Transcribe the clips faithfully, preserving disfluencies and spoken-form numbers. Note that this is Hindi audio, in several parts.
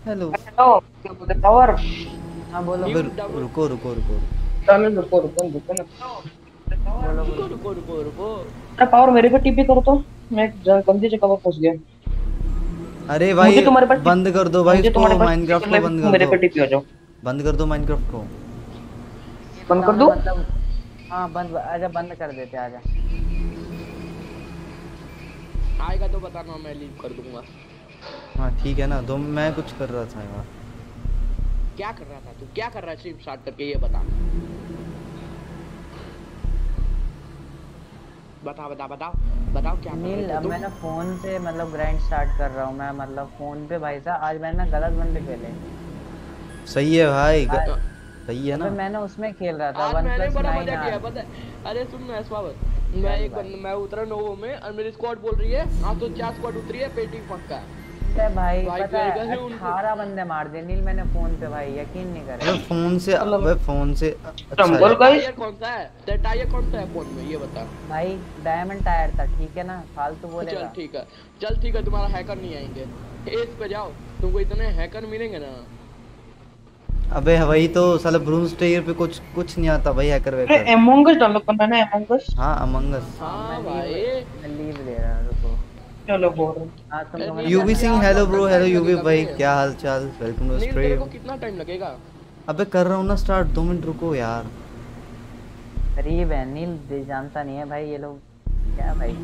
हेलो हेलो क्या बोलते टावर। हाँ बोलो। अबे रुको रुको रुको चलो रुको रुको रुको ना। बोलो रुको बोलो। रुको रुको रुको। अरे पावर मेरे पे टीपी करो तो। मैं ज- गंदी जगह पर फंस गया। अरे भाई मुझे तुम्हारे पास बंद कर दो भाई मुझे उसको तुम्हारे पास टीपी माइनक्राफ्ट करना को है, बंद तुम कर मेरे दो। पे टीपी हो जाओ। बंद कर दो माइनक्राफ्ट को। ये बंद बताओ कर ना दो। मतलब। हाँ बंद, आजा बंद कर देते आजा। आएगा तो बताना, मैं लीव कर दूंगा। हाँ ठीक है ना, तो मैं कुछ कर रहा था यार। क्या कर रहा था तू? क्या कर रहा है स्ट्रीम स्टार्ट करके, ये बता बता बता बताओ बताओ क्या कर रहे नील थे अब तुम? मैं ना फोन से मतलब ग्राइंड स्टार्ट कर रहा हूँ मैं, मतलब फोन पे भाई साहब आज मैंने ना गलत बंदे खेले। सही है भाई ग... आज- सही है अबे ना। मैंने उसमें खेल रहा था आज वन मैंने प्लस बड़ा नाइन मजा किया आर। है, पता है? अरे सुन ना स्वागत, मैं चल एक भाई। बंद मैं उतरा नोवो में और मेरी स्क्वाड बोल रही है हाँ तो चार स्क्वाड उतरी है, पेटिंग पक्का है। अरे भाई भाई पता फिर है कैसे उनको अठारह बंदे मार दिए नील मैंने फोन पे, भाई यकीन नहीं अबे करेगा। फोन से चलो अबे फोन से अ- अच्छा चंबल है। तेरा गाइस। टायर कौन सा है? तेरा टायर कौन सा है फोन में, ये बता। भाई डायमंड टायर था, ठीक है ना, फालतू चल बोलेगा। ठीक है, चल ठीक है, तुम्हारा हैकर नहीं आएंगे। एस पे जाओ, तुमको इतने हैकर मिलेंगे ना। अबे वही तो साला ब्रूम स्टेयर पे कुछ कुछ नहीं आता भाई, हैकर अरे वैकर। एमोंग अस डाउनलोड करना है ना, एमोंग अस। हाँ अमंग अस। हाँ मैं हाँ लीव भाई। मैं लीव ले रहा हूँ, रुको। चलो बोल रहा हूँ। हाँ तुम अरे लोगों ने नील यूवी तेरे करना को है। सिंह क्या हेलो ब्रो, कितना हेलो टाइम यूवी लगेगा बे? भाई, क्या हाल चाल, वेलकम टू नील तेरे को स्ट्रीम। कितना टाइम लगेगा? अबे कर रहा हूँ ना स्टार्ट, दो मिनट रुको यार। गरीब है नील, दे- जानता नहीं है भाई ये लोग क्या भाई।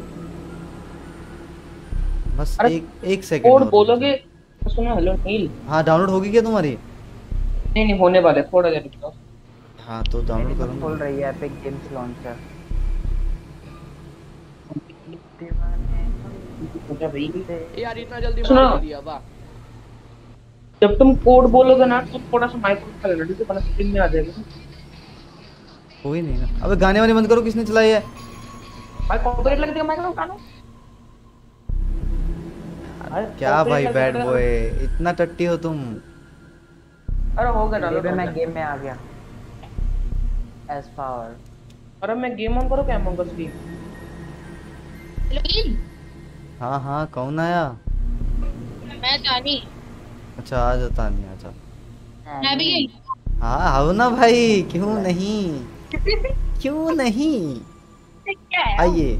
बस अरे एक एक सेकंड कोड और रुको बोलोगे। सर। सुनो हेलो नील। हाँ डाउनलोड होगी क्या तुम्हारी? नहीं नहीं होने वाले, थोड़ा देर रुको। हाँ तो मेरी डाउनलोड तो करो खुल ना। रही है एपिक गेम्स लॉन्चर। दीवाने हम अच्छा भाई। थे। ए यार इतना जल्दी सुनो, मार क्यों दिया वाह। जब तुम कोड बोलोगे ना तो थोड़ा सा माइक उठा लेना, ठीक है, वरना स्क्रीन में आ जाएगा। कोई नहीं ना। अबे गाने वाने बंद करो, किसने चलाई है? भाई कॉपीराइट लग जाएगा, माइक उठा लो। भाई क्या कॉपीराइट भाई लग बैड जाएगा। बॉय, इतना टट्टी हो तुम? अरे हो गया, ले डाउनलोड बे हो मैं गया। गेम में आ गया। S power. अरे मैं गेम ऑन करूँ क्या एमोंग अस की? हेलो हाँ हाँ कौन आया? मैं तानी। अच्छा आ जाता नहीं, अच्छा। मैं भी गई। हाँ आओ ना भाई, क्यों नहीं, क्यों नहीं, क्या है आइए।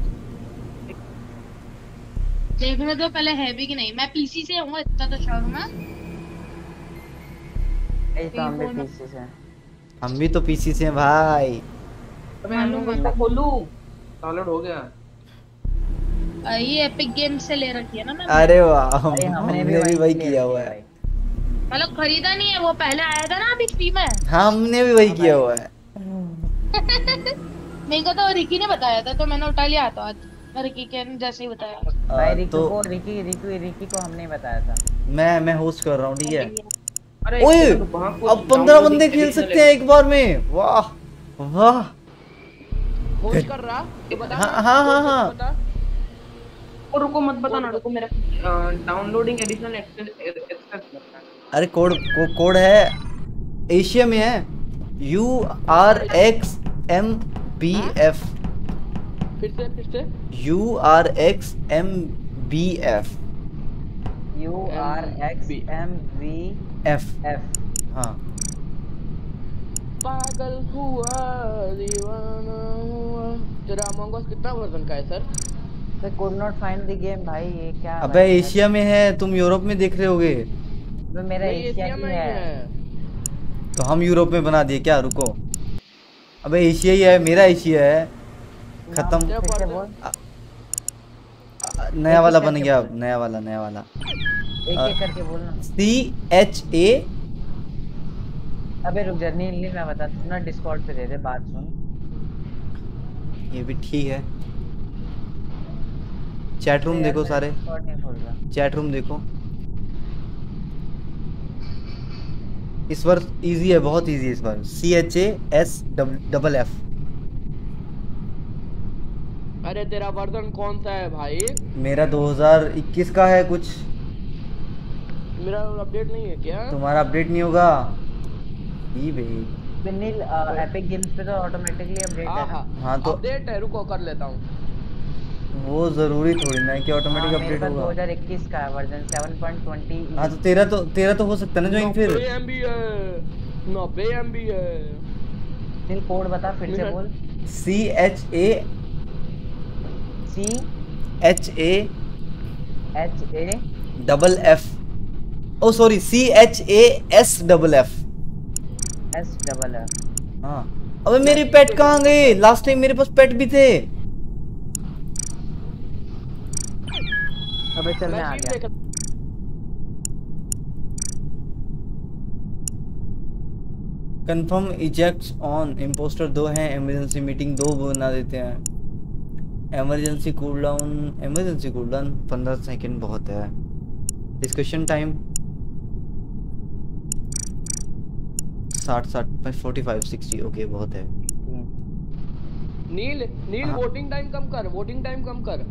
देखने दो पहले, है भी कि नहीं। मैं पीसी से हूँ, इतना तो श्योर हूँ ना। यही तो हम भी फोन पीसी से हैं। हम भी तो पीसी से हैं भाई। अबे मालूम एमोंग अस को खोलूं। डाउनलोड हो गया। है। ये एपिक गेम से ले रखी है ना मैंने। अरे वाह, हम, भाई हमने भी वही ले किया रखी हुआ है है। भाई। मतलब खरीदा नहीं है, वो पहले आया था ना अभी फ्री में। हमने भी वही हाँ किया भाई। हुआ है। मेरे को तो रिकी ने बताया था, तो मैंने उठा लिया था आज। रिकी के ने जैसे ही बताया। भाई आ, रिकी तो को रिकी रिकी रिकी को हमने बताया था। मैं मैं होस्ट कर रहा हूँ, ठीक है। अरे एक ओए सेकंड रुको, हाँ कुछ अब पंद्रह डाउनलोडिंग बंदे खेल एडिशनल सकते हैं एक बार में, वाह वाह। होस्ट कर रहा ये बता हाँ ना, हाँ हाँ कौन सा हाँ। बता। और रुको मत बताना, रुको मेरा डाउनलोडिंग एडिशनल एक्सेस एक्सेस करना है। अरे कोड को, कोड है, एशिया में है, U R X M B F. फिर से फिर से U R X M B F. U R X M V F. F. हाँ पागल हुआ दीवाना हुआ। तेरा अमंग अस कितना वर्जन का है sir? they could not find the game भाई, ये क्या अबे भाई। एशिया में है, तुम यूरोप में देख रहे होगे। मैं मेरा नहीं एशिया एशिया ही में ही है। है। तो हम यूरोप में बना दिए क्या, रुको। अबे एशिया ही है, मेरा एशिया है। नाम खत्म। फिर से बोल। अ- अ- नया एक वाला एक बन करके गया, बोल। अब नया वाला, नया वाला। एक एक करके बोलना। C H A. अबे रुक जा नील नील मैं बता, तू ना डिस्कॉर्ड पे दे दे, बात सुन। ये भी ठीक है। चैट रूम अरे यार देखो मेरा सारे, डिस्कॉर्ड नहीं खोल रहा। चैट रूम देखो। इस बार इजी है, बहुत इजी है इस बार। C H A S double F. अरे तेरा वर्जन कौन सा है भाई? मेरा दो हज़ार इक्कीस का है कुछ। मेरा अपडेट नहीं है क्या? तुम्हारा अपडेट नहीं होगा ई बे। बे नील एपिक गेम्स पे तो ऑटोमेटिकली अपडेट है हाँ ना। हाँ हाँ तो अपडेट है, रुको कर लेता हूँ। वो जरूरी थोड़ी ना है कि हाँ, ऑटोमेटिक मेरे अपडेट पास होगा। दो हज़ार इक्कीस का है वर्जन सेवन पॉइंट ट्वेंटी। हाँ तो तेरा तो तेरा तो हो सकता है ना ज्वाइन फिर। नब्बे एमबी है, नब्बे एमबी है। दिल कोड बता फिर से बोल। C H A C H A H A double F, oh sorry C H A S double F S double F. हाँ अबे मेरे पेट कहाँ गए? लास्ट टाइम मेरे पास पेट भी थे। अबे चल मैं आ मैं गया। देख कंफर्म इजेक्ट्स ऑन। इम्पोस्टर दो हैं, इमरजेंसी मीटिंग दो बना देते हैं। Emergency cool down, emergency cool down पंद्रह सेकंड बहुत है। डिस्कशन टाइम साठ साठ फोर्टी फाइव सिक्सटी ओके बहुत है। नील नील हाँ। वोटिंग टाइम कम कर, वोटिंग टाइम कम कर।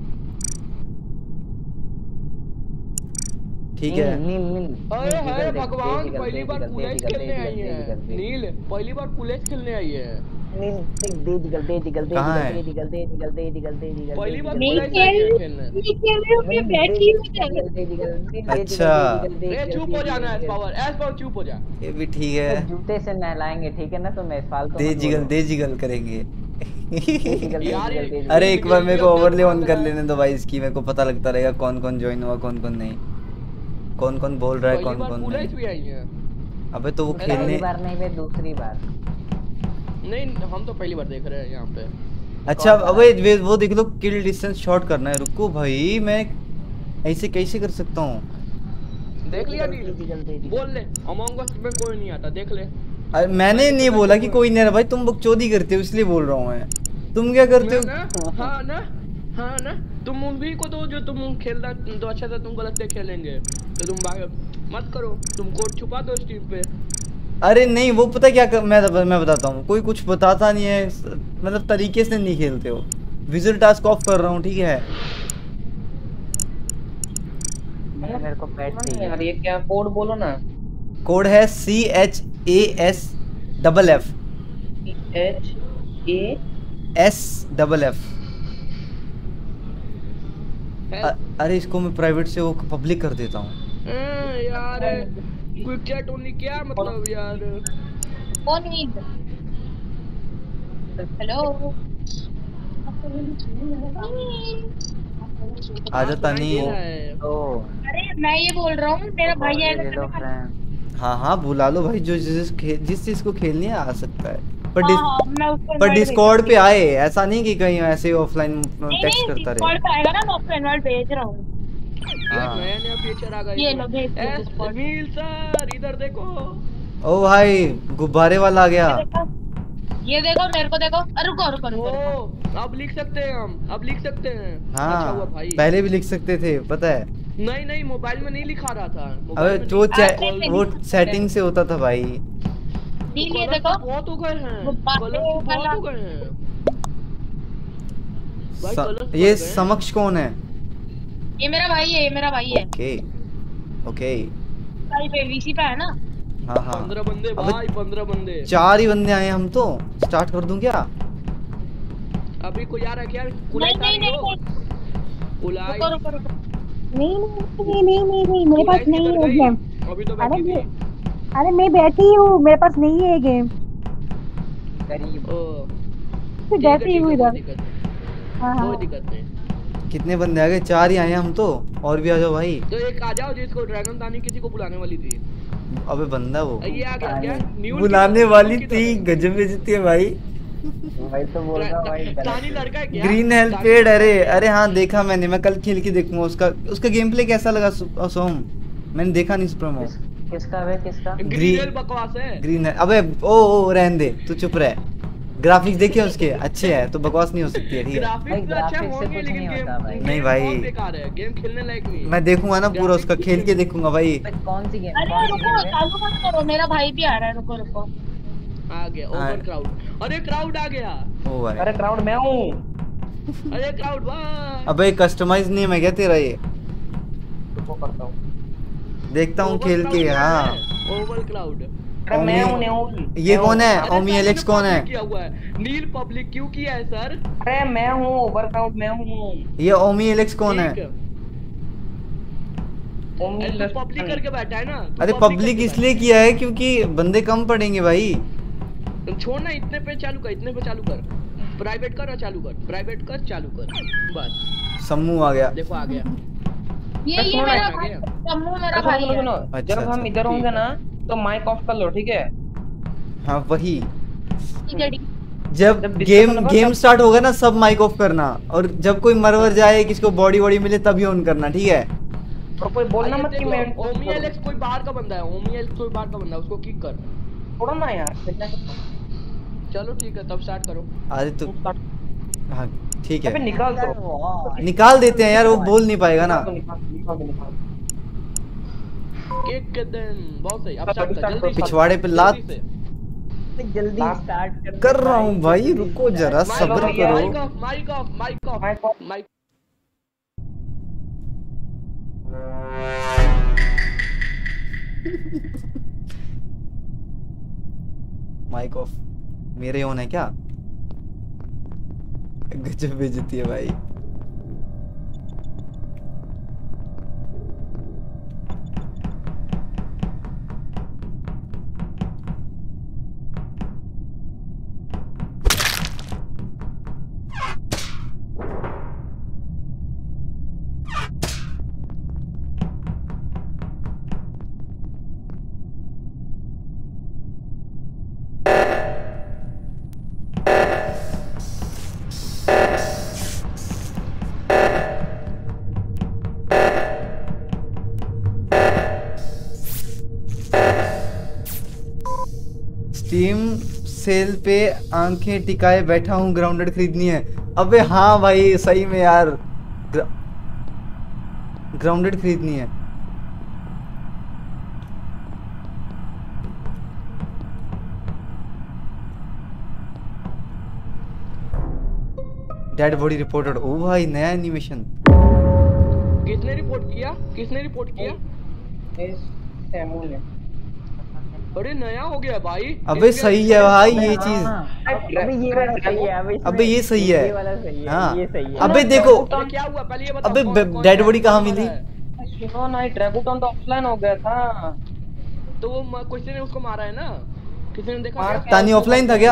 ठीक है। नील नील अरे है भगवान, पहली बार पुलिस खेलने आई है। नील पहली बार पुलिस खेलने आई है। नील दे जिगल दे जिगल दे कहाँ है? दे जिगल दे जिगल दे जिगल दे जिगल पहली बार नहीं पुलिस आई है खेलने। ये खेल रहे हो मैं बैठी हूँ। अच्छा। ए चुप हो जाना एस पावर, एस पावर चुप हो जा। ये भी ठीक है। जूते से नहलाएंगे ठीक है ना, तो मैं फालतू दे मत जिगल बोलो। दे जिगल करेंगे। दे जिगल, दे यार जिगल, ये- दे जिगल। अरे एक बार मेरे को ओवरले ऑन कर लेने दो भाई इसकी, मेरे को पता लगता रहेगा कौन कौन ज्वाइन हुआ कौन कौन नहीं, कौन कौन बोल रहा है पहली कौन बार कौन पुलिस नहीं। भी आई है। अबे तो वो पहली खेलने बार नहीं वे दूसरी बार। नहीं हम तो पहली बार देख रहे हैं यहाँ पे। अच्छा अबे वे- वो देख लो किल डिस्टेंस शॉर्ट करना है। रुको भाई मैं ऐसे कैसे कर सकता हूँ? देख लिया दे नील, जिगल, दे जिगल। बोल ले अमंग अस में कोई नहीं आता, देख ले। अरे मैंने नहीं बोला कि कोई नहीं रहा भाई, तुम बकचोदी करते हो इसलिए बोल रहा हूँ मैं। तुम क्या करते मैं हो? ना हाँ ना हाँ ना तुम उन्हीं को दो जो तुम खेलना तो अच्छा था, तुम गलत से खेलेंगे तो तुम भाग मत करो, तुम कोड छुपा दो स्टीम पे। अरे नहीं वो पता क्या कर, मैं मैं बताता हूँ, कोई कुछ बताता नहीं है, मतलब तरीके से नहीं खेलते हो। विजुअल टास्क ऑफ कर रहा हूँ ठीक है। मेरे को पेट नहीं चाहिए। यार ये क्या कोड बोलो ना। कोड है C H A S double F H A S double F. अरे इसको मैं प्राइवेट से वो पब्लिक कर देता हूँ। यार क्विक चैट ओनली क्या मतलब यार। कौन है? हेलो आ जाता नहीं। तो अरे मैं ये बोल रहा हूँ मेरा भाई ले आएगा लो तो मैं- फ्रेंड। हाँ हाँ बुला लो भाई, जो जिस खे- जिस चीज को खेलनी है आ सकता है। पर हाँ, डिस, हाँ, मैं उसको पर invite डिस्कॉर्ड पे भेज आए, ऐसा नहीं कि कहीं ऐसे ही ऑफलाइन नहीं टेक्स्ट नहीं करता Discord रहे। पे आएगा ना, मैं उसको इनवाइट भेज रहा हूँ। यार हाँ। नया नया फीचर आ गया। ये लो, भेज दो एस Discord। मील सर इधर देखो। ओ भाई गुब्बारे वाला आ गया। ये देखो, ये देखो मेरे को देखो। अरे रुको रुको रुको रुको। ओ अब लिख सकते हैं हम, अब लिख सकते हैं। अच्छा हुआ हाँ भाई। पहले भी लिख सकते थे पता है। नहीं नहीं मोबाइल में नहीं लिखा रहा था। मोबाइल अबे में वो नहीं- चे- नहीं, नहीं, वो नहीं, सेटिंग से होता था भाई। नील ये कलर देखो। तो बहुत हो गए हैं, गुब्बारे कलर तो बहुत वाला- हो गए हैं भाई, स- कलर ये बढ़ गए हैं। समक्ष कौन है? ये मेरा भाई है, ये मेरा भाई है। ओके ओके भाई पे वीसी पे है ना। हाँ हाँ। पंद्रह बंदे अबे भाई, पंद्रह बंदे। चार ही बंदे आए हम तो। स्टार्ट कर दूं क्या? अभी कोई आ रहा है क्या? नहीं कुलाई नहीं नहीं नहीं। कुलाई रुको रुको रुको। नहीं नहीं नहीं नहीं नहीं मेरे पास नहीं है गई? गेम। अभी तो अरे बैठी मैं थी। अरे मैं बैठी हूँ, मेरे पास नहीं है गेम। गरीब। ओ, मैं ठीक है, बैठी ठीक हूँ है, इधर। कोई दिक्कत नहीं, हाँ हाँ कोई दिक्कत नहीं। कितने बंदे आ गए? चार ही आए हैं हम तो, और भी आ जाओ भाई। तो एक आ जाओ जिसको ड्रैगन दानी किसी को बुलाने वाली थी। अबे बंदा वो ये आ गया क्या? न्यूड बुलाने की- वाली न्यूड की थी, तरह। गजब बेइज्जती है भाई। भाई तो बोल रहा हूँ भाई गलत दानी है। लड़का है क्या? ग्रीन हेल्थ दानी- पेड, अरे अरे हाँ देखा मैंने, मैं कल खेल के देखूंगा उसका उसका गेम प्ले कैसा लगा सो- सोम। मैंने देखा नहीं प्रोमो। किस, किसका है किसका? ग्रीन- ग्रीन हेल्थ बकवास है। ग्रीन है अबे ओ ओ रहने दे तू, चुप रह। ग्राफिक्स देखे उसके अच्छे हैं तो बकवास नहीं हो सकती है ठीक है। ग्राफिक्स भाई, तो अच्छे ग्राफिक्स से होंगे कुछ लेकिन नहीं गेम होता भाई। नहीं भाई। बहुत बेकार है, गेम खेलने लायक नहीं। मैं देखूंगा ना पूरा उसका, खेल के देखूंगा भाई। भाई कौन सी गेम? अरे कौन सी रुको गेम है? चालू मत करो, मेरा भाई भी आ रहा है। रुको रुको। आ गया हाँ। Over crowd. अरे क्राउड आ गया। ओ भाई अरे क्राउड मैं हूँ। अरे क्राउड वाह। अबे कस्टमाइज नेम है क्या तेरा ये? रुको करता हूँ। देखता हूँ खेल के। हाँ ओवर क्राउड। अरे मैं हूँ ओमी न्यूल। ये कौन है? अरे ओमी सर, एलेक्स मैंने कौन है? public किया हुआ है। नील पब्लिक क्यों किया है सर? अरे मैं हूँ ओवरक्राउड, मैं हूँ। ये ओमी एलेक्स कौन है? ठीक है। ओमी अरे तू लस्ट पब्लिक नहीं। करके बैठा है ना, तू अरे public पब्लिक करके इसलिए बैठा किया है क्योंकि बंदे कम पड़ेंगे भाई। है। तुम छोड़ ना, इतने पे चालू कर, इतने पे चालू कर, प्राइवेट कर और चालू कर, प्राइवेट कर चालू कर, बस। सम्मू आ गया। देखो आ गया। ये अरे ये सुनो ना, मेरा आ भाई गया। सम्मू मेरा अरे सुनो भाई सुनो है। सुनो, अच्छा, जब हम अच्छा, इधर ठीक होंगे है। ना तो माइक ऑफ कर लो, ठीक है? हाँ वही। ठीक है ठीक जब जब discuss गेम होगा गेम तब- स्टार्ट होगा ना सब माइक ऑफ करना, और जब कोई मरवर जाए किसी को बॉडी वॉडी मिले तभी ऑन करना, ठीक है? और कोई बोलना आइए मत कि देखो, मैं ओमी एलेक्स कोई बाहर का बंदा है, ओमी एलेक्स कोई बाहर का बंदा है, उसको किक कर। छोड़ो ना यार। चलो ठीक है, तब स्टार्ट करो। अरे तो हाँ ठीक अबे है, निकाल दो। वाह। निकाल देते हैं यार, वो बोल नहीं पाएगा ना। निकाल दो, निकाल दो, निकाल दो। किक के दिन बहुत सही। अब अब स्टार्ट कर, start जल्दी करो। start पिछवाड़े पे कर, लात जल्दी से। जल्दी लास्ट स्टार्ट कर दे कर रहा हूँ भाई, जल्दी रुको start जरा कर। सब्र भैया, करो। Mic off, mic off, mic off, mic off. Mic. Mic off मेरे ऑन है क्या? गजब बेइज्जती है भाई। स्टीम सेल पे आंखें टिकाए बैठा हूँ, ग्राउंडेड खरीदनी है। अबे हाँ भाई सही में यार, ग्रा... ग्राउंडेड खरीदनी है। Dead body reported. ओ भाई नया एनिमेशन। किसने रिपोर्ट किया? किसने रिपोर्ट किया? इस सैमू ने। अरे नया हो गया भाई। अबे सही है भाई ये हाँ, चीज। अबे ये वाला सही है। अबे अबे ये सही है। ये वाला सही है। हाँ। ये सही है। अबे देखो, अरे क्या हुआ पहले ये बताओ। अबे कौन- कौन डेड सा बॉडी कहाँ कौन मिली? मारा है? सुनो ना, ड्रैगोटॉन तो ऑफलाइन हो गया था। तो वो म- किसी ने उसको मारा है ना? किसी ने देखा? मार क्या? तानी ऑफलाइन था क्या?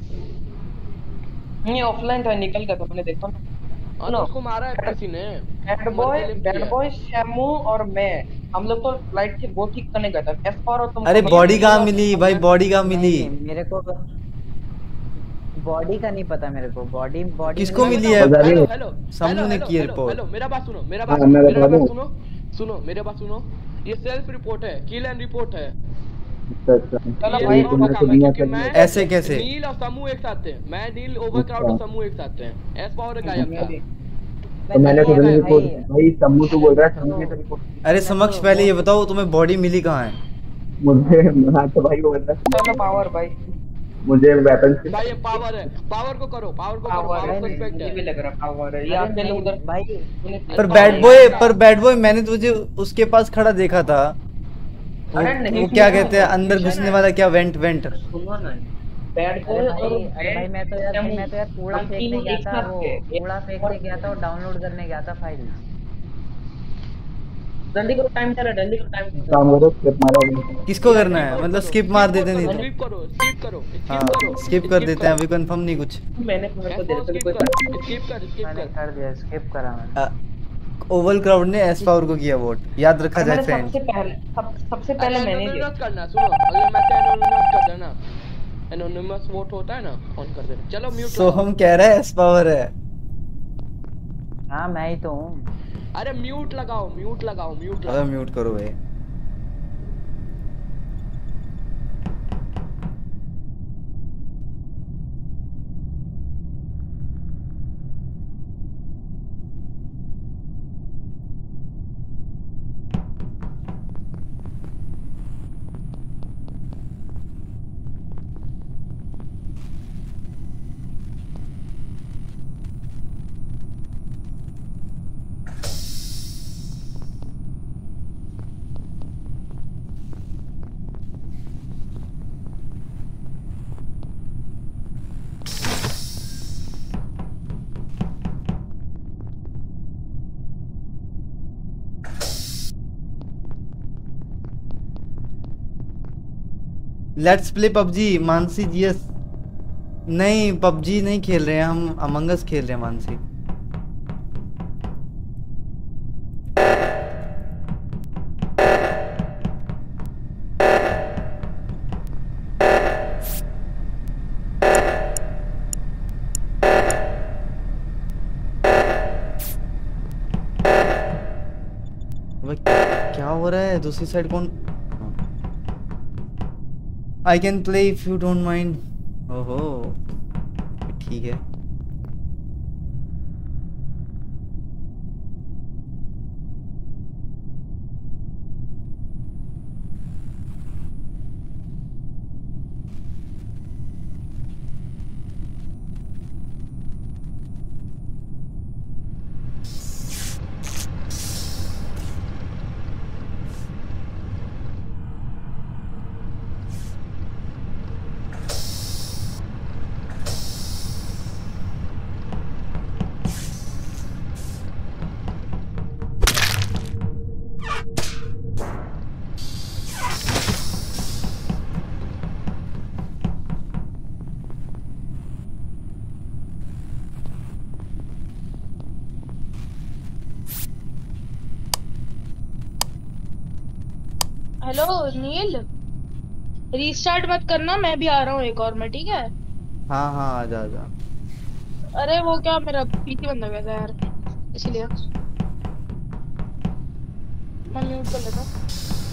नहीं ऑफलाइन था, निकल गया था, मैंने देखा ना। हाँ, तो उसको मारा है किसी ने। बैड मर बॉय के लिफ्ट बैड किया। बॉय शैमू और मैं, हम लोग तो फ्लाइट से वो ठीक करने गए थे। एस्पार और तुम। अरे बॉडी कहाँ मिली भाई, बॉडी कहाँ मिली? नहीं, मेरे को बॉडी का नहीं पता मेरे को। बॉडी बॉडी किसको मिली मिली है? हेलो हेलो समूह हेलो, ने हेलो, की है हेलो, रिपोर्ट। हेलो, मेरा बात सुनो, मेरा बात हाँ, मैं मेरा बता बात दूं। सुनो, सुनो मेरे बात सुनो। ये सेल्फ रिपोर्ट है, किल एंड रिपोर्ट है। अच्छा अच्छा चलो ये भाई, दोनों तो का मैं काम तो है, बिना क्योंकि मैं कर ऐसे कैसे? नील और समूह एक साथ थे। मैं नील ओवरक्राउड और अच्छा। समूह एक साथ थे। एस पावर गायब था। तो मैंने तो भाई, रिपोर्ट भाई सम्मू तो बोल रहा है सम्मू ने तो रिपोर्ट अरे समक्ष पहले ये बताओ तुम्हें बॉडी मिली कहाँ है? मुझे हाँ तो भाई वो बता चलो पावर भाई, मुझे वेपन से भाई ये पावर है, पावर को करो, पावर को करो, पावर पावर है, सस्पेक्ट मुझे भी है। लग रहा पावर है। ये अरे आपके नहीं, लोग उधर भाई पर पावर बैड है। बॉय पर बैड बॉय मैंने तुझे उसके पास खड़ा देखा था। वो, अरे नहीं, वो क्या सुनो, कहते हैं अंदर सुनो घुसने ना। वाला, क्या वेंट वेंट? सुनो ना, बैड अरे बॉय भाई और अरे भाई मैं तो यार मैं तो यार कूड़ा हम फेंकने तीनों गया एक था। साथ वो थे। कूड़ा फेंकने गया था और डाउनलोड करने गया था फाइल। जल्दी करो, टाइम चला, जल्दी करो, टाइम चला। काम करो स्किप मारो किसको करना है? मतलब स्किप मार देते नहीं तो? स्किप करो, स्किप करो, स्किप हाँ करो, स्किप कर देते हैं, अभी कंफर्म नहीं कुछ। मैंने मेरे को देर से स्किप कोई कर, स्किप कर, स्किप मैंने कर। कर दिया, स्किप करा मैंने। ओवल क्राउड ने एस पावर को किया वोट, याद रखा जाए मैंने फ्रेंड। सबसे पहले सब, सबसे पहले मैंने दिया। एनोनिमस करना, सुनो, अगले मैच में एनोनिमस कर देना। एनोनिमस वोट होता है ना, ऑन कर देना। चलो म्यूट सो हम कह रहे हैं एस पावर है। हाँ मैं ही तो हूँ। अरे म्यूट लगाओ, म्यूट लगाओ, म्यूट अबे लगाओ। म्यूट करो भाई। Let's play PUBG Mansi GS. नहीं पबजी नहीं खेल रहे हैं हम, अमंग अस खेल रहे हैं मानसी। क्या हो रहा है दूसरी साइड कौन? I can play if you don't mind. ओहो ठीक है। हेलो नील, रीस्टार्ट मत करना, मैं भी आ रहा हूँ एक और में, ठीक है? हाँ हाँ आजा आजा। अरे वो क्या मेरा पीसी बंद हो गया था यार, इसलिए मैं म्यूट कर लेता हूँ।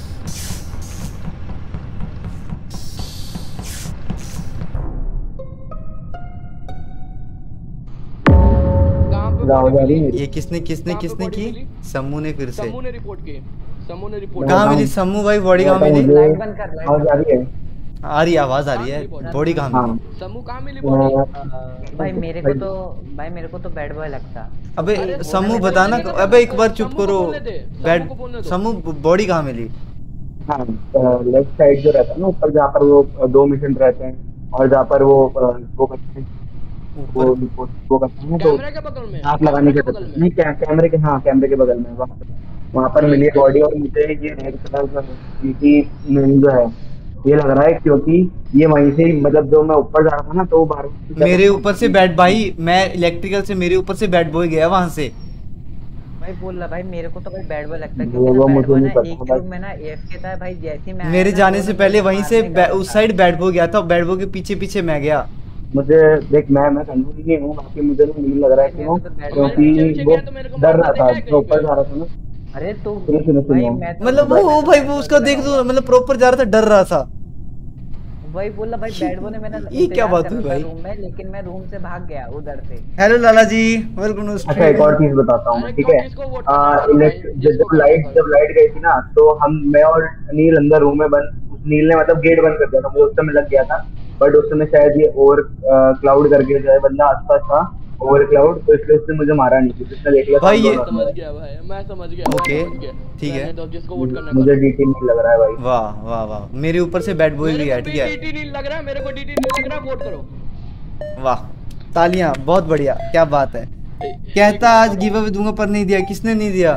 ये किसने किसने किसने की? सम्मू ने फिर से। सम्मू ने रिपोर्ट की। सम्मू ने रिपोर्ट कहाँ मिली सम्मू भाई? बॉडी कहाँ मिली? लाइट बंद कर, लाइट आवाज आ रही है? आ रही आवाज आ रही है। बॉडी कहाँ मिली? सम्मू कहाँ मिली बॉडी? भाई मेरे को तो भाई मेरे को तो बैड बॉय लगता। अबे सम्मू बताना। अबे एक बार चुप करो। बैड सम्मू बॉडी कहाँ मिली? हाँ लेफ्ट साइड जो रहता है ना ऊपर, जहाँ पर वो दो मिशन रहते हैं और जहाँ पर वो वो करते हैं वो वो करते हैं तो कैमरे के बगल में हाथ लगाने के बगल में नहीं, क्या कैमरे के, हाँ कैमरे के बगल में वहाँ वहाँ पर मिली बॉडी। और मुझे ये रेड कलर का पीसी जो है ये लग रहा है क्योंकि ये वहीं से मतलब जो मैं ऊपर जा रहा था ना तो बार मेरे ऊपर से बैड भाई, मैं इलेक्ट्रिकल से मेरे ऊपर से बैड बॉय गया वहाँ से। भाई बोल रहा भाई मेरे को तो भाई बैड बॉय लगता है वो- वो क्योंकि मुझे बैड नहीं बॉय ना पता एक रूम में ना एएफके था भाई। जैसे मैं मेरे आया ना, जाने तो से ना पहले मेरे को वहीं से मारने का बै- उस था। साइड बैड बॉय गया था। बैड बॉय के पीछे पीछे मैं गया। मुझे देख मैं मैं कंफ्यूज नहीं हूँ, बाकी मुझे ना नहीं लग रहा है क्यों, क्योंकि वो डर रहा था जो ऊपर जा रहा था ना। अरे तो सुनो सुनो भाई सुनो मैं तो मतलब वो वो भाई वो उसका देख दो, मतलब प्रॉपर जा रहा था, डर रहा था। वही बोला भाई बैड बॉय ने मेरा ये क्या इंतजार बात कर हुई रहा था भाई? रूम में, लेकिन मैं रूम से भाग गया उधर से। Hello Lala ji, welcome. अच्छा एक और चीज बताता हूँ मैं, ठीक है? जिसको वोट आ, करना है, इलेक्ट- जिसको जब वोट लाइट करना है। जब लाइट गई थी ना तो हम मैं और नील अंदर रूम में बंद, उस नील ने मतलब गेट बंद कर दिया था, मुझे उस समय लग गया था। बट उस समय शायद ये ओवर क्लाउड करके जो है बंदा आसपास था, ओवर क्लाउड, तो इसलिए उसने मुझे मारा नहीं क्योंकि उसने देख लिया था भाई हम ये- दोनों समझ अंदर। गया भाई, मैं समझ गया। ओके, मैं समझ गया। ठीक है। रहने दो, जिसको वोट करना है मुझे करो। डीटी नहीं लग रहा है भाई। वाह वाह वाह, मेरे ऊपर से बैड बॉय मेरे गया, को ठीक भी है। डीटी नहीं लग रहा, मेरे को डीटी नहीं लग रहा, वोट करो। वाह तालियां, बहुत बढ़िया, क्या बात है। कहता आज गिव अवे दूंगा पर नहीं दिया। किसने नहीं दिया?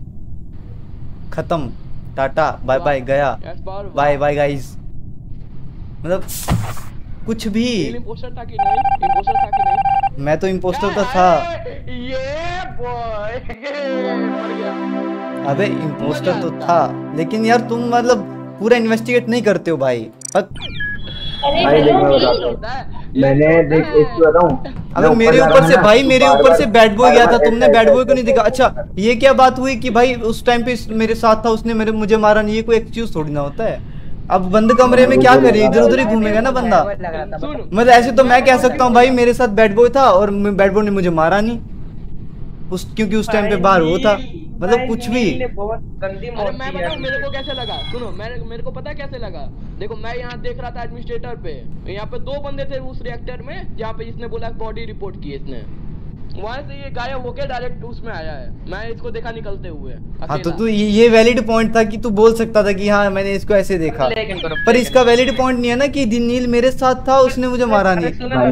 खत्म, टाटा बाय बाय, गया। यस बार बाय बाय गाइस। मतलब कुछ भी। इंपोस्टर था कि नहीं? इंपोस्टर था कि नहीं? मैं तो इम्पोस्टर तो था। ये बॉय मर गया। अबे इम्पोस्टर तो था, लेकिन यार तुम मतलब पूरा इन्वेस्टिगेट नहीं करते हो भाई। पक... अरे भाई देख मैं हेलो बताता हूँ, मैंने देख एक चीज बताऊँ, अबे मेरे ऊपर से भाई, मेरे ऊपर से बैड बॉय गया था, तुमने बैड बॉय को नहीं देखा। अच्छा ये क्या बात हुई कि भाई उस टाइम पे इस- मेरे साथ था, उसने मेरे मुझे मारा नहीं, ये कोई एक्सक्यूज थोड़ी ना होता है। अब बंद कमरे में क्या करे, इधर उधर ही घूमेगा ना बंदा। लग रहा था सुन मतलब ऐसे तो मैं कह सकता हूँ भाई मेरे साथ बैड बॉय था और बैड बॉय ने मुझे मारा नहीं उस, क्योंकि उस टाइम पे बाहर वो था। मतलब कुछ भी। बहुत गंदी अरे मौत मैं की बताऊं है। मेरे को कैसे लगा, सुनो मेरे मेरे को पता है कैसे लगा। देखो मैं यहाँ देख रहा था एडमिनिस्ट्रेटर पे, यहाँ पे दो बंदे थे उस रिएक्टर में जहाँ पे इसने बोला बॉडी रिपोर्ट की इसने। वहां से ये गायब होके डायरेक्ट उसमें आया है, मैं इसको देखा निकलते हुए हाँ तो तू ये, ये वैलिड पॉइंट था कि तू बोल सकता था कि हाँ मैंने इसको ऐसे देखा, पर इसका वैलिड पॉइंट नहीं है ना कि नील मेरे साथ था, उसने मुझे मारा नहीं।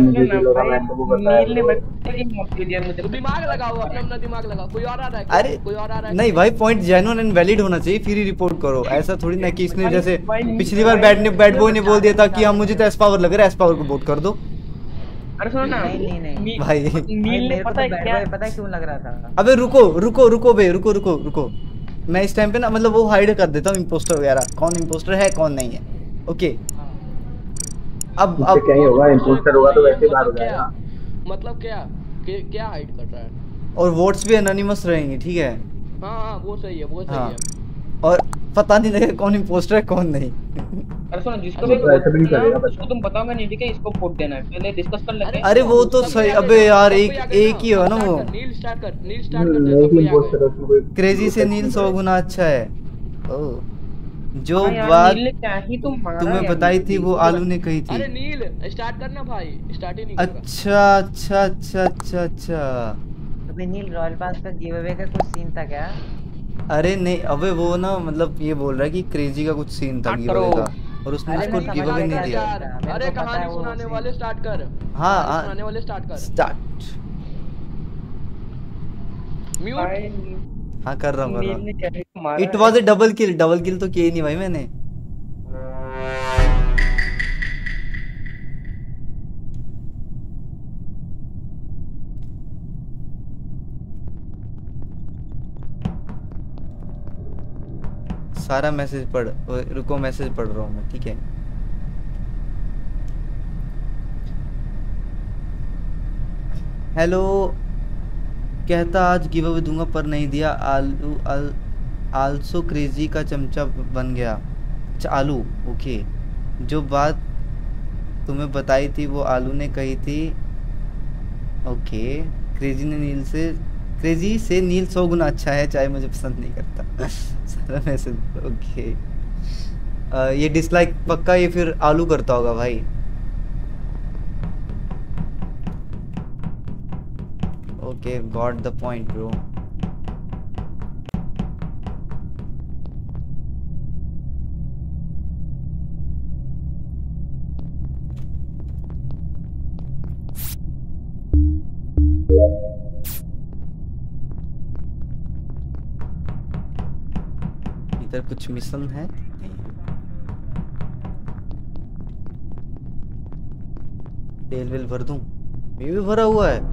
दिमाग लगाओ अपना अपना दिमाग लगाओ। कोई और आ रहा है? अरे कोई और आ रहा है? नहीं भाई, पॉइंट जेन्युइन एंड वैलिड होना चाहिए फिर ही रिपोर्ट करो। ऐसा थोड़ी ना कि इसने जैसे पिछली बार बैड ने बैड बॉय ने बोल दिया था कि हाँ मुझे तो एस पावर लग रहा है, एस पावर को वोट कर दो। अरे सुनो ना, नहीं नहीं नहीं भाई नील ने पता है क्या, पता है क्यों लग रहा था? अबे रुको रुको रुको बे रुको रुको रुको, मैं इस टाइम पे ना मतलब वो हाइड कर देता हूँ इम्पोस्टर वगैरह, कौन इम्पोस्टर है कौन नहीं है। ओके अब अब क्या ही होगा, इम्पोस्टर होगा तो वैसे बात हो जाएगा। मतलब क्या क्या हाइड कर रहा है? और वोट्स भी एनोनिमस रहेंगे, ठीक है? हाँ हाँ वो सही है, वो सही हाँ। है। और पता नहीं लगेगा कौन इम्पोस्टर है कौन नहीं। अरे सुनो, जिसको भी ऐसा भी नहीं चलेगा, उसको तुम बताओगे नहीं ठीक है, इसको वोट देना है, पहले डिस्कस कर लेते हैं। अरे वो तो सही, अबे यार एक एक ही हो ना वो। नील स्टार्ट कर, नील स्टार्ट कर नहीं दे। इम्पोस्टर है उसमें कोई। क्रेजी से नील सौ गुना अच्छा है। ओ जो हाँ यार, बात नील ने क्या ही तुम मारा तुम्हें यार, बताई थी वो नील। आलू ने कही थी। अरे नील स्टार्ट करना भाई, स्टार्ट ही नहीं कर रहा। अच्छा अच्छा अच्छा अच्छा अच्छा। अबे नील रॉयल पास का गिव अवे का कुछ सीन था क्या? अरे नहीं अबे वो ना मतलब ये बोल रहा है कि क्रेजी का कुछ सीन था हाँ, गिव करो। अवे का, और उसने अरे उसको मैं गिव समझ अवे गया नहीं दिया। यार। मेरे अरे को पता कहानी है वो सुनाने scene। वाले स्टार्ट कर। हाँ कहानी हाँ सुनाने वाले स्टार्ट कर। स्टार्ट। म्यूट। भाई, हाँ कर रहा हूँ कर नील रहा ने हूँ। क्या ही मारा इट है। Was a double kill, double kill तो किया ही नहीं भाई मैंने। सारा मैसेज पढ़, रुको मैसेज पढ़ रहा हूँ मैं, ठीक है? हेलो, कहता आज गिव अवे दूंगा पर नहीं दिया। आलू आल आल्सो क्रेजी का चमचा बन गया। अच्छा आलू, ओके। जो बात तुम्हें बताई थी वो आलू ने कही थी। ओके क्रेजी ने नील से क्रेजी से नील सौ गुना अच्छा है, चाहे मुझे पसंद नहीं करता। सारा मैसेज ओके। आ, ये डिसलाइक पक्का ये फिर आलू करता होगा भाई। Okay got the point bro. इधर कुछ मिशन है? नहीं। तेल वेल भर दूं? ये भी भरा हुआ है।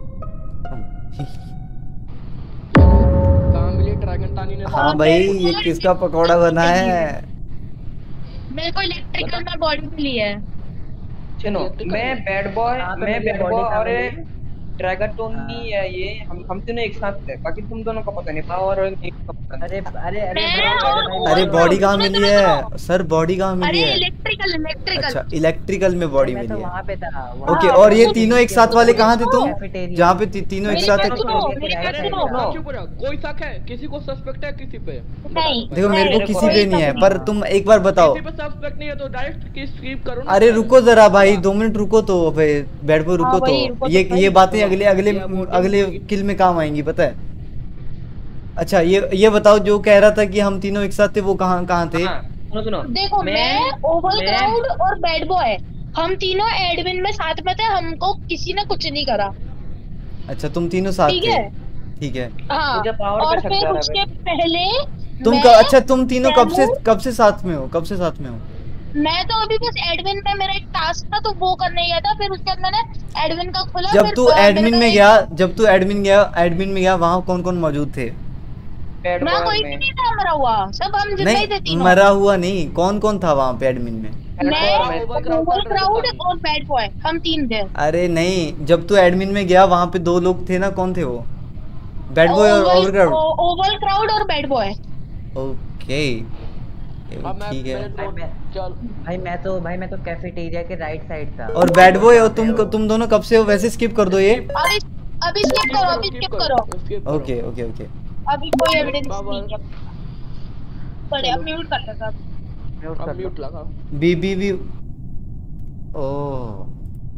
कहाँ मिली ड्रैगन टानी ने? हाँ भाई ये किसका पकौड़ा बना है? मेरे को इलेक्ट्रिकल में बॉडी मिली है। सुनो, मैं बैड बॉय हाँ, तो मैं मेरी बैड body बॉय कहाँ और मिली? ड्रैगन टोनी है, ये हम हम तीनों एक साथ थे, बाकी तुम दोनों का पता नहीं, पावर और नील का पता नहीं। अरे अरे अरे मैं भाई, और- भाई, अरे और- बॉडी कहाँ सुनो, मिली सुनो, है सुनो। सर? बॉडी कहाँ मिली अरे है? इलेक्ट्रिकल इलेक्ट्रिकल अच्छा इलेक्ट्रिकल में बॉडी मैं मिली तो है। वहाँ पे था वहाँ ओके पे और ये था। तीनों एक साथ वाले कहाँ थे तुम? Cafeteria। जहाँ पे ती, तीनों एक मेरी साथ बात थे? सुनो, मेरी बात अरे सुनो। नो, चुप रहो। कोई शक है? किसी को सस्पेक्ट है किसी पे? नहीं। देखो मेरे को मेरे किसी को पे कोई नहीं है, शक पर नहीं। तुम एक बार बताओ। किसी पे सस्पेक्ट नहीं है तो डायरेक्ट केस स्कीप करो ना। अरे रुको जरा भाई, दो मिनट रुको तो भाई, बैठ पे रुको हाँ, तो वही, रुको तो ये भाई। ये बातें अगले अगले या voting अगले होगी। किल में काम आएंगी पता है। अच्छा ये ये बताओ, जो कह रहा था कि हम तीनों एक साथ थे वो कहाँ कहाँ थे? हाँ, सुनो सुनो, देखो मैं ओवल मैं- क्राउड और बैड बॉय हम तीनों एडमिन में साथ में थे, हमको किसी ने कुछ नहीं करा। अच्छा तुम तीनों साथ ठीक थे, है। ठीक है। हाँ मुझे power और पे शक फिर जा रहा है उसके भाई। पहले तुम मैं, क, अच्छा तुम तीनों कब से तैमूर- कब से साथ में हो? कब से साथ में हो? मैं तो अभी बस एडमिन में मेरा एक टास्क था तो वो करने गया था, फिर उसके बाद मैंने एडमिन का खोला। जब फिर, तू अ, मेरे एडमिन को में एक- गया जब तू एडमिन गया एडमिन में गया वहाँ कौन कौन मौजूद थे? बैड ना कोई बॉय भी में नहीं था मरा हुआ, सब हम जिंदा ही थे नहीं तीनों। मरा हुआ नहीं, कौन कौन था वहाँ पे एडमिन में? मैं और मैं- ओवल क्राउड और बैड बॉय हम तीन थे। अरे नहीं, जब तू एडमिन में गया वहाँ पे दो लोग थे ना, कौन थे वो? बैड बॉय और ओवल ओवरक्राउड। ओवल क्राउड और बैड बॉय। ओके अब मैं ठीक है। मैं- मैं- चल भाई मैं तो भाई मैं तो कैफेटेरिया के राइट साइड था। और बैड बॉय और तुम तुम दोनों कब से हो? वैसे स्किप कर दो ये। अभी अभी स्किप करो, अभी स्किप करो। skip करो। ओके ओके ओके अभी कोई एविडेंस बाबा। नहीं है। बड़े अब म्यूट कर लेता। म्यूट अब कर लो। म्यूट लगा। B B B O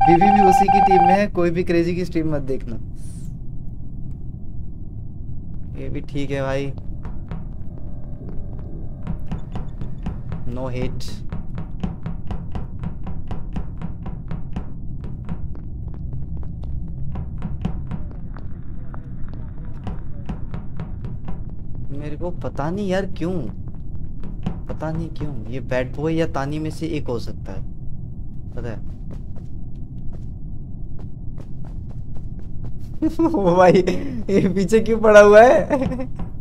B B भी उसी की टीम में है, कोई भी क्रेजी की स्ट्रीम मत देखना। ये भी ठीक है भाई, नो हेट। मेरे को पता नहीं यार क्यों, पता नहीं क्यों ये बैड बॉय या तानी में से एक हो सकता है, पता है। ओ भाई ये पीछे क्यों पड़ा हुआ है?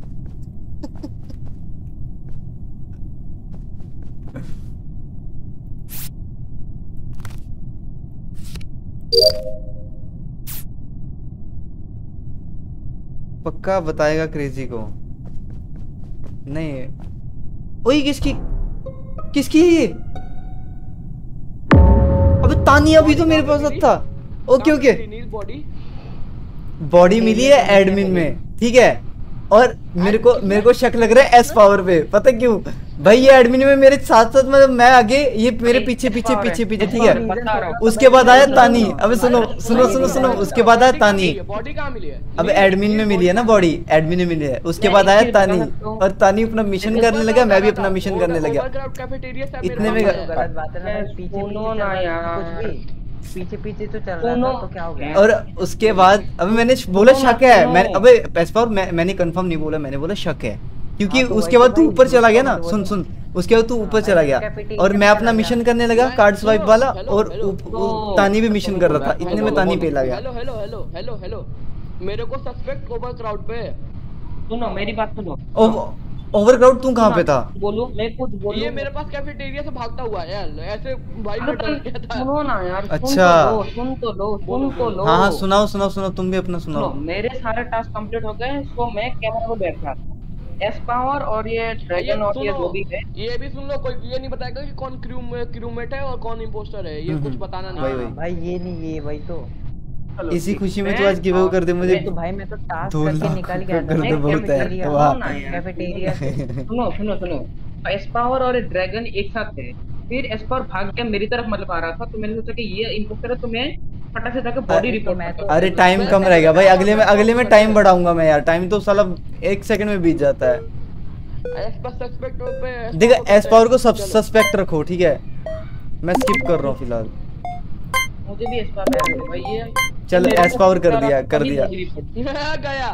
पक्का बताएगा क्रेजी को। नहीं ओए किसकी किसकी अबे तानी अभी तो मेरे पास था। ओके ओके बॉडी बॉडी मिली है एडमिन में, ठीक है। और मेरे को मेरे को शक लग रहा है एस पावर पे, पता क्यों भाई? ये एडमिन में मेरे साथ साथ मतलब मैं आगे, ये मेरे पीछे पीछे पीछे पीछे, ठीक है। उसके बाद आया तानी। अबे सुनो सुनो सुनो सुनो उसके बाद आया तानी। बॉडी कहाँ मिली है? अब एडमिन में मिली है ना बॉडी, एडमिन में मिली है। उसके बाद आया तानी और तानी अपना मिशन करने लगा, मैं भी अपना मिशन करने लगा। इतने में गलत बात है ना, पीछे पीछे पीछे पीछे तो चल रहा था तो क्या हो गया? और उसके बाद अब मैंने बोला शक है, मैंने अबे एसपावर मैं मैंने कंफर्म नहीं बोला, मैंने बोला शक है, क्योंकि उसके बाद तू ऊपर चला गया ना। सुन सुन उसके बाद तू ऊपर चला गया और मैं अपना मिशन करने लगा कार्ड स्वाइप वाला, और तानी भी मिशन कर रहा था। इतने में तानी पेला गया। Hello hello hello hello hello मेरे को सस्पेक्ट ओवर क्राउड पे। सुनो मेरी बात सुनो। ओवरक्राउड तू कहाँ पे था? बोलो मैं कुछ बोलूं? ये मेरे पास कैफेटेरिया से भागता हुआ है यार, ऐसे भाई मैं डर गया था। सुनो ना यार, अच्छा सुन तो लो सुन तो लो। हाँ हाँ सुनाओ सुनाओ सुनाओ, तुम भी अपना सुनाओ। मेरे सारे टास्क कंप्लीट हो गए, सो मैं कैमरा पे बैठा एस पावर और ये ड्रैगन और ये जो भी है। ये भी सुन लो, कोई ये नहीं बताएगा कि कौन क्रू में क्रूमेट है और कौन इंपोस्टर है, ये कुछ बताना नहीं। भाई ये नहीं, ये वही तो इसी खुशी में तो आज गिव अवे कर दे मुझे। तो भाई मैं तो टास्क करके निकल गया था। मैं बहुत है वाह। कैफेटेरिया से सुनो सुनो सुनो एस पावर और ड्रैगन एक साथ थे, फिर एस पावर भाग के मेरी तरफ मतलब आ रहा था, तो मैंने सोचा कि ये इंपोस्टर है, तो मैं फटाक से जाके बॉडी रिपोर्ट में। अरे टाइम कम रहेगा भाई, अगले में अगले में टाइम बढ़ाऊंगा मैं यार। टाइम तो साला एक सेकंड में बीत जाता है। देखो एस पावर को सब सस्पेक्ट रखो, ठीक है। मैं स्किप कर रहा हूँ फिलहाल। मुझे भी एस पावर भाई ये चल एस पावर कर दिया कर दिया गया।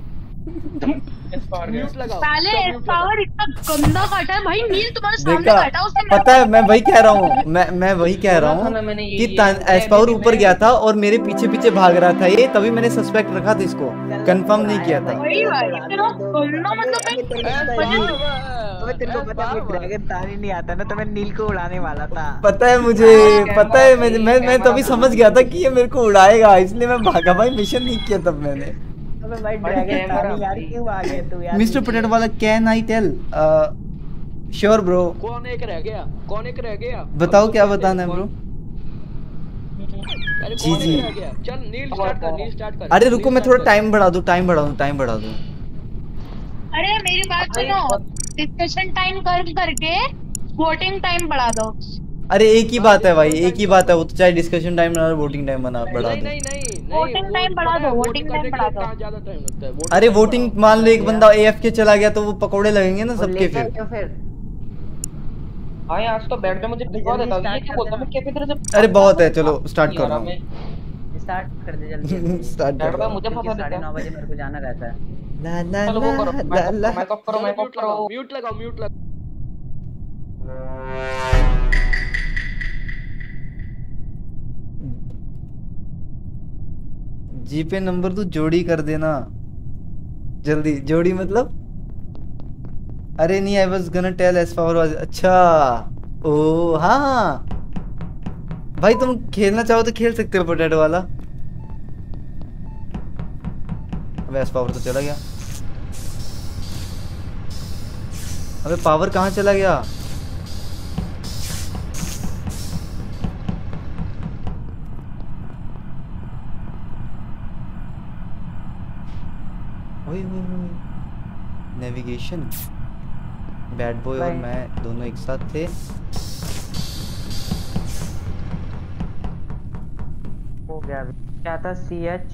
पहले एस पावर इतना गंदा काटा है भाई, नील तुम्हारे सामने काटा उसने। पता है मैं वही कह रहा हूँ, मैं मैं वही कह रहा हूँ कि एस पावर ऊपर गया था और मेरे पीछे पीछे भाग रहा था ये, तभी मैंने सस्पेक्ट रखा था, इसको कंफर्म नहीं किया था। वही भाई इतना गंदा मतलब मैं तेरे को पता है ड्रैगन तानी नहीं आता ना, तो मैं नील को उड़ाने वाला था। पता है मुझे, पता है मैं मैं मैं तभी समझ गया था कि ये मेरे को उड़ाएगा, इसलिए मैं भागा भाई, मिशन नहीं किया तब मैंने। अबे भाई ड्रैगन तानी यार क्यों आ गया तू यार? मिस्टर पोटैटो वाला can I tell? Sure bro. कौन एक रह गया? कौन एक रह गया? बताओ क्या बताना है ब्रो? जी जी चल नील स्टार्ट कर, नील स्टार्ट कर। अरे रुको मैं थोड़ा टाइम बढ़ा दूं, टाइम बढ़ा दूं, टाइम बढ़ा दूं। अरे मेरी बात सुनो, डिस्कशन टाइम कर करके वोटिंग टाइम बढ़ा दो। अरे एक ही बात है भाई, एक ही बात है, वो तो चाहे डिस्कशन टाइम ना वोटिंग टाइम बना बढ़ा दो। नहीं नहीं नहीं वोटिंग टाइम बढ़ा दो, वोटिंग टाइम बढ़ा दो। ज्यादा टाइम लगता है। अरे वोटिंग मान लो एक बंदा एएफ के चला गया तो वो पकोड़े लगेंगे ना सबके फिर। भाई आज तो बैठ के मुझे दिखा देता हूं, ये क्या बोलता मैं कैफे तरह से। अरे बहुत है, चलो स्टार्ट कर रहा हूं। स्टार्ट कर दे जल्दी। स्टार्ट कर रहा हूं। मुझे फंसा साढ़े नौ बजे मेरे को जाना रहता है। ला ला चलो वो करो, ला ला माइक ऑफ करो, माइक ऑफ करो। म्यूट लगाओ, म्यूट लगाओ। जीपे नंबर तू जोड़ी कर देना जल्दी। जोड़ी मतलब? अरे नहीं, I was gonna tell S power was. अच्छा ओ हाँ भाई, तुम खेलना चाहो तो खेल सकते हो पोटैटो वाला। अब एस पावर तो चला गया। अबे पावर कहाँ चला गया? नेविगेशन। बैड बॉय और मैं दोनों एक साथ थे। हो गया क्या था सी एच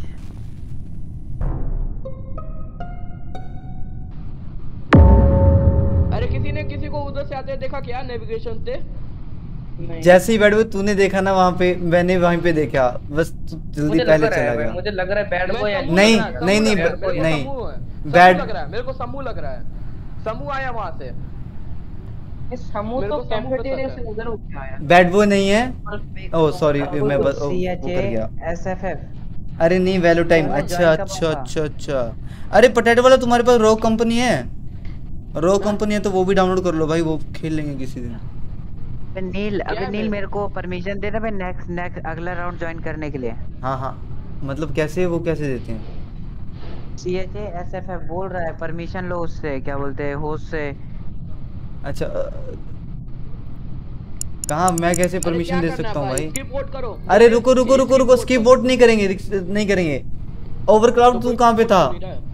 अरे किसी ने किसी को उधर से आते देखा क्या नेविगेशन से? जैसे ही बैड बॉय तूने देखा ना वहाँ पे, मैंने वहीं पे देखा, बस तू जल्दी पहले चला गया। मुझे लग रहा है बैड बॉय नहीं नहीं नहीं नहीं बैड लग रहा है मेरे को, समूह लग रहा है, समूह आया वहाँ से। समूह तो कैफेटेरिया से उधर उठ के आया। बैड बॉय नहीं है, ओह सॉरी मैं बस सी एच कर गया। एस एफ एफ अरे नहीं वैल्यू टाइम, अच्छा अच्छा अच्छा अच्छा। अरे पोटैटो वाला तुम्हारे पास रॉ कंपनी है? रॉ कंपनी है तो वो भी डाउनलोड कर लो भाई, वो खेल लेंगे किसी दिन। अबे नील अबे नील मेरे को परमिशन दे दे भाई नेक्स्ट नेक्स्ट अगला राउंड ज्वाइन करने के लिए। हाँ हाँ मतलब कैसे, वो कैसे देते हैं? C H S F F बोल रहा है परमिशन लो उससे, क्या बोलते हैं होस्ट से। अच्छा कहाँ, मैं कैसे परमिशन दे सकता हूँ भाई? स्किप वोट करो। अरे रुको रुको रुको रुको, स्किप वोट नहीं करेंगे, नहीं करेंगे। ओवरक्राउड तू कहाँ पे था?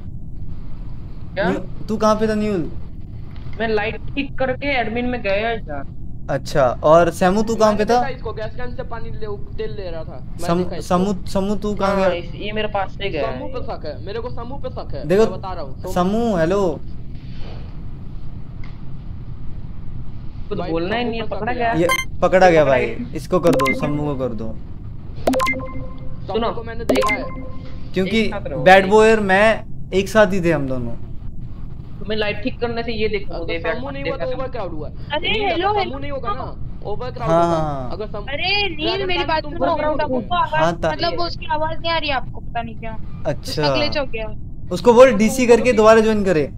तू कहाँ पे था न्यूल? मैं लाइट ठीक करके एडमिन में गया था। अच्छा और सैमू तू कहाँ पे था? इसको गैस कैन से पानी ले तेल ले रहा था। सम, समू समू तू कहाँ गया? ये मेरे पास से गया। समूह पे शक है मेरे को, समूह पे शक है, देखो मैं बता रहा हूँ। समू हेलो, कुछ बोलना ही नहीं है, पकड़ा गया। ये पकड़ा गया भाई, इसको कर दो, समू को कर दो। सुनो को मैंने देखा है क्योंकि बैड बॉय और मैं एक साथ ही थे हम दोनों। तुम्हें लाइट ठीक करने से ये देखो, अगर समूह नहीं हुआ तो ओवरक्राउड हुआ। अरे हेलो समूह नहीं होगा ना, ओवरक्राउड हाँ, होगा। हाँ। अगर समूह, अरे नील मेरी बात सुनो, हाँ, ता- मतलब उसकी आवाज नहीं आ रही आपको, पता नहीं क्यों। अच्छा ग्लिच हो गया। उसको बोल डीसी करके दोबारा ज्वाइन करे।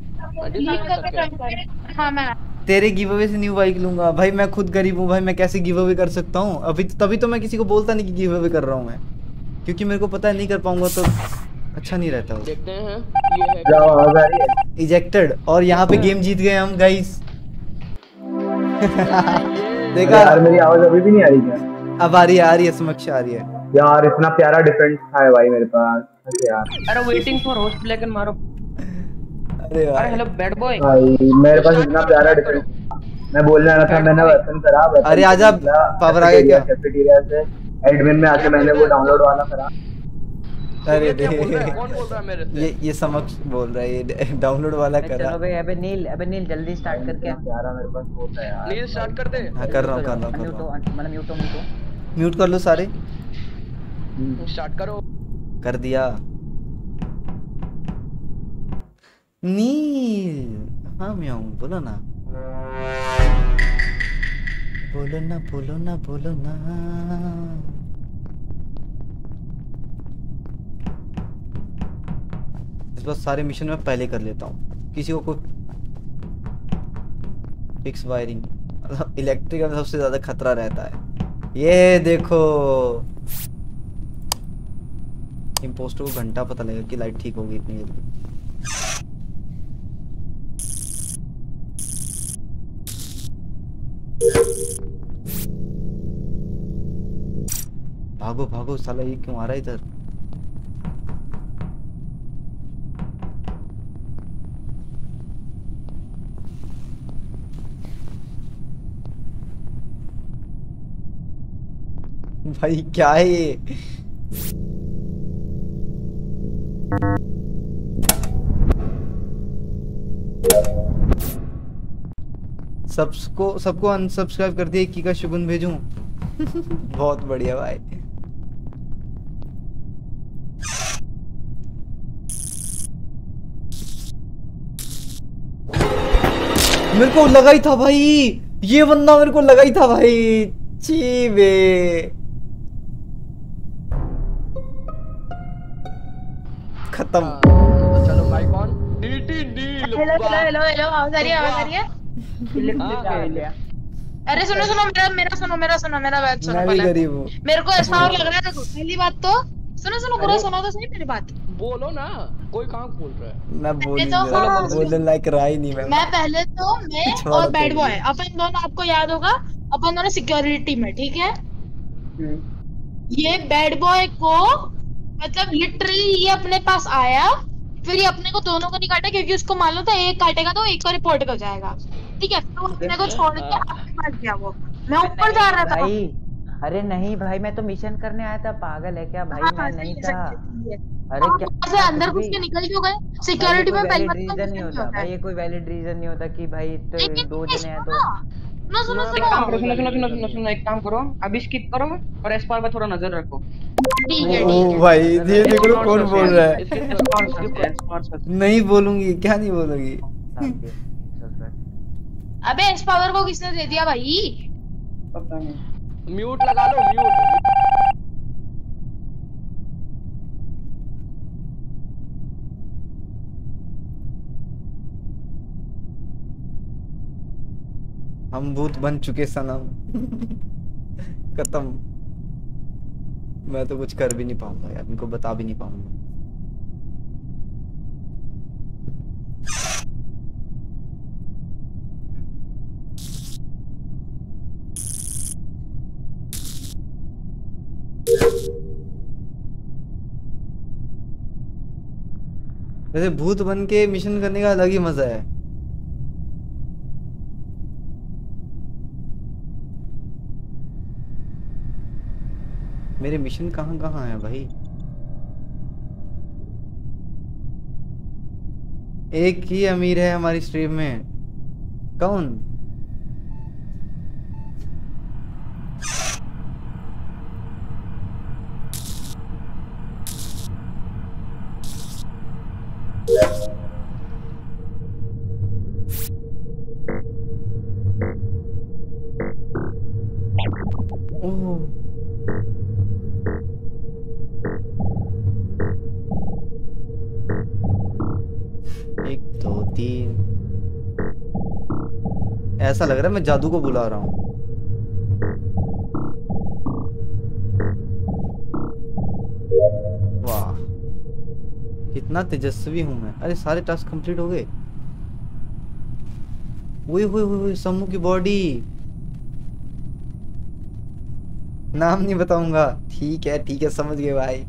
हाँ मैं तेरे गिव अवे से न्यू बाइक लूंगा भाई, मैं खुद गरीब हूँ भाई, मैं कैसे गिव अवे कर सकता हूँ अभी? तभी तो मैं किसी को बोलता नहीं कि गिव अवे कर रहा हूँ मैं, क्योंकि मेरे को पता है नहीं कर पाऊंगा तो अच्छा नहीं रहता। देखते हैं ये है इजेक्टेड, और यहाँ पे गेम जीत गए हम गाइस। देखा यार मेरी आवाज अभी भी नहीं आ रही क्या? अब आ रही है, आ रही है, समक्ष आ रही है यार। इतना प्यारा डिफेंस था भाई मेरे पास यार। अरे वेटिंग फॉर होस्ट प्ले कैन मारो। अरे अरे हेलो बैड बॉय भाई मेरे पास इतना प्यारा डिफेंस, मैं बोलने वाला था, मैंने वेपन करा। अरे आजा, पावर आ गया क्या? कैफेटेरिया से एडमिन में आके मैंने वो डाउनलोड वाला करा। अरे क्या बोल रहा है? कौन बोल रहा है मेरे से? ये ये समक्ष बोल रहा है, ये डाउनलोड वाला करा। चलो भाई अबे नील अबे नील जल्दी स्टार्ट करके प्यारा मेरे पास होता है यार। नील स्टार्ट कर दे। हाँ कर रहा हूँ कर रहा हूँ कर म्यूट रहा हो हूँ। मैंने म्यूट हो म्यूट हो म्यूट कर लो सारे। स्टार्ट करो। कर दिया। नील हाँ मैं हूँ, बोलो ना बोलो ना बोलो ना बोलो ना। इस बार सारे मिशन मैं पहले कर लेता हूँ, किसी को कोई फिक्स वायरिंग, मतलब इलेक्ट्रिकल सबसे ज्यादा खतरा रहता है। ये देखो इम्पोस्टर को घंटा पता लगेगा कि लाइट ठीक होगी इतनी जल्दी। भागो भागो साला, ये क्यों आ रहा है इधर? भाई क्या है ये? सबको सबको अनसब्सक्राइब कर दिया, की का शुगुन भेजूं? बहुत बढ़िया भाई। मेरे को लगा ही था भाई, ये बंदा मेरे को लगा ही था भाई। छी बे खत्म। तो चलो भाई कौन? डीटी deal. Hello hello hello hello आवाज आ रही है, आवाज आ रही है? अरे सुनो सुनो मेरा मेरा सुनो मेरा सुनो मेरा बात सुनो। मैं भी गरीब हूँ। मेरे को ऐसा और लग रहा है, देखो पहली बात तो सुनो सुनो पूरा सुनो तो सही मेरी बात। बोलो ना, कोई कहाँ बोल रहा है? मैं बोल तो हाँ, बोलने लायक रहा ही नहीं मैं। मैं पहले तो मैं और बैड बॉय अपन दोनों, आपको याद होगा अपन दोनों सिक्योरिटी में, ठीक है? ये बैड बॉय को मतलब लिटरली ये अपने पास आया, फिर ये अपने को दोनों को नहीं काटा क्योंकि उसको मालूम था एक काटेगा तो एक को रिपोर्ट कर जाएगा, ठीक है? तो अपने को छोड़ के अपने पास गया वो। मैं ऊपर जा रहा था भाई अरे नहीं भाई, मैं तो मिशन करने आया था, पागल है क्या भाई? हाँ, मैं सही नहीं है, था। सही है। अरे आप क्या वहाँ से अंदर घुस के निकल क्यों गए? सिक्योरिटी में पहली बात तो रीजन नहीं mission होता होता है। भाई, ये कोई वैलिड रीजन नहीं होता कि भाई तो नहीं, नहीं, दो नहीं, जने हैं सुनो तो। ना। सुनो, सुनो, ना एक ना काम सुनो। करो, सुनो कोई सुनो सुनो valid सुनो reason सुनो, एक काम करो, अभी स्किप करो और एस्पार पे थोड़ा नजर रखो। ठीक है, ओ ठीक है। भाई ये देख लो कौन Escort बोल से- रहा है। Skip करो, एस्पार skip से- करो। एस्पार से- नहीं बोलूंगी, क्या नहीं बोलूंगी। अबे इस पावर को किसने दे दिया भाई? पता नहीं। म्यूट लगा लो, म्यूट। हम भूत बन चुके सनम। खत्म। मैं तो कुछ कर भी नहीं पाऊंगा यार, इनको बता भी नहीं पाऊंगा। वैसे भूत बन के मिशन करने का अलग ही मजा है। मेरे मिशन कहाँ कहाँ है भाई? एक ही अमीर है हमारी स्ट्रीम में। कौन? ओह एक दो तीन। ऐसा लग रहा है मैं जादू को बुला रहा हूँ। वाह कितना तेजस्वी हूँ मैं। अरे सारे टास्क कंप्लीट हो गए। वही हुई हुई समू की बॉडी। नाम नहीं बताऊंगा। ठीक है ठीक है समझ गए भाई।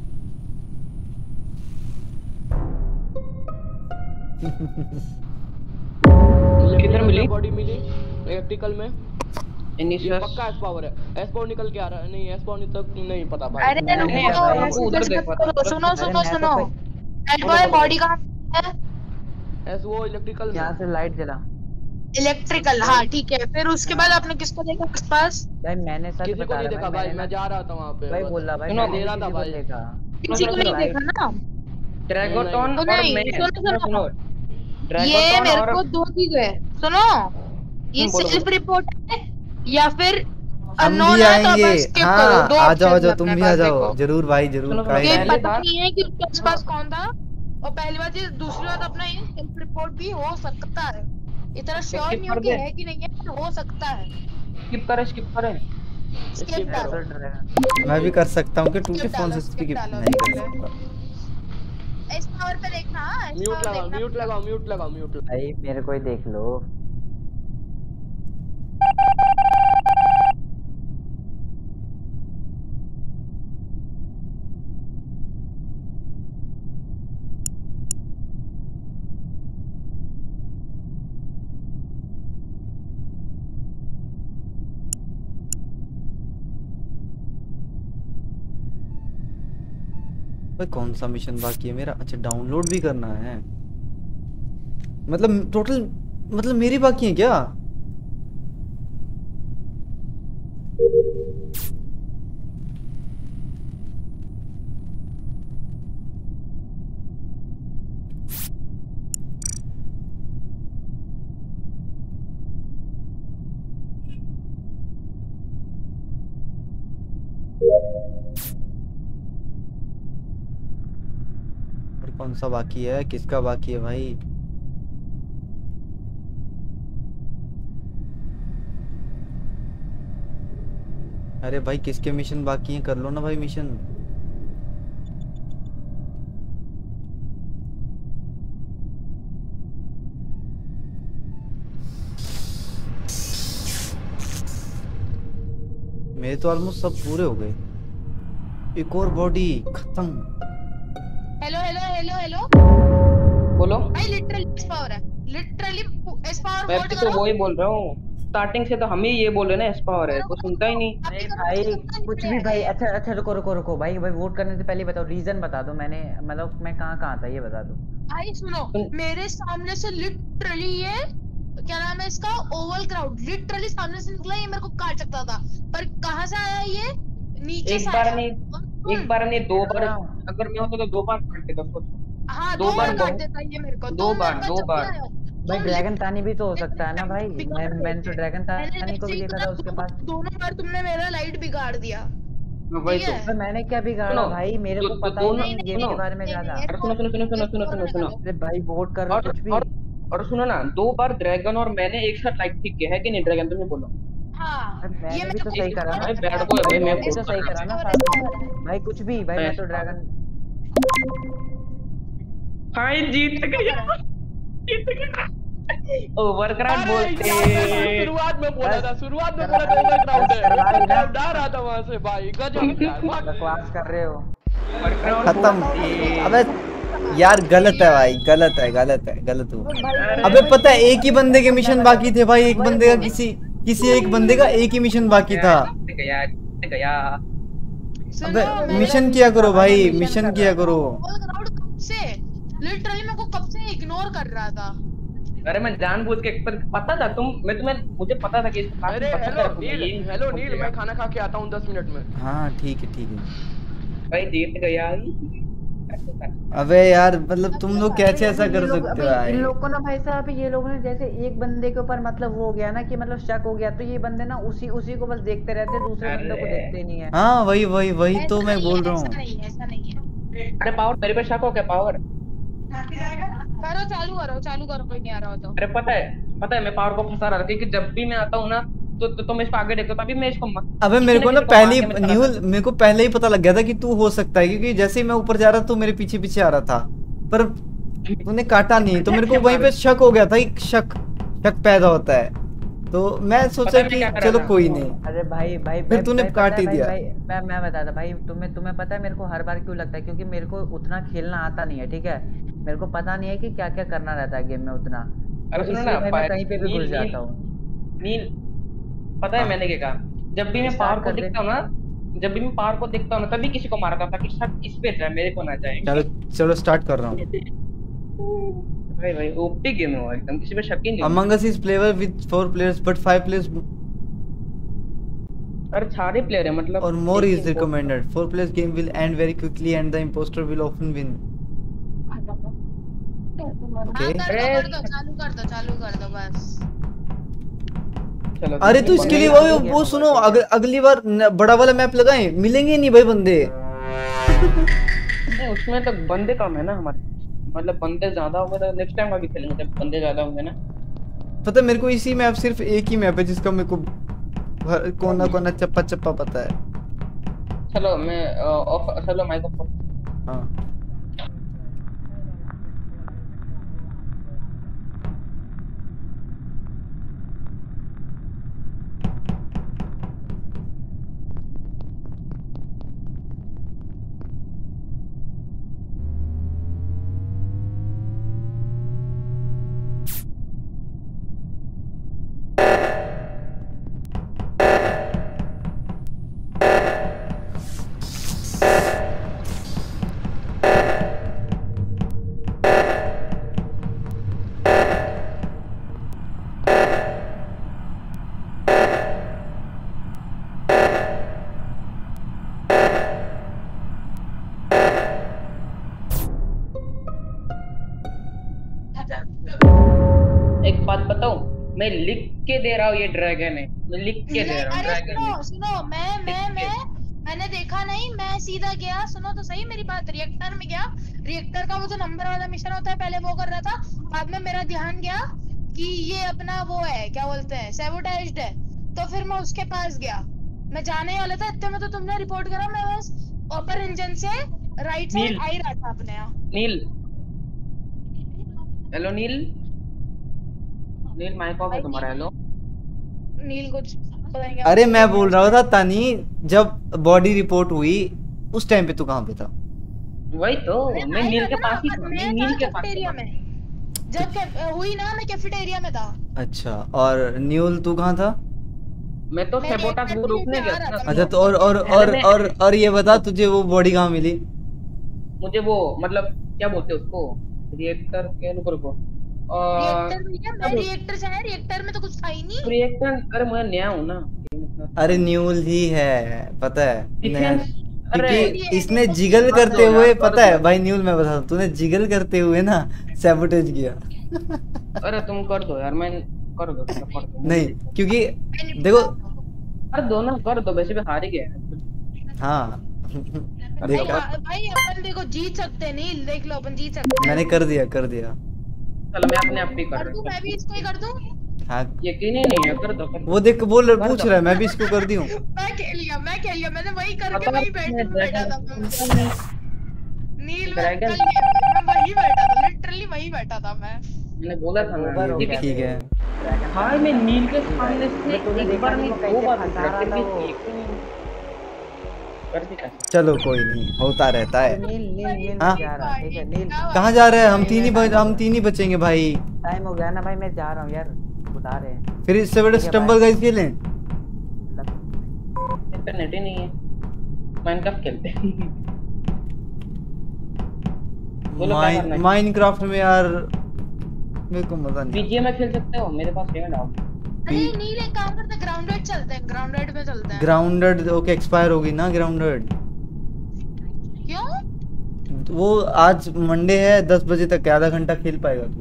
किधर मिली? बॉडी मिली इलेक्ट्रिकल में। ये इनिशियस पक्का एस पावर है। एस पावर निकल के आ रहा है। नहीं एस पावर तक नहीं पता भाई। अरे नहीं, नहीं, रुको, भाई, ऐसे उधर कैसे देखो। करो? सुनो, अरे सुनो, मैं तो सुनो। कोई- एड बॉय बॉडी कहाँ है? एस वो इलेक्ट्रिकल यहाँ में। से लाइट जला। इलेक्ट्रिकल, हाँ ठीक है। फिर उसके बाद आपने किसको देखा आसपास? भाई मैंने सच किसी को बता नहीं रहा देखा भाई, मैंने मैं ना- जा रहा था वहाँ पे। भाई बस। बोल रहा भाई सुनो, मैंने दे रहा किसी था को भाई। देखा। किसी को नहीं लाइट- देखा ना? ड्रैगोटॉन तो और नहीं, मैं सुनो, सुनो सुनो। सुनो ये ड्रैगोटॉन मेरे और को दो चीजें सुनो। ये हम्म, बोलो, सेल्फ रिपोर्ट है या फिर हम अननोन भी है, तो आएंगे। अपन skip हाँ करो। दो आ जाओ आ options जाओ है तुम अपने भी आ पास, जाओ। देखो। जरूर भाई जरूर। सुनो, सुनो, काहे ये नहीं। पहले पता बात- नहीं है कि उसके आसपास कौन था। और पहली बात, ये दूसरी बात, अपना ये सेल्फ रिपोर्ट भी हो सकता है। इतना श्योर skip नहीं कर हो कि दे। है कि नहीं है, पर हो सकता है। स्किप करें स्किप करें स्किप Skip डालो। करो। तो डर- मैं भी कर सकता हूँ कि टूटे Skip फोन डालो, से skip skip डालो, नहीं कर skip सकता। इस पावर पे देखना, हाँ, इस म्यूट पावर लगाओ, देखना। म्यूट लगाओ, म्यूट लगाओ, म्यूट लगाओ। भाई मेरे को ही देख लो। भाई कौन सा मिशन बाकी है मेरा? अच्छा डाउनलोड भी करना है। मतलब टोटल मतलब मेरी बाकी है क्या? और कौन सा बाकी है? किसका बाकी है भाई? अरे भाई किसके मिशन बाकी हैं? कर लो ना भाई मिशन। मेरे तो ऑलमोस्ट सब पूरे हो गए। एक और बॉडी खत्म। Hello, hello, hello, hello. बोलो। भाई लिटरली इस पावर है। लिटरली इस पावर मैं वोट भी तो करो। वही बोल रहा हूँ। स्टार्टिंग से तो हम ही ये बोले ना एस्पावर है, वो सुनता ही नहीं। नहीं भाई कुछ भी भाई। अच्छा अच्छा रुको रुको रुको भाई भाई वोट करने से पहले बताओ रीजन बता दो। मैंने मतलब मैं कहाँ कहाँ था ये बता दो भाई। सुनो, मेरे सामने से लिटरली ये क्या नाम है इसका, ओवल क्राउड लिटरली सामने से निकला, ये मेरे को काट सकता था, पर कहाँ से आया ये, नीचे एक से बार आया। नहीं एक बार नहीं दो बार, अगर मैं होता तो दो बार काट देता उसको। हाँ दो दो बार बार काट बहुत- देता ये मेरे को, दो बार दो बार भाई ड्रैगन तानी भी तो हो सकता है ना भाई। मैं मैंने तो ड्रैगन तानी को भी देखा था उसके पास। दोनों बार तुमने मेरा लाइट बिगाड़ दिया। वही तो। पर मैंने क्या बिगाड़ा सुनो, भाई, मेरे तो- को तो पता ही दोनों- नहीं गेम सुनो। के बारे में ज्यादा। अरे सुनो सुनो सुनो सुनो सुनो सुनो सुनो अरे भाई वोट कर और कुछ भी। और और सुनो ना, दो बार ड्रैगन और मैंने एक साथ लाइट ठीक किया है कि नहीं? ड्रैगन तुम बोलो। हाँ अरे मैंने ये भी मेरे तो को सही करा ना। अरे बैठ को भाई, मैं मैंने भी तो सही करा ना साथ में। भाई कुछ भी भाई, मैं तो ड्रैगन। भाई जीत गया, जीत गया। ओवरक्राउड अरे बोलते यार, शुरुआत में बोला था शुरुआत में बोला था ओवरक्राउड है, ओवरक्राउड आ रहा था वहां से भाई। गजब यार, वाह। बकवास कर रहे हो। ओवरक्राउड खत्म। अबे यार गलत है भाई, गलत है गलत है गलत हुआ। अबे पता है एक ही बंदे के मिशन बाकी थे भाई, एक बंदे का किसी किसी एक बंदे का एक ही मिशन बाकी था। जीत गया, जीत गया। अबे मिशन किया करो भाई, मिशन किया करो। ओवल क्राउड कब से, लिटरली मेरे को कब से इग्नोर कर रहा था। अरे मैं जानबूझ के, पर पता था तुम, मैं तुम्हें मुझे पता था कि इसको काफी अरे पसंद हेलो है तुम्हें, नील, ये नहीं हेलो पसंद नील, है। मैं खाना खा के आता हूँ दस मिनट में। हाँ ठीक है ठीक है। भाई जीत गया। अबे यार मतलब तुम लोग कैसे ऐसा कर ये लोग- सकते अबे हो भाई? इन लोग को ना भाई साहब, ये लोग ने जैसे एक बंदे के ऊपर मतलब वो हो गया ना कि मतलब शक हो गया, तो ये बंदे ना उसी उसी को बस देखते रहते हैं, दूसरे बंदों को अरे। देखते नहीं है। हाँ वही वही वही तो ऐसा मैं नहीं बोल है, रहा ऐसा हूँ। नहीं है, ऐसा नहीं है। अरे पावर, मेरे पे शक हो क्या? पावर, करो चालू करो चालू करो, कोई नहीं आ रहा हो तो। अरे पता है पता है मैं पावर को फंसा रहा था, क्योंकि जब भी मैं आता हूँ ना तो तो तुम इसको आगे देखो, तभी मैं इसको म- अबे मेरे किसी को न ना किसी को पहले मार के मैं न्यूल मेरे को पहले ही पता लग गया था कि तू हो सकता है, क्योंकि जैसे ही मैं ऊपर जा रहा था तो मेरे पीछे पीछे आ रहा था, पर तूने काटा नहीं, तो मेरे को वहीं पे शक हो गया था कि शक शक पैदा होता है, तो मैं सोचा पता है मैं कि क्या कर चलो रहा था? कोई नहीं। अरे भाई भाई फिर भाई- तूने भाई काट पता ही है दिया। भाई, भाई मैं मैं बताता भाई, तुम्हें तुम्हें पता है मेरे को हर बार क्यों लगता है, क्योंकि मेरे को उतना खेलना आता नहीं है, ठीक है। मेरे को पता नहीं है कि क्या क्या करना रहता है गेम में उतना, अरे तो सुनो इसलिए ना, भाई मैं पाय- कहीं पे भी नील- घुस नील- जाता हूँ। नील, पता है हाँ। मैंने क्या कहा? जब भी मैं Start पावर को कर दे। देखता हूँ ना, जब भी मैं पावर को देखता हूँ ना, तभी किसी को मारता था कि शक इस पे जाए, मेरे को ना जाए। चलो चलो स्टार्ट कर रहा हूँ। भाई भाई ओपी गेम है वो, एकदम किसी पे शक ही नहीं। Among Us is playable with four players but five players अरे सारे प्लेयर है मतलब, or more एक is he- recommended. Four players game will end very quickly and the imposter will often win. हाँ Okay. कर अरे। दो कर दो, चालू कर दो चालू कर दो बस। चलो, अरे तो बंदे- इसके लिए वो वो सुनो, अग, अगली बार न- बड़ा वाला मैप लगाएं, मिलेंगे नहीं भाई बंदे। नहीं, उसमें तो बंदे कम है ना हमारे, मतलब बंदे ज्यादा होंगे तो नेक्स्ट टाइम आगे खेलेंगे जब बंदे ज्यादा होंगे ना। पता है मेरे को इसी मैप, सिर्फ एक ही मैप है जिसका मेरे को हर कोना कोना चप्पा चप्पा पता है। चलो मैं ऑफ, चलो माइक ऑफ। हाँ एक बात बताऊं, मैं लिख के दे रहा हूँ, ये ड्रैगन है, मैं लिख के दे रहा हूँ अरे ड्रैगन सुनो है। सुनो, मैं मैं मैं मैंने देखा नहीं, मैं सीधा गया, सुनो तो सही मेरी बात, रिएक्टर में गया, रिएक्टर का वो जो नंबर वाला मिशन होता है पहले वो कर रहा था, बाद में मेरा ध्यान गया कि ये अपना वो है क्या बोलते हैं सैबोटाइज्ड है, तो फिर मैं उसके पास गया, मैं जाने वाला था, इतने में तो तुमने रिपोर्ट करा, मैं बस अपर इंजन से राइट साइड नील। आ ही रहा था अपने यहाँ। Neel, hello Neel, Neel mic off है तुम्हारा। हेलो नील कुछ पता नहीं क्या- अरे मैं बोल रहा था तानी, जब बॉडी रिपोर्ट हुई उस टाइम पे तू कहाँ पे था? वही तो, अरे मैं भाई, नील के मैं पास ही था, था, मैं मैं नील था के पास कैफेटेरिया था। में। जब कैफ- हुई ना मैं कैफेटेरिया में था। अच्छा, और न्यूल तू कहाँ था? मैं तो मैं सेबोटास reactor वो के रोकने नीचे गया आ था रहा ना। था। अच्छा, तो और और पहले और मैं- और और ये बता, तुझे वो बॉडी कहाँ मिली? मुझे वो मतलब क्या बोलते हैं उसको, रिएक्टर क्या, रुको रुको रिएक्टर भैया, मैं क्या बोल रिएक्टर से है, रिएक्टर में तो कुछ था ही नहीं। रिएक्टर, अरे मैं नया हूँ ना। अरे न्यूल ही है, पता है नया, डिफेंस, अरे क्योंकि ये इसने तो जिगल कर करते दो यार, हुए, कर पता है दो। भाई न्यूल, मैं बता दूं, तूने जिगल करते हुए ना सैबोटेज किया। अरे तुम कर दो यार, मैं कर दो, तुम कर दो, मुझे नहीं, देखो। क्योंकि देखो, कर दो ना, कर दो, वैसे भी हार ही गया है। हाँ भाई देखा, हाँ, भाई अपन देखो जीत सकते हैं, नील देख लो अपन जीत सकते हैं। मैंने कर दिया कर दिया। चलो मैं अपने आप ही कर कर दूं, रहा मैं भी इसको ही कर दूं। हाँ, हूँ, यकीन ही नहीं है, कर दो कर दो। वो देख बोल कर पूछ दो। रहा है, मैं भी इसको कर दी हूँ। मैं खेल लिया, मैं खेल लिया, मैंने वही करके पता वही बैठ है, बैठा था ड्रैगन- मैं। नील में ड्रैगन- कर लिया भाई, मैं वही बैठा था, लिटरली वही बैठा था मैं। मैंने बोला था ना, गोबर हो ये गया ठीक है। ड्रैगन भाई मैं नील के सामने से ये तूने एक देखा बार नहीं नहीं, वो दो कैसे बार फंसा रहा फिर था भी वो। एक ही नहीं। कर दी कैसे? चलो कोई नहीं, होता रहता है। नील नील नील हाँ? मैं जा रहा ठीक है नील। कहाँ जा रहे हैं? हम तीन ही बच, हम तीन ही बचेंगे भाई। टाइम हो गया ना भाई, मैं जा रहा हूँ यार, बुला रहे हैं। फिर इससे बड़े ठीक है, स्टम्बल गाइस खेलें। इंटरनेट ही नहीं है, माइनक्राफ्ट खेलते हैं। बोलो क्या करना माइन है? माइनक्राफ्ट में यार मेरे को मजा नहीं बीजीएम में खेल सकते हो, मेरे पास पेमेंट आओ। अरे नील एक काम करते हैं, ग्राउंडेड चलते हैं, ग्राउंडेड में चलते हैं। ग्राउंडेड ओके, एक्सपायर हो गई ना ग्राउंडेड। क्यों? वो आज मंडे है, दस बजे तक है, आधा घंटा खेल पाएगा तू।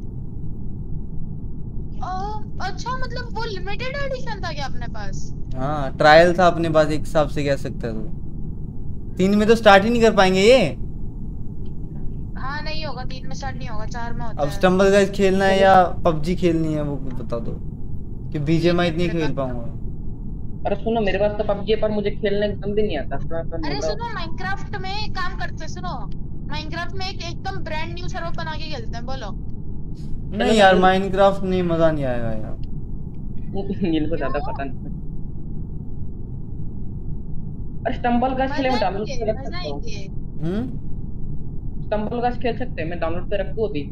अ, अच्छा मतलब वो लिमिटेड एडिशन था क्या अपने पास? हाँ, ट्रायल था अपने पास, एक हिसाब से कह सकता है तू। तीन में तो स्टार्ट ही नहीं कर पाएंगे ये। हाँ नहीं होगा, तीन में स्टार्ट नहीं होगा, चार में होता अब है। स्टम्बल गाइस खेलना है या पबजी खेलनी है वो बता दो, कि बीजेएमआई इतनी खेल पाऊंगा। अरे सुनो, मेरे पास तो पबजी है पर मुझे खेलने एकदम भी नहीं आता, थोड़ा सा अरे नोड़ा- सुनो, माइनक्राफ्ट में एक काम करते हैं, सुनो माइनक्राफ्ट में एक एकदम ब्रांड न्यू सर्वर बना के खेलते हैं, बोलो। नहीं यार, माइनक्राफ्ट नहीं, मजा नहीं आएगा यार। नील को ज्यादा पता नहीं। अरे स्टम्बल गाइस खेले, मैं डाउनलोड पे रख मजा सकता हूँ। आएंगे। हम्म स्टम्बल गाइस खेल सकते हैं, मैं डाउनलोड पे रखूँ अभी।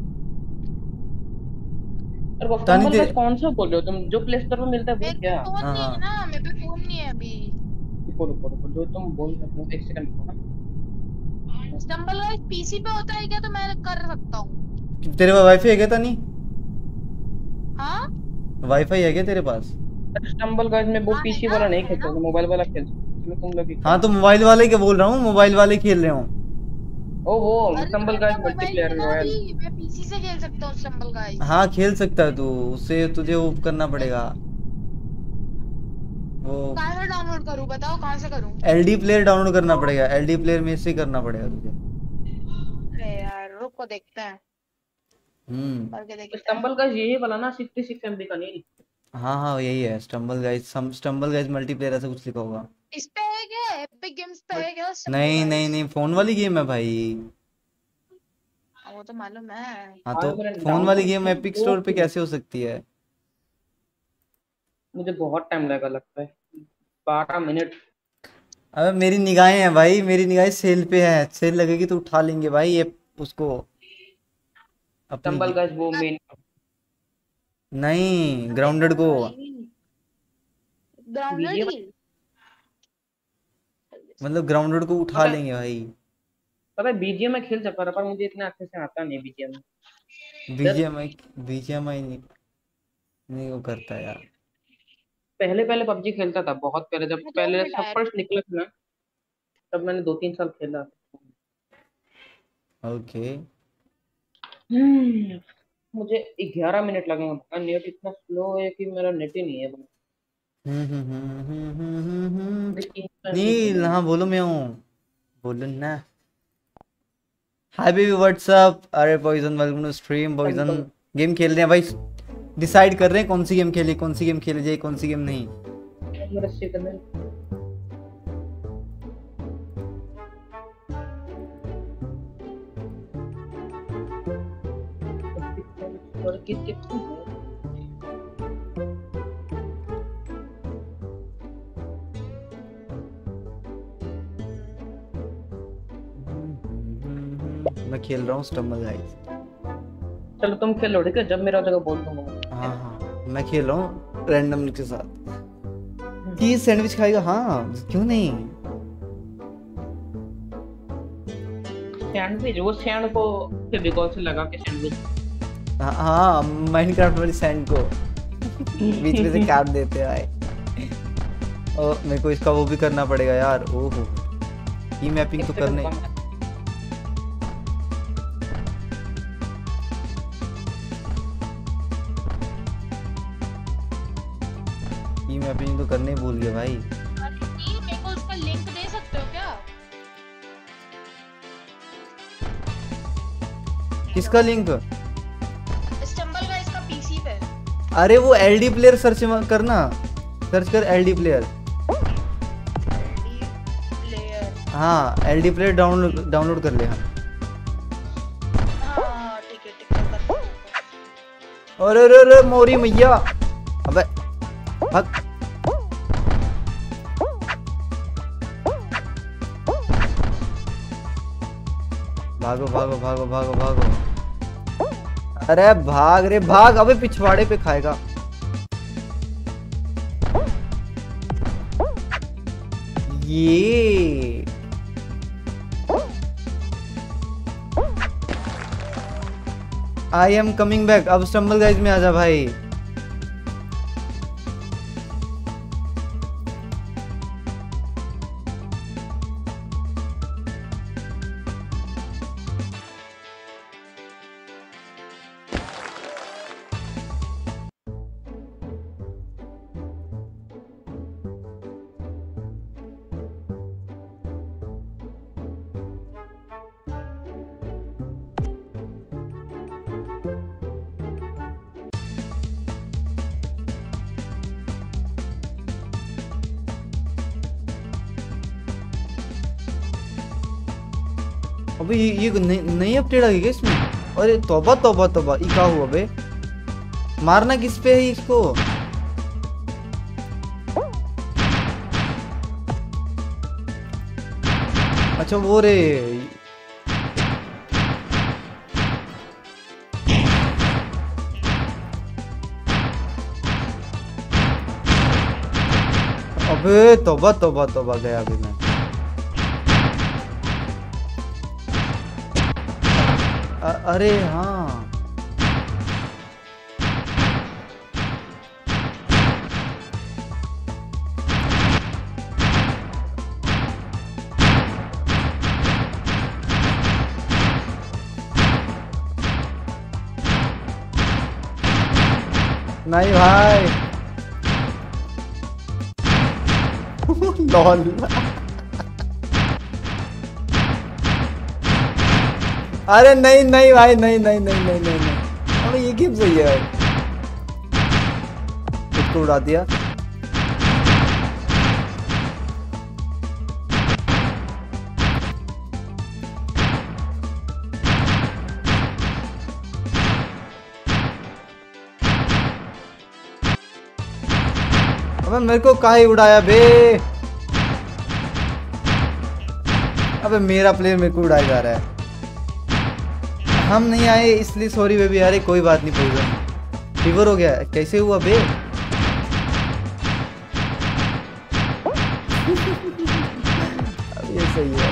अरे वो तानी स्टम्बल दे- गाइस कौन सा बोल रहे हो तुम, जो प्ले स्टोर में मिलता है वो मेरे क्या? पे फोन हाँ, नहीं है हाँ। ना, मेरे पे फोन नहीं है अभी। रुको रुको रुको, जो तुम बोल रहे हो, एक सेकंड रुको ना। स्टम्बल गाइस पीसी पे होता है क्या? तो मैं कर सकता हूँ। तेरे पास वाईफाई है क्या तानी? हाँ वाईफाई है क्या तेरे पास? स्टम्बल गाइस में वो हाँ, पीसी है वाला ना, नहीं है खेलता, ना। तो मोबाइल वाला खेलता हूँ। तुम लोग ही हाँ, तो मोबाइल वाले के बोल रहा हूँ, मोबाइल वाले खेल रहे हो। ओ वो अरे स्टम्बल मेरे गाइस पास मोबाइल मल्टीप्लेयर है ना रॉयल। अभी, मैं पीसी से खेल सकता हूँ स्टम्बल गाइस। हाँ खेल सकता है तू, उससे तुझे वो करना पड़ेगा, वो कहाँ से डाउनलोड करूँ बताओ, कहाँ से करूँ? एलडी प्लेयर डाउनलोड करना पड़ेगा, एलडी प्लेयर में से करना पड़ेगा तुझे। अरे यार रुको देखते हैं, हम्म करके देखते हैं। स्टम्बल गाइस यही वाला ना, छियासठ एमबी का नहीं? हाँ हाँ यही है Stumble Guys, some Stumble Guys multiplayer ऐसा कुछ लिखा होगा। इस पे है क्या? एपिक गेम्स पे है क्या Stumble नहीं Guys? नहीं नहीं, फोन वाली गेम है भाई। हाँ, वो तो मालूम है। हाँ हाँ, तो मैंने फोन वाली download गेम की, एपिक वो स्टोर पे क्यों? कैसे हो सकती है? मुझे बहुत टाइम लगा लगता है, बारह मिनट। अबे मेरी निगाहें हैं भाई, मेरी निगाहें सेल पे है, सेल लगेगी तो उठा लेंगे भाई ये उसको अपनी। स्टम्बल गाइस वो मेन नहीं, ग्राउंडेड को। ग्राउंडेड वीडियो- ही मतलब ग्राउंडेड को उठा पता- लेंगे भाई। पता है बीजीएम में खेल सकता था, पर मुझे इतना अच्छे से आता नहीं बीजीएम में। बीजीएमआई बीजीएमआई नहीं, नहीं वो करता है यार। पहले पहले पबजी खेलता था, बहुत पहले, जब मुझे पहले भी सब टायर- फर्स्ट निकला था ना, तब मैंने दो तीन साल खेला। ओके। हम्म, मुझे ग्यारह मिनट लगेंगे, नेट इतना स्लो है कि मेरा नेट ही नहीं है। हम्म हम्म हम्म हम्म हम्म हम्म हम्म। लेकिन- नील, हाँ बोलो, मैं हूँ, बोलो ना। Hi baby what's up. अरे poison, welcome to stream. Poison game खेल रहे हैं भाई, डिसाइड कर रहे हैं कौन सी गेम खेले, कौन सी गेम खेले जाए, कौन सी गेम नहीं। मेरा सेकंड है। और किसके मैं खेल रहा हूँ स्टम्बल गाइस। चलो तुम खेलो ठीक है, जब मेरा जगह बोल दूंगा। हाँ हाँ मैं खेल रहा हूँ रैंडम के साथ। चीज सैंडविच खाएगा? हाँ क्यों नहीं। सैंडविच, वो सैंड को फेविकॉल से लगा के सैंडविच। हाँ हाँ माइनक्राफ्ट वाली सैंड को बीच में से काट देते हैं। और मेरे को इसका वो भी करना पड़ेगा यार। ओहो ई मैपिंग तो करने। ई मैपिंग तो करने ही भूल गया भाई। अरे नहीं, मेरे को उसका लिंक दे सकते हो क्या? किसका लिंक? स्टम्बल का इसका पीसी पे। अरे वो एलडी प्लेयर सर्च करना, सर्च कर एलडी प्लेयर। प्लेयर। हाँ एलडी प्लेयर डाउनलोड डाउनलोड कर ले। हाँ हाँ ठीक है ठीक है कर दूंगा। अरे अरे अरे मोरी मैया, अबे भाग। भागो भागो भागो भागो भागो। अरे भाग रे भाग, अबे पिछवाड़े पे खाएगा। ये आई एम कमिंग बैक। अब स्टम्बल गाइज में आजा भाई। अबे ये ये नई नई अपडेट आ गई क्या इसमें? अरे तौबा तौबा तौबा, ये क्या हुआ बे? मारना किस पे है इसको? अच्छा वो रे, अबे तौबा तौबा तौबा, गया अभी मैं। अ- अरे हाँ नहीं भाई लॉल। अरे नहीं नहीं भाई, नहीं नहीं नहीं नहीं नहीं नहीं, अबे ये गेम सही है भाई। खुद को उड़ा दिया। अबे मेरे को काहे उड़ाया बे? अबे मेरा प्लेयर मेरे को उड़ाया जा रहा है। हम नहीं आए इसलिए सॉरी बेबी। अरे कोई बात नहीं, पोइजन फीवर हो गया। कैसे हुआ बे? अब ये सही है।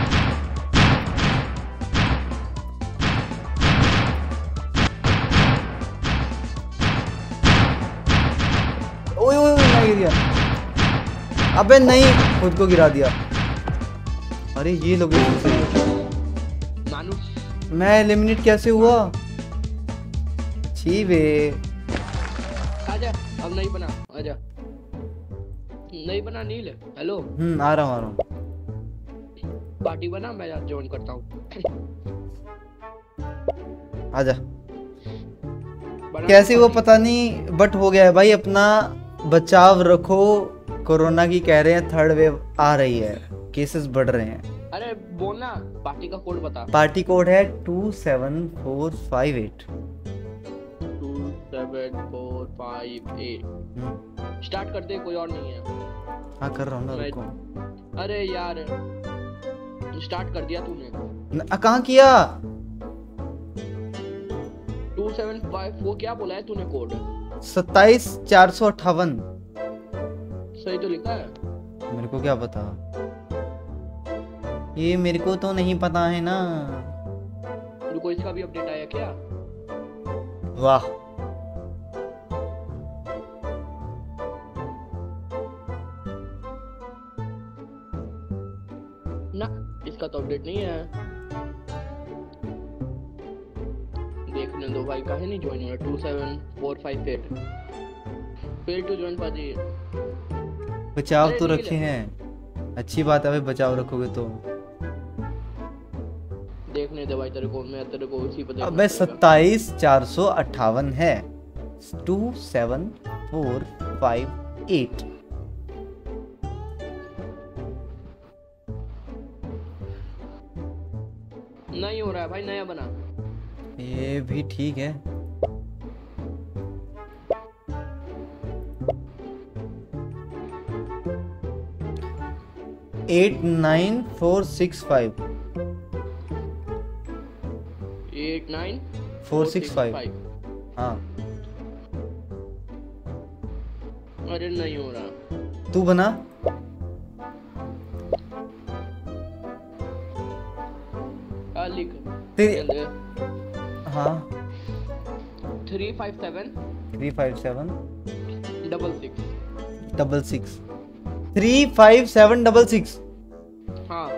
ओए ओए ओए मैं गिर गया। अबे नहीं, खुद को गिरा दिया। अरे ये लोकेशन सही है। मानुस मैं एलिमिनेट कैसे हुआ? छी बे। आजा, अब नहीं बना, आजा। नहीं बना नील। हेलो हम्म आ रहा हूँ आ रहा हूँ। पार्टी बना, मैं ज्वाइन करता हूँ। आजा। बना कैसे दो वो party। पता नहीं, बट हो गया है भाई। अपना बचाव रखो, कोरोना की कह रहे हैं थर्ड वेव आ रही है, केसेस बढ़ रहे हैं। अरे बोलना, पार्टी का कोड बता। पार्टी कोड है two seven four five eight. Two seven four five eight. Start कर दे, कोई और नहीं है। हाँ कर रहा हूँ ना, मैं- रुको। अरे यार स्टार्ट कर दिया तूने। न- आ, कहाँ किया? टू टू सेवन फाइव वो क्या बोला है तूने कोड? सत्ताईस चार सौ अट्ठावन। सही तो लिखा है। मेरे को क्या पता, ये मेरे को तो नहीं पता है ना। रुको, इसका भी अपडेट आया क्या? वाह, ना इसका तो अपडेट नहीं है। देखने दो भाई, काहे नहीं ज्वाइन हो रहा? Two seven four five eight fail to join पाजी। बचाव अरे तो नील रखे है। हैं, अच्छी बात है भाई, बचाव रखोगे तो। देखने दे भाई, तेरे को मैं तेरे को उसी पे देखना अबे पड़ेगा। सत्ताईस चार सौ अट्ठावन है। Two seven four five eight. नहीं हो रहा है भाई, नया बना। ये भी ठीक है। Eight nine four six five. Eight nine four six five. हाँ, अरे नहीं हो रहा। तू बना। आ, लिख तेरे हाँ, three five seven three five seven double six. Double six. Three five seven double six. हाँ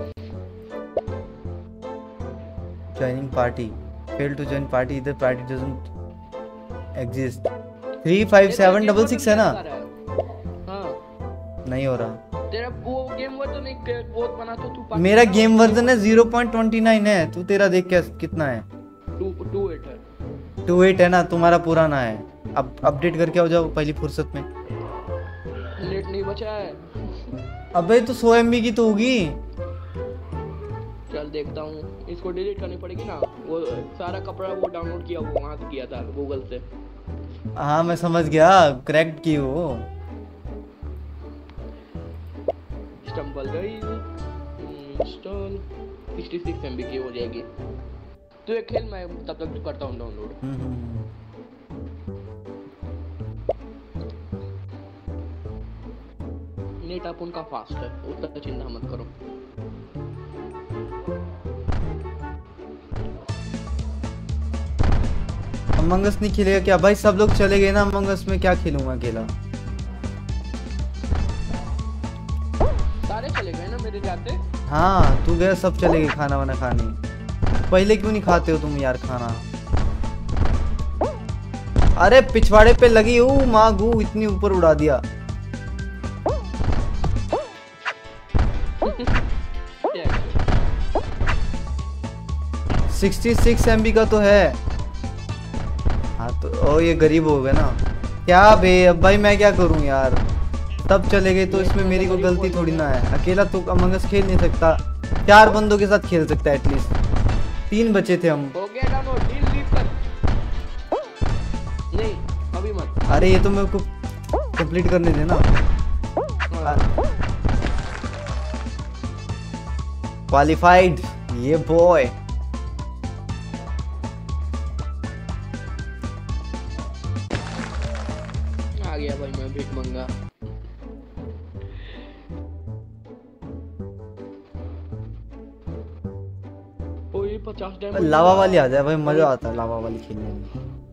Joining party. Fail to join party. Either party doesn't exist. Three five seven double six है ना? हाँ नहीं हो रहा। तेरा वो गेम वर्जन नहीं कोड बना तो तू मेरा गेम वर्जन है ज़ीरो पॉइंट टू नाइन है। तू तेरा देख क्या कितना है? टू टू एट है। टू एट है ना, तुम्हारा पुराना है। अब अपडेट करके आओ जाओ पहली फुर्सत में। नेट नहीं बचा है। अबे तो सौ एम बी की तो होगी। चल देखता हूँ, इसको डिलीट करनी पड़ेगी ना। वो सारा कपड़ा वो डाउनलोड किया वो वहाँ से किया था गूगल से। हाँ मैं समझ गया, क्रैक्ड की वो। स्टम्बल गई इंस्टॉल सिक्सटी सिक्स एमबी की हो जाएगी। तो एक खेल मैं तब तक करता हूँ डाउनलोड। नेट आप उनका फास्ट है, उतना चिंता मत करो। अमंग अस नहीं खेलेगा क्या भाई? सब लोग चले गए ना अमंग अस में, क्या खेलूंगा अकेला? सारे चले गए ना मेरे जाते। हाँ तू गया, सब चले गए खाना वाना खाने। पहले क्यों नहीं खाते हो तुम यार खाना? अरे पिछवाड़े पे लगी हूँ माँ गू, इतनी ऊपर उड़ा दिया। सिक्सटी सिक्स एम बी का तो है। हाँ तो ओ ये गरीब हो गए ना क्या बे? अब भाई मैं क्या करूं यार, तब चले गए तो इसमें मेरी कोई गलती थोड़ी ना है। अकेला तो अमंग अस खेल नहीं सकता, चार बंदों के साथ खेल सकता है एटलीस्ट। तीन बचे थे हम। हो गया डाउनलोड, डील लीव कर। नहीं अभी मत। अरे ये तो मेरे को कंप्लीट करने देना। क्वालिफाइड ये बॉय। आ गया भाई मैं भीख मंगा। ओए पचास डायमंड। लावा वाली आ जाए भाई, मजा आता है लावा वाली खेलने में।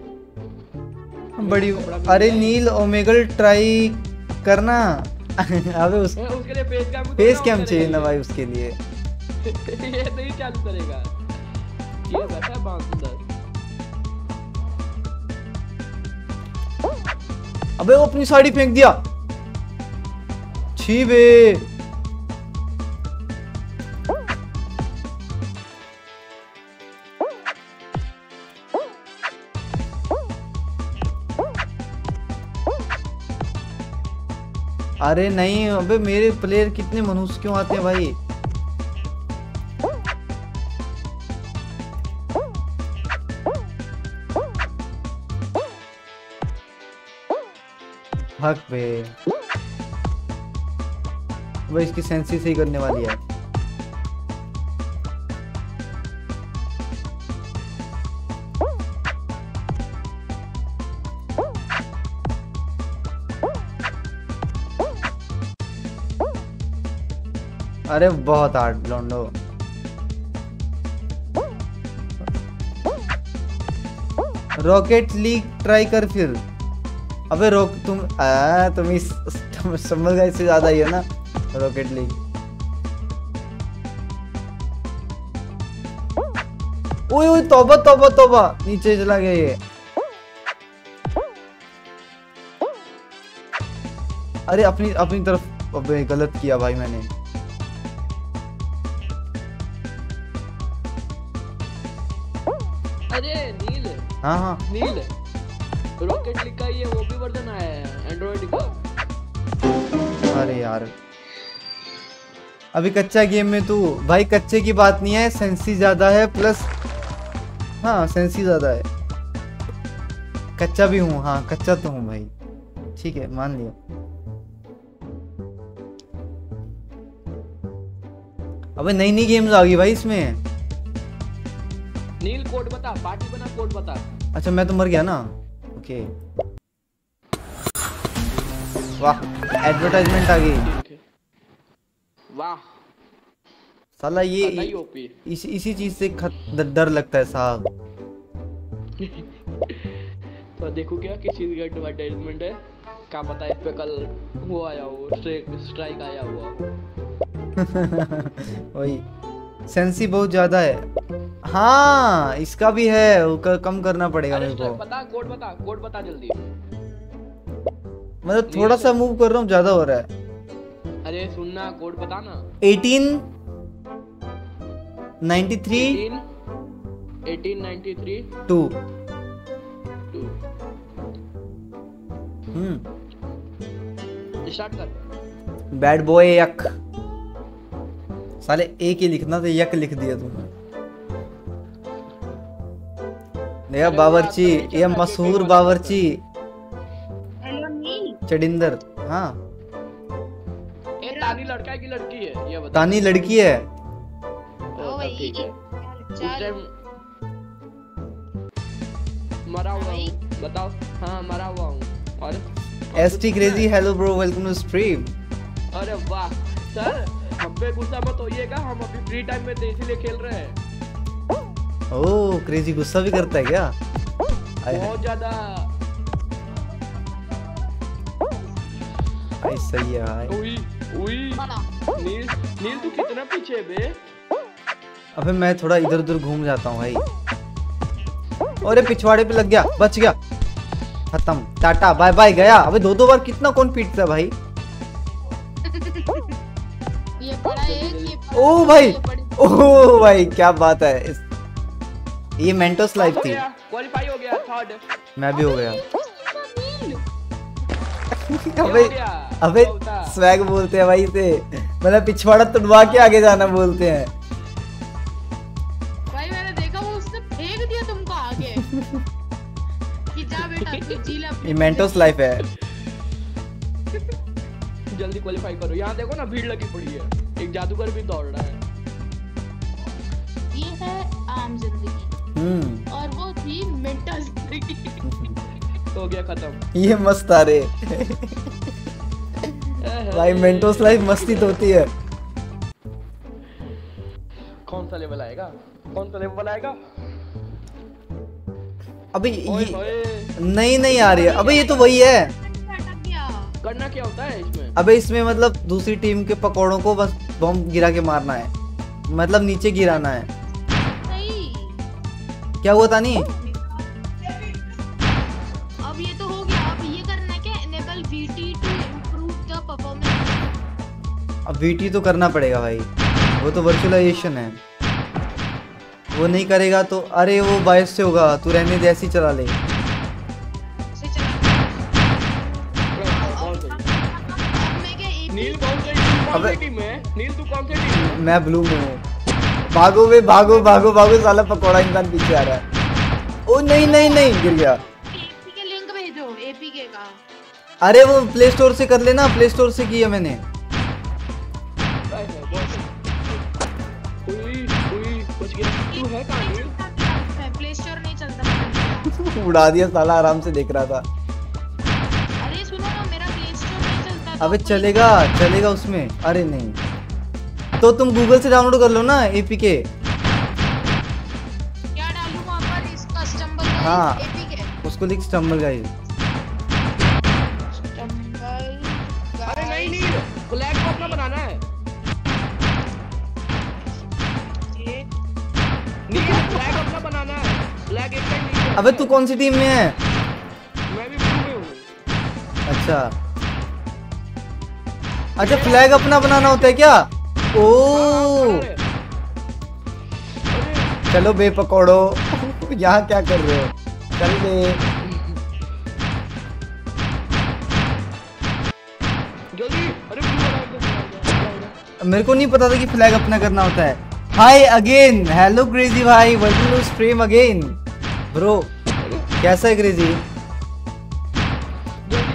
बड़ी अरे नील ओमेगल ट्राई करना। अबे उस उसके लिए फेस कैम फेस कैम चाहिए ना भाई उसके लिए। ये नहीं चालू करेगा, ये बैठा है बांसुर। अबे वो अपनी साड़ी फेंक दिया। छी बे। अरे नहीं अबे मेरे प्लेयर कितने मनुष्य क्यों आते हैं भाई? भाग बे। भाई इसकी सेंसी सही करने वाली है। अरे बहुत हार्ड लोंडो। रॉकेट लीग ट्राई कर फिर। अबे रोक तुम आ, तुम इस संभल का इससे ज्यादा ही है ना रॉकेट लीग। ओए ओए तौबा तौबा तौबा, नीचे चला गया ये। अरे अपनी अपनी तरफ, अबे गलत किया भाई मैंने। अरे नील, हाँ हाँ नील रॉकेट लीग का ये वो भी वर्जन आया है एंड्रॉइड का। अरे यार अभी कच्चा गेम में तू भाई, कच्चे की बात नहीं है, सेंसी ज्यादा है प्लस, हाँ सेंसी ज्यादा है। कच्चा भी हूँ, हाँ कच्चा तो हूँ भाई, ठीक है मान लिया। अबे नई नई गेम्स आ गई भाई इसमें। नील कोड बता, पार्टी बना कोड बता। अच्छा मैं तो मर गया ना, ओके। वाह एडवर्टाइजमेंट आ गई, वाह साला ये सही ओपी। इस, इसी चीज से खत, डर लगता है साहब। तो देखो क्या किस चीज का एडवर्टाइजमेंट है, क्या पता इस पे कल वो आया हो, स्ट्राइक आया हुआ। वही सेंसी बहुत ज्यादा है। हाँ इसका भी है, वो कर, कम करना पड़ेगा मेरे को। बता कोड बता, कोड बता जल्दी। मतलब थोड़ा सा मूव कर रहा हूँ, ज्यादा हो रहा है। अरे सुनना, कोड बता ना। Eighteen ninety three eighteen ninety three two. Two हम्म स्टार्ट कर। Bad boy yuck. साले एक ही लिखना था, यक लिख दिया तुमने। देखा बावर्ची, ये मशहूर बावर्ची चडिंदर। हाँ ए तानी लड़का है कि लड़की है ये बता। तानी लड़की है। ओ तब ठीक है। उस टाइम मरा हुआ हूँ, बताओ। हाँ मरा हुआ हूँ। और ST crazy hello bro, welcome to stream. अरे वाह सर, हम पे गुस्सा मत होइएगा, हम अभी फ्री टाइम में थे इसीलिए खेल रहे हैं। ओह क्रेजी गुस्सा भी करता है क्या? बहुत ज्यादा। भाई सही है भाई। उई उई नील, नील तू कितना पीछे है बे? अबे मैं थोड़ा इधर उधर घूम जाता हूँ भाई। अरे पिछवाड़े पे लग गया, बच गया, खत्म, टाटा बाय बाय, गया। अबे दो दो बार कितना कौन पीटता है भाई? ये बड़ा एक, ये बड़ा ओ भाई, ओ भाई क्या बात है। इस... ये मेंटोस लाइफ थी। क्वालीफाई हो गया थर्ड। मैं भी हो गया। अबे अबे स्वैग बोलते हैं भाई इसे, मतलब पिछवाड़ा तुड़वा के आगे जाना बोलते हैं। भाई मैंने देखा वो उसने फेंक दिया तुमको आगे कि जा बेटा तू जी ले अपनी। ये मेंटोस लाइफ है। जल्दी क्वालीफाई करो। यहाँ देखो ना भीड़ लगी पड़ी है, एक जादूगर भी दौड़ रहा है। ये है आम जिंदगी हम्म और वो थी मेंटल जिंदगी। हो गया खत्म। ये मस्त आ रहे भाई, मेंटोस लाइफ मस्ती तो होती है। कौन सा लेवल आएगा, कौन सा लेवल आएगा? अबे ये नहीं नहीं आ रही है। अबे ये तो वही है। करना क्या होता है इसमें? अबे इसमें मतलब दूसरी टीम के पकौड़ों को बस बम गिरा के मारना है, मतलब नीचे गिराना है। नहीं क्या हुआ तानी? अब ये तो हो गया, अब ये करना क्या, enable V T to improve the performance। अब वीटी तो करना पड़ेगा भाई, वो तो वर्चुअलाइजेशन है, वो नहीं करेगा तो। अरे वो बायस से होगा, तू रहने दे, ऐसे ही चला ले। नील कौन सी टीम है? नील तू कौन सी टीम है? मैं ब्लू में हूँ। भागो वे, भागो भागो भागो, साला पकौड़ा इंसान पीछे आ रहा है। ओ नहीं नहीं नहीं, गिर गया। एपी के लिंक भेजो, एपीके का। अरे वो प्ले स्टोर से कर लेना, प्ले स्टोर से किया मैंने। तू है कहां? प्ले स्टोर नहीं चलता। उड़ा दिया साला, आराम से देख रहा था। अरे सुनो ना, मेरा प्ले स्टोर नहीं चलता। अबे चलेगा चलेगा उसमें। अरे नहीं तो तुम गूगल से डाउनलोड कर लो ना एपीके। क्या डालूं वहाँ पर इसका स्टम्बल गाइड हाँ। एपीके उसको लिख स्टम्बल गाइड। स्टम्बल अरे नहीं नहीं फ्लैग को अपना बनाना है। ये नहीं फ्लैग अपना बनाना है। फ्लैग एक साइड नहीं। अबे तू कौन सी टीम में है? मैं भी ब्लू में हूँ। अच्छा अच्छा फ्लैग अपना बनाना होता है क्या? ओ अरे चलो बे पकौड़ो यहाँ क्या कर रहे हो? चल बे। जल्दी अरे ब्लू वाला एकदम। मेरे को नहीं पता था कि फ्लैग अपना करना होता है। हाय अगेन, हेलो क्रेजी भाई, welcome to stream again bro. कैसा है क्रेजी? जल्दी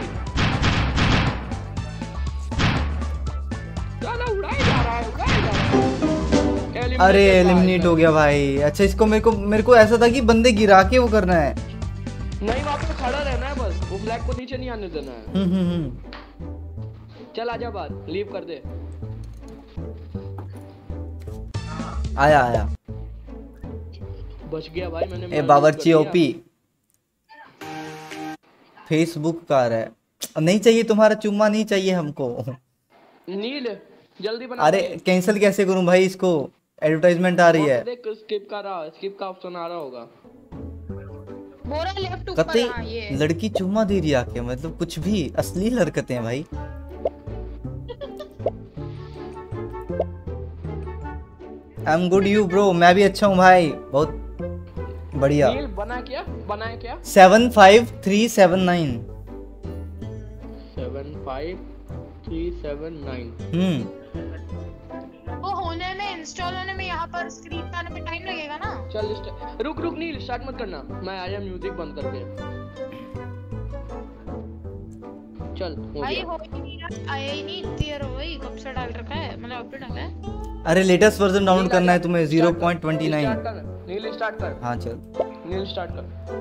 साला उड़ाई जा रहा है उड़ाई जा रहा है। अरे एलिमिनेट हो गया भाई। अच्छा इसको मेरे को मेरे को ऐसा था कि बंदे गिरा के वो करना है। नहीं वहाँ पे खड़ा रहना है बस। वो फ्लैग को नीचे नहीं आने देना है। हम्म हम्म हम्म। चल आजा बाहर लीव कर दे। आया आया। बच गया भाई मैंने। ए बावर्ची ओपी फेसबुक का रहा है। नहीं चाहिए तुम्हारा चुम्मा, नहीं चाहिए हमको। नील जल्दी बना। अरे कैंसिल कैसे करूं भाई इसको? एडवर्टाइजमेंट आ रही है। देख स्किप का रहा स्किप का ऑप्शन आ रहा होगा। बोरा लेफ्ट ऊपर कतई हाँ ये लड़की चुम्मा दे रही आके, मतलब कुछ भी अश्लील हरकतें हैं भाई। I am good you bro. मैं भी अच्छा हूँ भाई, बहुत बढ़िया। नील बना क्या बनाए क्या? Seven five three seven nine. Seven five three seven nine. हम्म वो होने में इंस्टॉल होने में यहाँ पर स्क्रीन पे आने में टाइम लगेगा ना। चल स्टार्ट। रुक रुक नील स्टार्ट मत करना। मैं आया म्यूजिक बंद करके। चल हो भाई गया। हो ही नहीं रहा, आया ही नहीं इतनी देर हो गई। कब से डाल रखा है, मतलब अपडेट डाला है। अरे लेटेस्ट वर्जन डाउनलोड करना है तुम्हें zero point two Neel nine. Start कर। नील स्टार्ट कर। हाँ चल। नील स्टार्ट कर।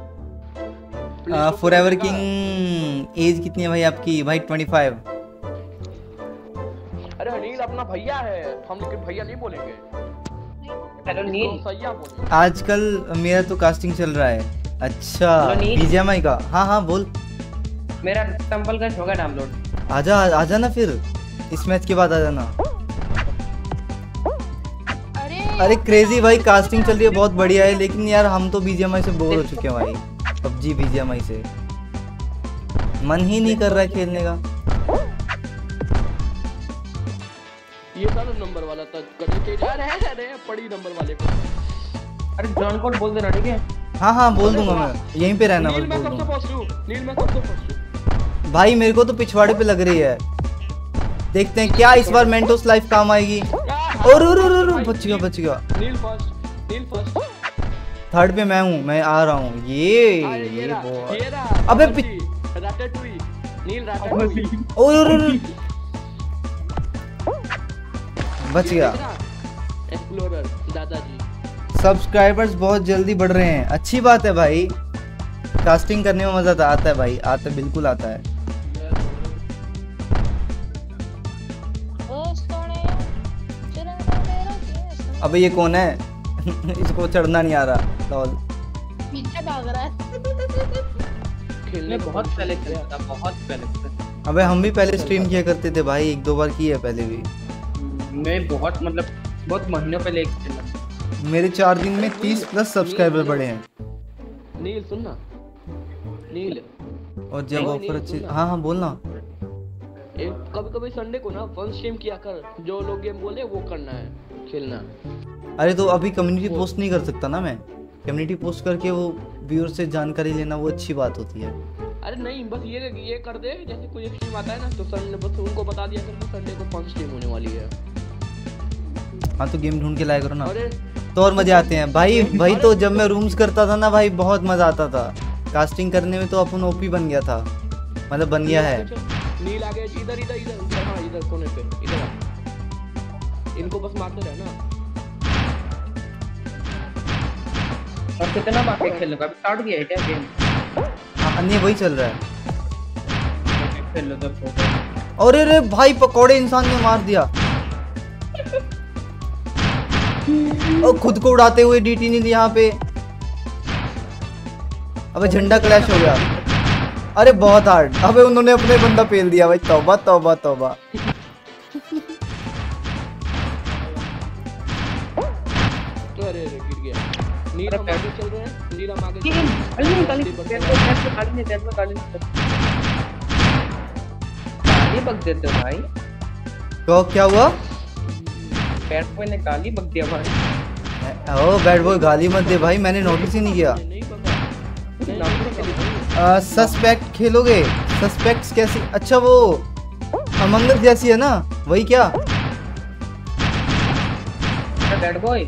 फॉर एवर किंग एज कितनी है भाई आपकी? भाई ट्वेंटी फाइव। अरे नील अपना भैया है, हम लेकिन भैया नहीं बोलेंगे। हेलो नील। इसको सैया बोलेंगे। आजकल मेरा तो कास्टिंग चल रहा है। अच्छा हेलो नील। बीजीएमआई का। हाँ हाँ बोल। मेरा टेंपल गन होगा डाउनलोड। आजा आजा ना फिर, इस मैच के बाद आ जाना। अरे अरे क्रेजी भाई कास्टिंग चल रही है बहुत बढ़िया है, लेकिन यार हम तो बीजीएमआई से बोर हो चुके हैं भाई। पबजी बीजीएमआई से मन ही नहीं कर रहा है खेलने का। ये सारा नंबर वाला तक करने के यार है अरे पड़ी नंबर वाले को। अरे जॉन कोड बोल देना ठीक है। हाँ हाँ बोल दूंगा मैं, यहीं पे रहना बस नील मैं बोल सबसे दूंगा। फर्स्ट हूं। नील मैं सबसे फर्स्ट हूं। भाई मेरे को तो पिछवाड़े पे लग रही है, देखते हैं क्या इस बार मेंटोस लाइफ काम आएगी। और और और और बच गया बच गया। Neel first. Neel first. Third पे मैं हूँ, मैं आ रहा हूँ। ये अरे ये ये रहा, बहुत ये रहा। अबे अबे पि- राटेटुई। नील राटेटुई। और और और बच गया। एक्सप्लोरर दादाजी। सब्सक्राइबर्स बहुत जल्दी बढ़ रहे हैं, अच्छी बात है भाई। कास्टिंग करने में मजा तो आता है भाई, आता है बिल्कुल आता है। अबे ये कौन है? इसको चढ़ना नहीं आ रहा। लॉल पीछे भाग रहा है। खेलने बहुत पहले खेला था, बहुत पहले। अबे हम भी पहले स्ट्रीम किया करते थे भाई, एक दो बार की है पहले भी। मैं बहुत मतलब बहुत महीनों पहले खेला। मेरे चार दिन में तीस प्लस सब्सक्राइबर बढ़े हैं। नील सुन ना। नील और जब नहीं, ऑफर नहीं, अच्छे, सुनना। हाँ हाँ बोलना। एक कभी कभी संडे को ना फन स्ट्रीम किया कर, जो लोग गेम बोले वो करना है, खेलना। अरे तो अभी कम्युनिटी पोस्ट नहीं कर सकता ना मैं। कम्युनिटी पोस्ट करके वो व्यूअर से जानकारी लेना वो अच्छी बात होती है। अरे नहीं बस ये ये कर दे, जैसे कोई स्ट्रीम आता है ना तो संडे बस उनको बता दिया कर कि संडे को फन स्ट्रीम होने वाली है। हाँ तो गेम ढूंढ के लाया करो ना, अरे तो और मजे आते हैं भाई। भाई तो जब मैं रूम्स करता था ना भाई, बहुत मजा आता था कास्टिंग करने में। तो अपन ओपी बन गया था, मतलब बन गया है। नील आगे इधर इधर इधर इधर हाँ इधर कोने पे इधर आ। इनको बस मारते रहना। और कितना बाकी खेलने का? अभी स्टार्ट किया है क्या गेम? हाँ नहीं वही चल रहा है। खेल लो तो। और अरे भाई पकौड़े इंसान ने मार दिया। और खुद को उड़ाते हुए डीटी नील यहाँ पे। अबे झंडा क्लैश हो गया। अरे बहुत हार्ड। अबे उन्होंने अपने बंदा पेल दिया भाई। तौबा तौबा तौबा। अरे अरे गिर गया। नील हम आगे चल रहे हैं। नील हम आगे गाली नहीं गाली नहीं गाली नहीं गाली नहीं गाली बक देते हो भाई। तो क्या हुआ? बैड बॉय ने गाली बक दिया भाई। ओ बैड बॉय गाली मत दे भाई, मैंने नोटिस ही नहीं किया। सस्पेक्ट खेलोगे? सस्पेक्ट्स कैसी? अच्छा वो अमंग अस जैसी है ना, वही क्या? बैड बॉय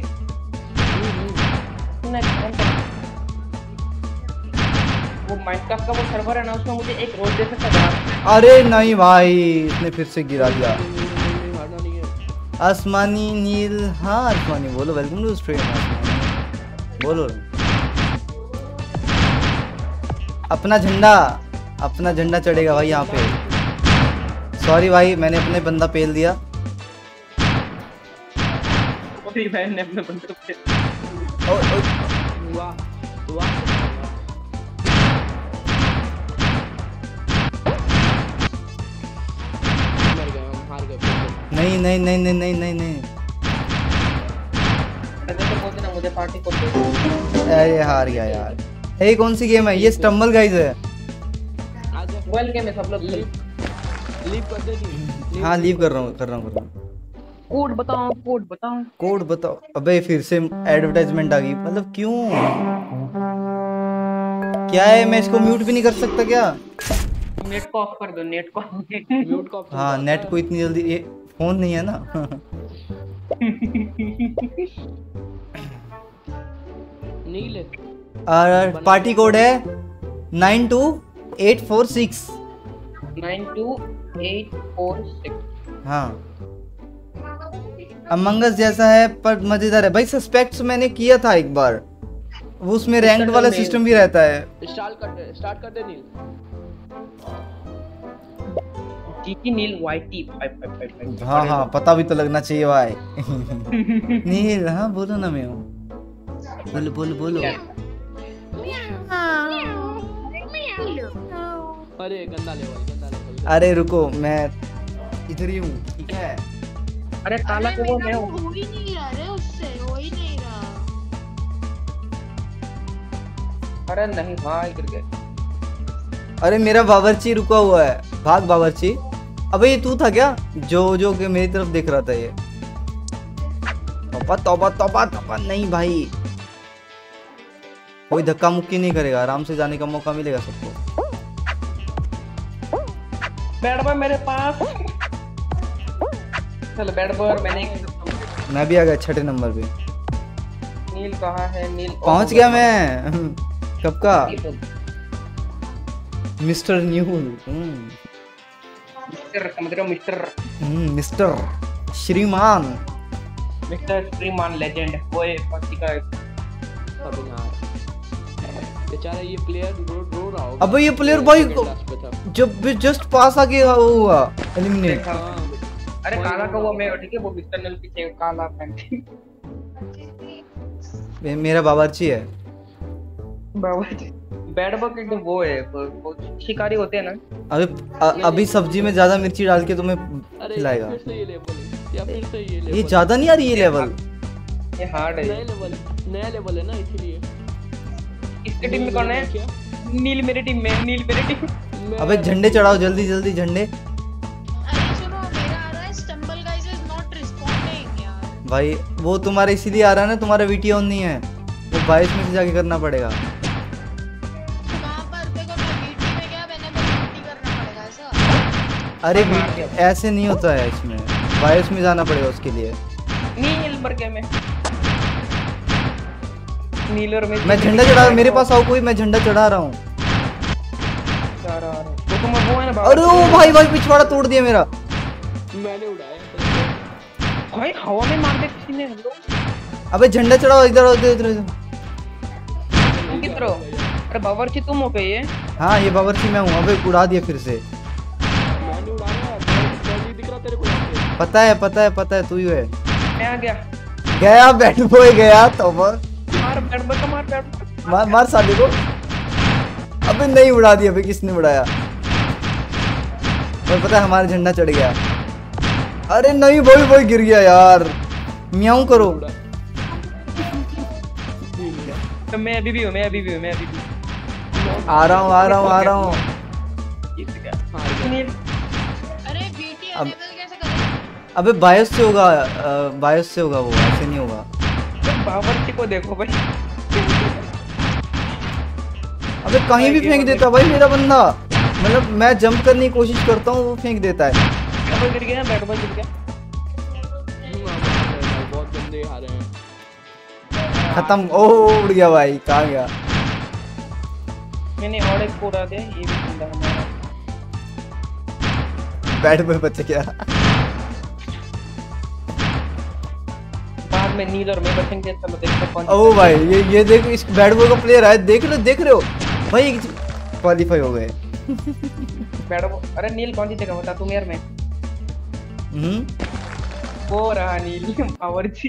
वो माइनक्राफ्ट का वो सर्वर है ना, उसमें मुझे एक रोज दे सकता है। अरे नहीं भाई, इसने फिर से गिरा दिया। आसमानी नील, हाँ आसमानी बोलो। Welcome to stream. बोलो अपना झंडा, अपना झंडा चढ़ेगा भाई यहाँ पे। सॉरी भाई, मैंने अपने बंदा पेल दिया। मैंने अपने बंदे को पेल ओ, ओ, वाह वाह। मर गए हम, हार गए। नहीं नहीं नहीं नहीं नहीं नहीं नहीं तो बोलते ना मुझे पार्टी को दे। अरे हार गया यार। ये कौन सी गेम है? ये स्टम्बल गाइस है। मोबाइल गेम है सब लोग। लीव कर दे दी। हाँ लीव कर रहा हूँ कर रहा हूँ कर रहा हूँ। कोड बताओ कोड बताओ कोड बताओ। अबे फिर से एडवर्टाइजमेंट आ गई। मतलब क्यों? क्या है? मैं इसको म्यूट भी नहीं कर सकता क्या? नेट को ऑफ कर दो। नेट को म्यूट को ऑफ। हाँ नेट को इतनी जल्दी, ये फोन नहीं है ना। नील और पार्टी कोड है nine two eight four six. Nine two eight four six. हाँ अमंग अस जैसा है पर मजेदार है भाई। सस्पेक्ट्स मैंने किया था एक बार, वो उसमें रैंक्ड वाला सिस्टम भी रहता है। स्टार्ट कर दे, स्टार्ट कर दे Neel. GT Neel YT five five five. हाँ हाँ पता भी तो लगना चाहिए भाई। नील हाँ बोलो ना। मैं हूँ, बोलो बोलो बोलो। अरे गंदा लेवल, गंदा लेवल। अरे रुको मैं इधर ही हूँ, ठीक है? अरे काला को वो मैं हूँ। हो ही नहीं रहा रे उससे, हो ही नहीं रहा। अरे नहीं हाँ गिर गए। अरे मेरा बावर्ची रुका हुआ है। भाग बावर्ची। अबे ये तू था क्या जो जो के मेरी तरफ देख रहा था? ये तौबा तौबा तौबा तौबा। नहीं भाई कोई धक्का मुक्की नहीं करेगा, आराम से जाने का मौका मिलेगा सबको। बैड बॉय मेरे पास। चलो बैड बॉय और मैंने एक। मैं भी आ गया छठे नंबर पे। नील कहाँ है? नील पहुंच गया मैं। कब का? Mister new. मिस्टर समझ रहे हो? मिस्टर मिस्टर श्रीमान। मिस्टर श्रीमान लेजेंड। वो है पार्टी का। अब यार बेचारा ये प्लेयर रो रो रहा होगा। अबे ये प्लेयर भाई जब भी जस्ट पास आके हुआ एलिमिनेट। अरे काला का वो मैं, ठीक है? वो मिस्टर नल पीछे काला पैंट। मेरा बावर्ची है। बावर्ची बैड बॉय एकदम वो है, वो शिकारी होते हैं ना। अबे अभी सब्जी में ज्यादा मिर्ची डाल के तुम्हें खिलाएगा। फिर से ये लेवल या फिर से ये लेवल। ये ज्यादा नहीं आ रही ये लेवल। ये हार्ड है। नया लेवल, नया लेवल है ना इसीलिए। इसके टीम में कौन है? नील मेरी टीम में। नील मेरी टीम। अबे झंडे चढ़ाओ जल्दी जल्दी झंडे। अरे सुनो मेरा आ रहा है Stumble Guys is not responding यार। भाई वो तुम्हारा इसीलिए आ रहा है ना, तुम्हारा वीटी ऑन नहीं है। वो बाईस में से जाके करना पड़ेगा। कहां पर देखो मैं वीटी में गया, मैंने तो वीटी करना पड़ेगा ऐसा। अरे ऐसे नहीं होता है, इसमें बाईस में जाना पड़ेगा उसके लिए। नील मर गया मैं। नील और मैं। मैं झंडा चढ़ा, मेरे पास आओ कोई, मैं झंडा चढ़ा रहा हूँ। वो तो मैं वो है ना। अरे ओ भाई भाई पिछवाड़ा तोड़ दिया मेरा। मैंने उड़ाया भाई हवा में मार दे किसी ने। हम लोग अबे झंडा चढ़ाओ इधर इधर इधर। तुम किधर हो? अरे बावर्ची तुम हो पे ये? हाँ ये बावर्ची मैं हूँ। अबे उड़ा दिया फिर से। मैंने उड़ाया। मैं दिख रहा तेरे को यहाँ पे। पता है पता है पता है तू ही है। मैं आ गया। गया बैट बॉय गया तो मार बैट बॉय को, मार बैट बॉय। मार मार साले को। अबे नहीं उड़ा दिया, अबे किसने उड़ाया? और पता है हमारा झंडा चढ़ गया। अरे नहीं भाई भाई गिर गया यार, म्याऊं करो। तो मैं अभी भी हूँ, मैं अभी भी हूँ, मैं अभी भी हूँ। आ रहा हूँ आ रहा हूँ आ रहा हूँ। अरे बीटी अब- अनेबल कैसे करें? अबे बायस से होगा, बायस से होगा, वो ऐसे नहीं होगा। बावर्ची को देखो भाई, अबे कहीं भी फेंक देता भाई मेरा बंदा, मतलब मैं जंप करने की कोशिश करता हूँ वो फेंक देता है। बैट बॉय गिर गया, बैट बॉय गिर गया। बहुत गंदे आ रहे हैं। खत्म। ओ उड़ गया भाई, कहाँ गया? मैंने और एक को उड़ा दिया, ये भी बंदा हमारा। बैट बॉय बच गया। बाद में नील और मैं बचेंगे, चलो देखते हैं कौन। ओ भाई ये ये देखो, इस बैट बॉय का प्लेयर है, देख रहे देख रहे हो भाई, क्वालिफाई हो गए। बैट बॉय, अरे नील कौन जीतेगा बता तुम यार। मैं हम्म वो रहा नील बावर्ची।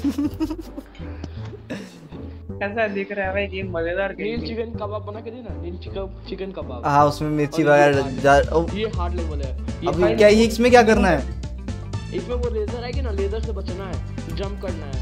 कैसा दिख रहा है भाई गेम, मजेदार नील गेम। चिकन कबाब बना के देना, नील चिकन चिकन कबाब। हाँ उसमें मिर्ची और ये वगैरह जा- ओ, ये हार्ड लेवल है। ये अभी क्या ये इसमें क्या करना है? इसमें वो लेजर है कि ना, लेजर से बचना है, जंप करना है।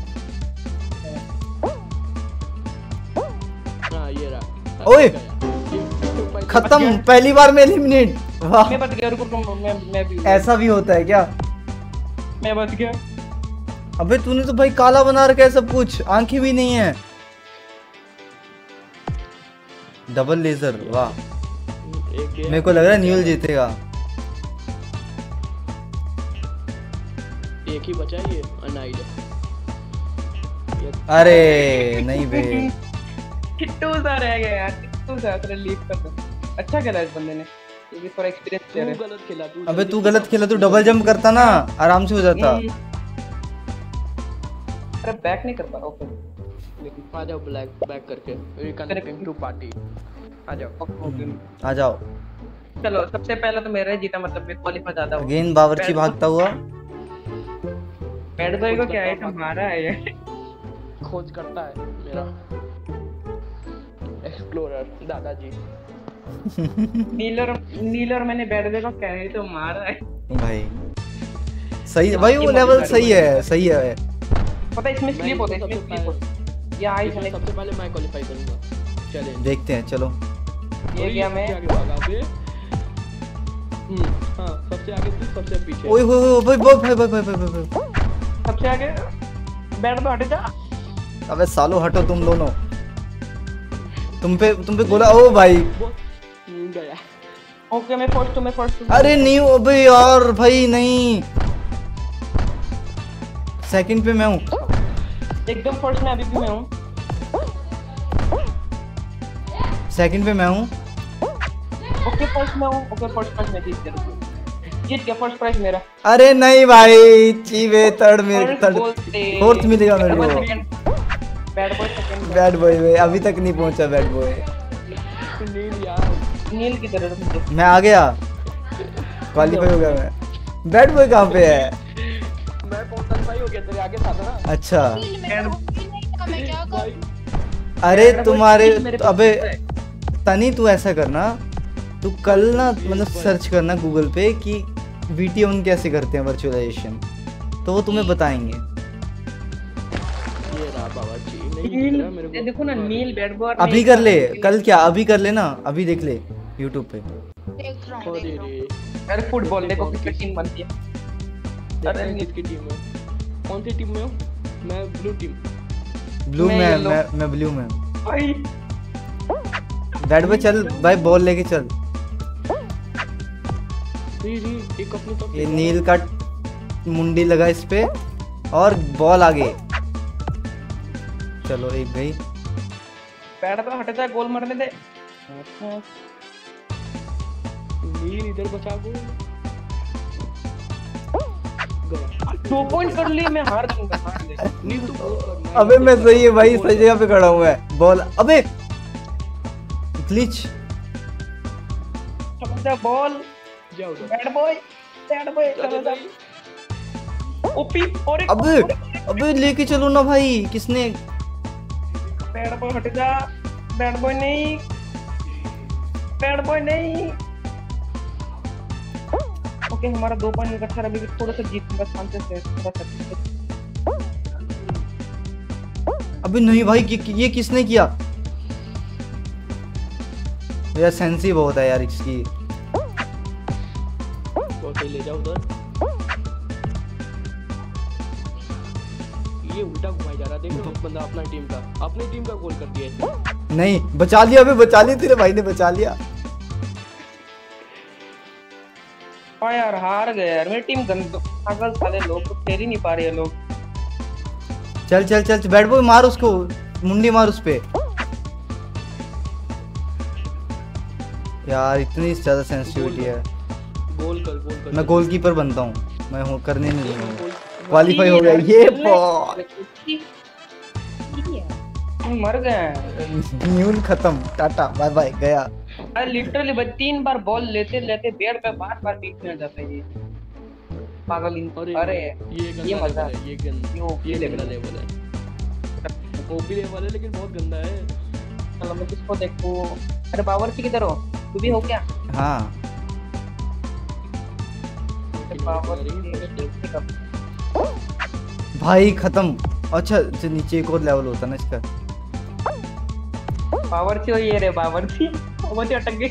हाँ ये रहा। ओए! ये- खत्म, पहली बार में एलिमिनेट। वाह, मैं बच गया, रुको तुम, मैं मैं भी ऐसा भी होता है क्या? मैं बच गया। अबे तूने तो भाई काला बना रखा है सब कुछ, आंखें भी नहीं है। डबल लेजर, वाह। एक गया। मेरे को लग रहा है न्यूल जीतेगा। एक ही बचा है, ये अनाइड। अरे नहीं बे, किट्टू सा रह गया यार, किट्टू सा तेरे लीव कर दो। अच्छा खेला इस बंदे ने, ये भी थोड़ा एक्सपीरियंस तू है। गलत खेला तू। अबे तू गलत खेला, तू डबल जंप करता ना आराम से हो जाता। अरे बैक नहीं कर पा रहा। ओके आ जाओ ब्लैक बैक करके, रिकनेक्टिंग टू पार्टी। आ जाओ। आ जाओ। चलो सबसे पहले तो मेरा ही जीता, मतलब मैं क्वालीफाई ज्यादा हो। अगेन बावर्ची भागता हुआ। बैड बॉय को क्या है, हमारा है ये। खोज करता है मेरा एक्सप्लोरर दादाजी। नीलर नीलर मैंने बैड बॉय को क्या है तो मारा है भाई सही है भाई, वो लेवल सही है, सही है। पता है इसमें स्लिप होता है, इसमें स्लिप होता है। ये आई इसमें सबसे पहले मैं क्वालीफाई करूंगा। चैलेंज देखते हैं, चलो। ये गया मैं। आगे भागा बे। हम्म हां सबसे आगे तू, सबसे पीछे। ओए होए होए भाई भाई भाई भाई भाई भाई, सबसे आगे बैड बॉय हट जा। अबे सालो हटो तुम दोनों, तुम पे तुम पे गोला। ओ भाई हम्म, गया। ओके मैं फर्स्ट हूं, मैं फर्स्ट हूं। अरे नहीं अबे यार भाई नहीं, सेकंड पे मैं हूँ। एकदम फर्स्ट में अभी भी मैं हूं। सेकंड पे मैं हूँ। ओके फर्स्ट में हूं। ओके फर्स्ट प्राइज मैं जीत गया, जीत गया फर्स्ट प्राइज मेरा। अरे नहीं भाई, चीवे थर्ड में, First थर्ड बोलते। फोर्थ मिलेगा मेरे को। Bad boy second. Bad boy में अभी तक नहीं पहुंचा बैड बॉय। नील यार, नील की तरह मुझे। मैं आ गया, क्वालीफाई हो गया मैं। बैड बॉय कहाँ पे है? मैं क्वालीफाई हो गया, तेरे आगे था ना। अच्छा कील मेरे को कील नहीं था, मैं क्या करूं? अरे तुम्हारे मेरे तो अबे तनी तू ऐसा करना, तू कल ना मतलब सर्च करना गूगल पे कि वीटी ऑन कैसे करते हैं वर्चुअलाइजेशन, तो वो तुम्हें बताएंगे। ये रहा बाबा जी, नहीं दिख रहा मेरे ये को। देखो ना नील बैड बॉय। अभी कर ले, कल क्या अभी कर ले ना, अभी देख ले यूट्यूब पे। देख रहा हूं, अरे देख रहा हूं। रे, अरे फुटबॉल देखो किसकी टीम बनती है। देखते हैं किसकी टीम है। कौन सी टीम में हूँ मैं? Blue team. ब्लू मैं में, yellow। मैं मैं ब्लू में। भाई बैट पे चल भाई, बॉल लेके चल। जी जी एक अपनी तरफ ये नील का मुंडी लगा इस पे, और बॉल आगे। चलो एक गई। बैड बॉय हट जा, गोल मारने दे। नील इधर बचा को गया। दो पॉइंट कर लिए, मैं हार दूंगा, हार दे। नील तू गोल करना है। अबे मैं सही है भाई, सही जगह पे खड़ा हूँ मैं। बॉल अबे ग्लिच। चल जा बॉल। जाओ जाओ। बैड बॉय, बैड बॉय चलो जा। ओपी और एक अबे अबे लेके चलो ना भाई, किसने? बैड बॉय हट जा, बैड बॉय नहीं, बैड बॉय नहीं। ओके हमारा दो पॉइंट इकट्ठा, अभी भी थोड़ा सा जीतने का चांसेस है, थोड़ा सा। अबे नहीं भाई, कि, कि, ये किसने किया? यार सेंसी बहुत है यार इसकी। कोटे ले जाओ उधर। ये उल्टा घुमाई जा रहा है, देख लो बंदा अपना टीम का, अपनी टीम का गोल कर दिया। नहीं बचा लिया, अबे बचा लिया, तेरे भाई ने बचा लिया। हाँ यार हार गए यार, मेरी टीम गंद पागल साले लोग तो खेल ही नहीं पा रहे हैं लोग। चल चल चल बैट बॉय मार उसको, मुंडी मार उस पे। यार इतनी ज्यादा सेंसिटिविटी है। गोल कर, गोल कर। मैं गोलकीपर बनता हूँ, मैं हूँ करने नहीं दूंगा। क्वालीफाई हो गया ये बॉल। मर गए, न्यून खत्म, टाटा बाय बाय गया। अरे लिटरली भाई तीन बार बॉल लेते लेते बेड पे बार बार बीच में आ जाता है ये पागल। अरे ये ये मजा है, ये गंदा, ये लेवल लेवल है, ओपी लेवल है लेकिन बहुत गंदा है। चलो मैं किसको देखूं? अरे बावर्ची किधर हो? तू भी हो क्या? हाँ भाई खत्म। अच्छा अच्छा नीचे एक और लेवल होता ना इसका। बावर्ची हो ये रे, बावर्ची बावर्ची अटक गई।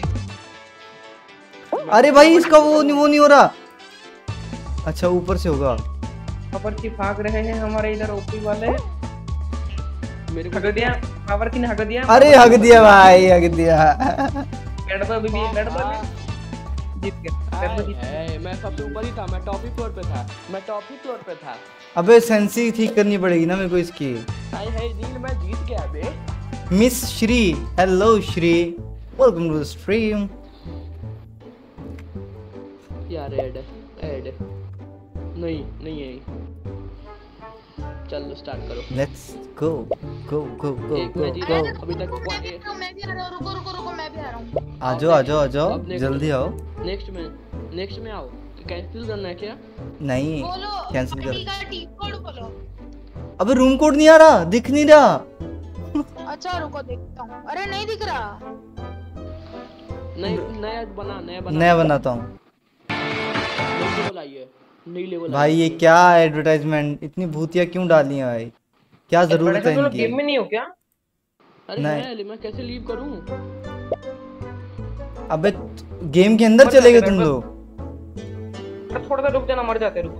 अरे भाई इसका वो नहीं वो नहीं हो रहा। अच्छा ऊपर से होगा। बावर्ची भाग रहे हैं हमारे इधर ओपी वाले। मेरे को हग दिया, बावर्ची ने हग दिया। अरे हग दिया भाई, हग दिया। बैठ दो बीबी, बैठ दो जीत गए, बैठ दो जीत गए। मैं सबसे ऊपर ही था, मैं टॉप ही फ्लोर पे था, मैं टॉप ही फ्लोर पे था। अबे सेंसी ठीक करनी पड़ेगी ना मेरे को इसकी। हाय हाय नील मैं जीत गया बे। Miss Shri, hello Shri, welcome to the stream. यार ऐड ऐड नहीं नहीं है। चलो स्टार्ट करो। Let's go go go go go go. अभी तक मैं भी आ रहा हूं, रुको रुको रुको मैं भी आ रहा हूं। आ जाओ आ जाओ आ जाओ जल्दी आओ। नेक्स्ट में नेक्स्ट में आओ। कैंसिल करना है क्या? नहीं कैंसिल कर। ठीक है टीम कोड बोलो। अबे रूम कोड नहीं आ रहा, दिख नहीं रहा। अच्छा रुको देखता हूं। अरे नहीं दिख रहा। नहीं नया बना, नया बना, नया बनाता हूं। लेवल आई है, नई लेवल भाई ये क्या एडवर्टाइजमेंट, इतनी भूतिया क्यों डाली है भाई? क्या जरूरत है इनकी? गेम में नहीं हो क्या? अरे मैं मैं कैसे लीव करूं? अबे गेम के अंदर चले गए तुम लोग। थोड़ा सा रुक जाना, मर जाते रुक।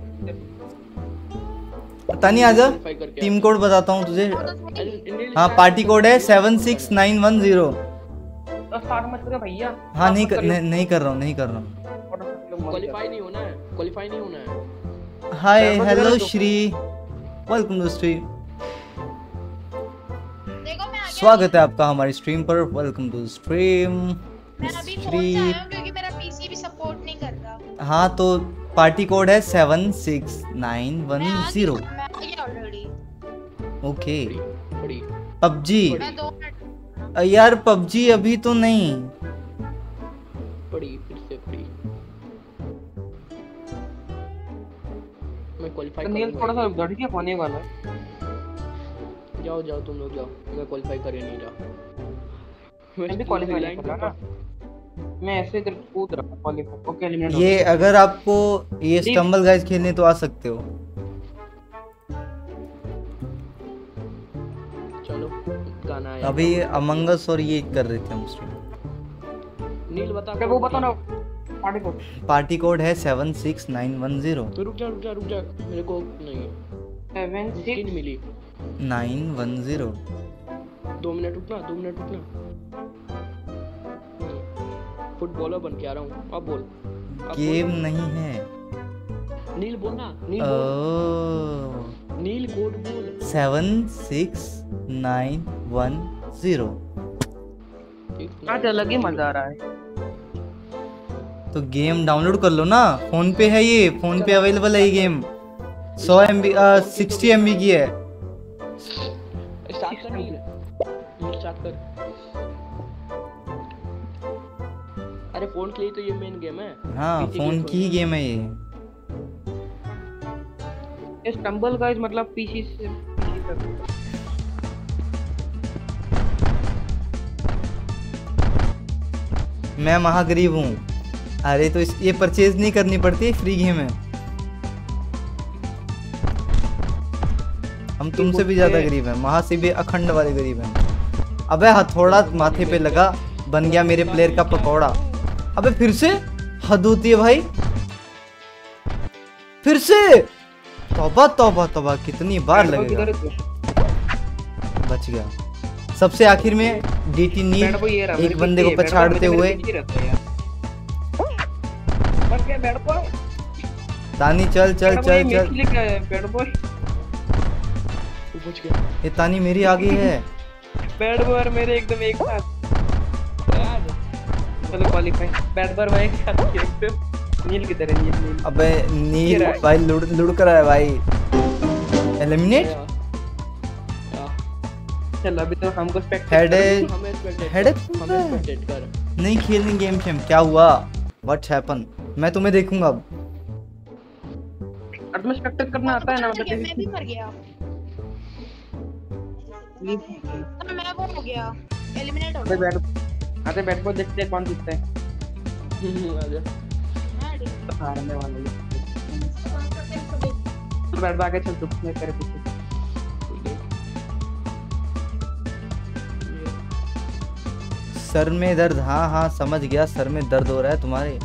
पता नहीं, आजा टीम कोड बताता हूँ तुझे। हाँ पार्टी कोड है seven six nine one zero. Start मत करो भैया। हाँ नहीं कर, नहीं, नहीं कर रहा हूँ, नहीं कर रहा हूँ। क्वालीफाई नहीं होना है, क्वालीफाई नहीं होना है। Hi hello Shri, welcome to stream. स्वागत है आपका हमारी स्ट्रीम पर, वेलकम टू स्ट्रीम। मैं अभी फोन से आया हूं क्योंकि मेरा पीसी भी सपोर्ट नहीं कर रहा। हाँ तो पार्टी कोड है seven six nine one zero. Okay PUBG यार, पबजी अभी तो नहीं पड़ी, फिर से पड़ी। मैं क्वालीफाई करूंगा। थोड़ा सा बढ़ के होने वाला है। जाओ जाओ तुम लोग जाओ, मैं क्वालीफाई कर नहीं रहा। मैं भी क्वालीफाई नहीं कर रहा ना, मैं ऐसे इधर कूद रहा क्वालीफाई। Okay eliminate. ये अगर आपको ये स्टम्बल गाइस खेलने तो आ सकते हो। चलो गाना है अभी अमंग अस और ये कर रहे थे हम स्ट्रीम। नील बता अरे वो बता ना पार्टी कोड। पार्टी कोड है seven six nine one zero. तो रुक जा रुक जा रुक जा, मेरे को नहीं सेवन सिक्स मिली नाइन वन जीरो। दो मिनट रुकना, दो मिनट रुकना। फुटबॉलर बन के आ रहा हूँ, अब बोल। गेम नहीं है नील बोलना, नील बोल, नील कोड बोल। Seven six nine one zero. आज अलग ही मजा आ रहा है। तो गेम डाउनलोड कर लो ना, फोन पे है ये, फोन पे अवेलेबल है ये गेम। सौ M B sixty M B की है। स्टार्ट कर नील, स्टार्ट कर। अरे फोन के लिए तो ये मेन गेम है। हाँ फोन की ही गेम है ये। ये स्टंबल गाइस मतलब पीसी से पीसी तक। मैं महागरीब हूँ। अरे तो इस ये परचेज नहीं करनी पड़ती, फ्री गेम है। हम तुमसे भी ज्यादा गरीब हैं, महा से भी अखंड वाले गरीब हैं। अबे हथौड़ा माथे पे लगा, बन गया मेरे प्लेयर का पकौड़ा। अबे फिर से हद होती है भाई, फिर से तौबा तौबा तौबा, कितनी बार लगेगा। बच गया। सबसे आखिर में डीटी नील एक बंदे को पछाड़ते हुए। तानी चल चल चल चल, ये तानी मेरी आगे है। बैड बॉय मेरे एकदम एक साथ। चलो क्वालीफाई। बैड बॉय भाई एक साथ एकदम नील की तरह। नील नील अबे नील भाई लुड़ लुड़ कर आया भाई। एलिमिनेट। चल अभी तो हमको हेड हेड नहीं खेलनी गेम शेम। क्या हुआ? What happen? मैं तुम्हें देखूंगा अब। और तुम्हें स्पेक्टेट करना आता है ना? मैं भी मर गया। मैं वो हो गया, एलिमिनेट हो गया। बैठ आते बैठ को देखते हैं कौन जीतता है। आजा हारने वाले बैठ आगे चल तू, मैं तेरे पीछे। सर में दर्द? हाँ हाँ समझ गया, सर में दर्द हो रहा है तुम्हारे।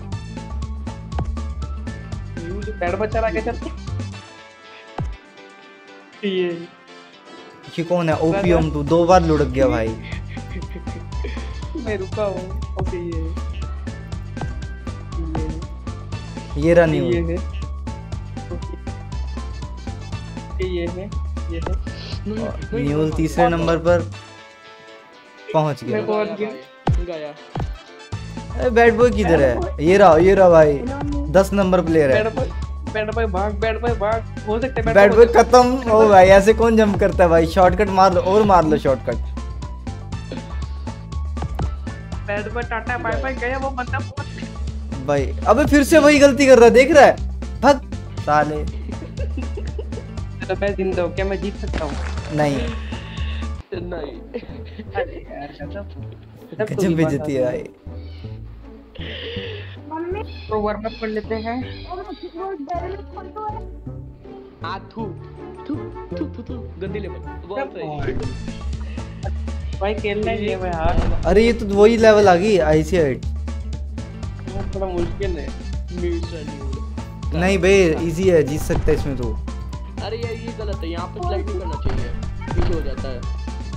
बैठ बच्चा आगे चल। ये ये कौन है? ओपीएम टू दो बार लुढ़क गया भाई। मैं रुका हूँ। ओके ये ये रहा न्यू। ये है ये है ये है न्यूल तीसरे नंबर पर पहुंच गया। गया। अरे बैड बॉय किधर है? ये रहा ये रहा भाई, दस नंबर प्लेयर है। बैड बॉय भाग, बैड बॉय भाग। हो सकता है बैड बॉय खत्म। ओ भाई ऐसे कौन जंप करता है भाई? शॉर्टकट मार लो और मार लो shortcut. Bad boy tata bye bye गया वो बंदा भाई। अबे फिर से वही गलती कर रहा है, देख रहा है? भाग साले। तो मैं जिंदा हूं, क्या मैं जीत सकता हूं? नहीं नहीं। अरे यार गजब बेइज्जती है भाई। तो वार्म अप कर लेते हैं। हां थू थू थू थू थू गंदी लेवल बहुत सही भाई। खेलना ही है भाई यार। अरे ये तो वही लेवल आ गई आईसी एट। थोड़ा मुश्किल है। नहीं भाई इजी है, जीत सकता है इसमें तो। अरे यार ये गलत है, यहाँ पे स्लाइड नहीं करना चाहिए, पीछे हो जाता है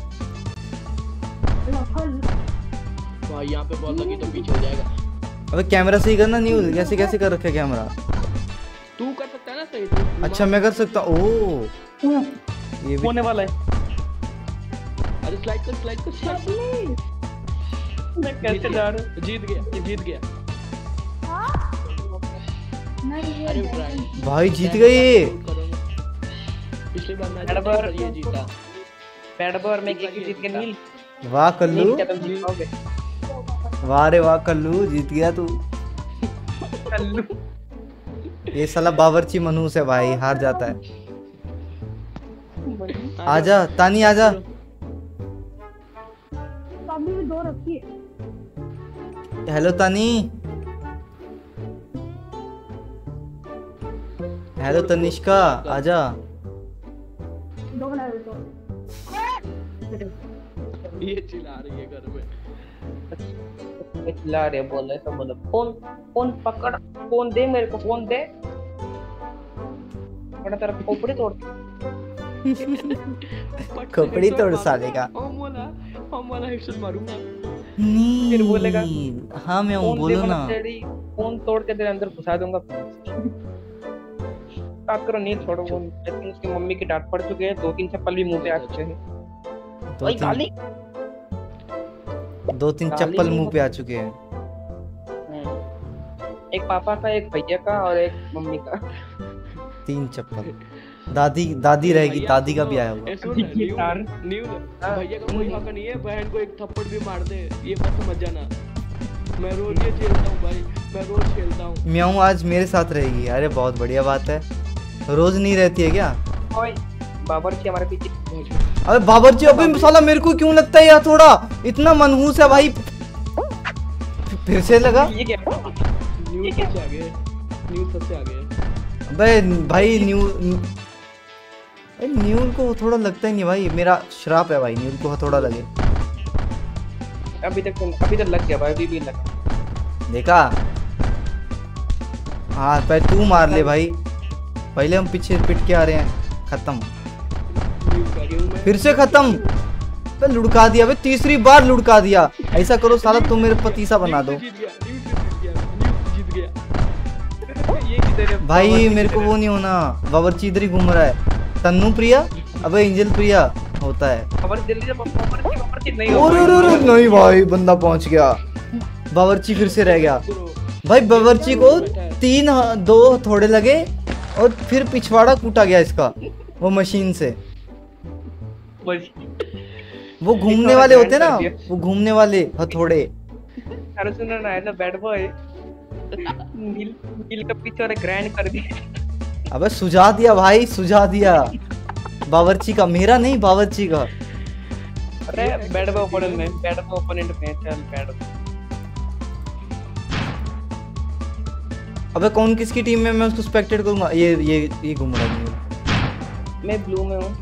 भाई। यहाँ पे बॉल लगी तो पीछे हो जाएगा। अबे कैमरा सही करना न्यूज़, कैसे कैसे कर रखा है कैमरा? तू कर सकता है ना सही तू। अच्छा मैं कर सकता हूँ। ओ ये भी होने वाला है। अरे स्लाइड कर स्लाइड कर स्लाइड। मैं कैसे जा रहा हूँ? जीत गया ये जीत गया। अरे ट्राई भाई जीत गए। पिछली बार मैच ये जीता। बैड बॉय में एक जीत के नील। वाह कल्लू, क्या तुम जीत पाओगे? वाह रे वाह कल्लू, जीत गया तू। कल्लू ये साला बावर्ची मनूस है भाई, हार जाता है। आजा तानी आजा। दो रखी है। हेलो तानी। हेलो तनिष्का आजा। दो बना दे तो। ये चिल्ला रही है घर में। चिल्ला रहे बोल रहे सब बोलो। फोन फोन पकड़, फोन दे मेरे को, फोन दे। बड़ा तेरा खोपड़ी तोड़। खोपड़ी तोड़ साले का। हम वाला हम वाला हेडशॉट मारूंगा। नी फिर बोलेगा हाँ मैं हूँ, बोलो ना। फोन तोड़ के तेरे अंदर घुसा दूंगा। बात करो नील, छोड़ो फोन। लेकिन उसकी मम्मी की डांट पड़ चुकी है, दो तीन चप्पल भी मुंह पे आ चुके हैं। दो तीन दो तीन चप्पल मुंह पे आ चुके हैं। एक पापा का, एक भैया का और एक मम्मी का। तीन चप्पल। दादी दादी रहेगी, दादी का भी आया होगा। भैया का कोई हक नहीं है, बहन को एक थप्पड़ भी मार दे, ये मत समझ जाना। मैं रोज ये खेलता हूँ भाई, मैं रोज खेलता हूँ। म्याऊं आज मेरे साथ रहेगी। अरे बहुत बढ़िया बात है। रोज नहीं रहती है क्या? ओए बावर्ची हमारे पीछे। अबे बावर्ची, अबे साला मेरे को क्यों लगता है यार थोड़ा इतना मनहूस है भाई। फिर से लगा। ये क्या न्यूज़ सबसे आगे, न्यूज़ सबसे आगे। अबे भाई न्यू न्यूल को थोड़ा लगता ही नहीं भाई, मेरा श्राप है भाई न्यूल को थोड़ा लगे। अभी तक अभी तक लग गया भाई, अभी भी लगा। देखा? हाँ पहले तू मार ले भाई, पहले हम पीछे पिट के आ रहे हैं। खत्म, फिर से खत्म। पे लुढ़का दिया बे, तीसरी बार लुढ़का दिया। ऐसा करो साला तुम मेरे पतीसा बना दो भाई। मेरे को वो नहीं होना। बावर्ची इधर ही घूम रहा है। तन्नू प्रिया, अबे एंजल प्रिया होता है। बावर्ची जल्दी से, बावर्ची बावर्ची नहीं और नहीं भाई, बंदा पहुंच गया। बावर्ची फिर से रह गया भाई। बावर्ची को तीन दो थोड़े लगे और फिर पिछवाड़ा कूटा गया इसका वो मशीन से। वो घूमने वाले होते ना, वो घूमने वाले हथौड़े। अरे सुनो ना, ऐसा बैड बॉय नील नील का पीछे और ग्रैंड कर दिया। अबे सुझा दिया भाई, सुझा दिया। बावर्ची का, मेरा नहीं बावर्ची का। अरे बैड बॉय ओपोनेंट में, बैड बॉय ओपोनेंट में चल बैड। अबे कौन किसकी टीम में, मैं उसको स्पेक्टेट करूंगा। ये ये ये घूम रहा है। मैं ब्लू में हूं।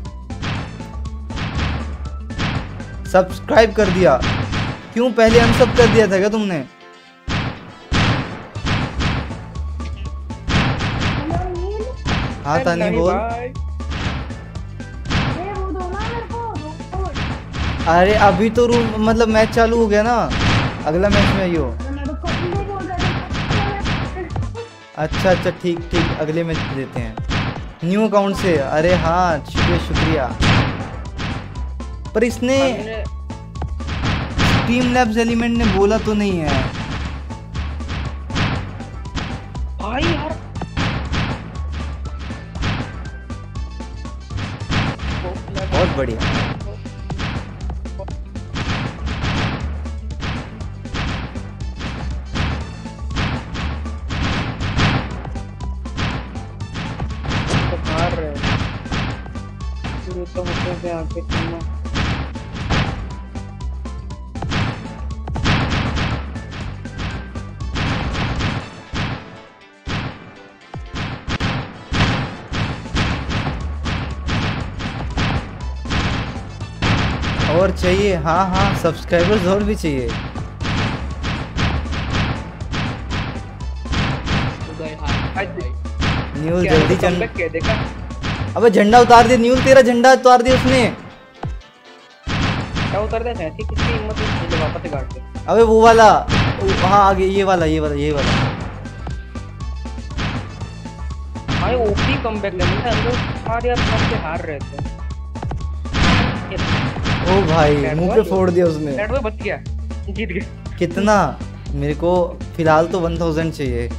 सब्सक्राइब कर दिया क्यों? पहले अनसब कर दिया था क्या तुमने? हाँ तानी बोल। अरे अभी तो रूम मतलब मैच चालू हो गया ना, अगला मैच में आइयो। अच्छा अच्छा ठीक ठीक, अगले मैच देते हैं न्यू अकाउंट से। अरे हाँ शुक्रिया शुक्रिया। पर इसने टीम लैब्स एलिमेंट ने बोला तो नहीं है भाई यार। बहुत बढ़िया। तो होते हैं आके टीम और चाहिए। हाँ हाँ सब्सक्राइबर्स और भी चाहिए। न्यूल जल्दी चल। देखा? अबे झंडा उतार दे न्यूल, तेरा झंडा उतार दे उसने। क्या उतार दे? ऐसी किसकी हिम्मत है जो वापस से काट दे? अबे वो वाला, हाँ आगे ये वाला ये वाला ये वाला। भाई ओपी कमबैक ले लिया अंदर। सारे यार सबसे हार रहे थे। ओ भाई मुंह पे फोड़ दिया उसने। बैड बॉय बच गया, जीत गया। कितना? मेरे को फिलहाल तो वन थाउजेंड चाहिए।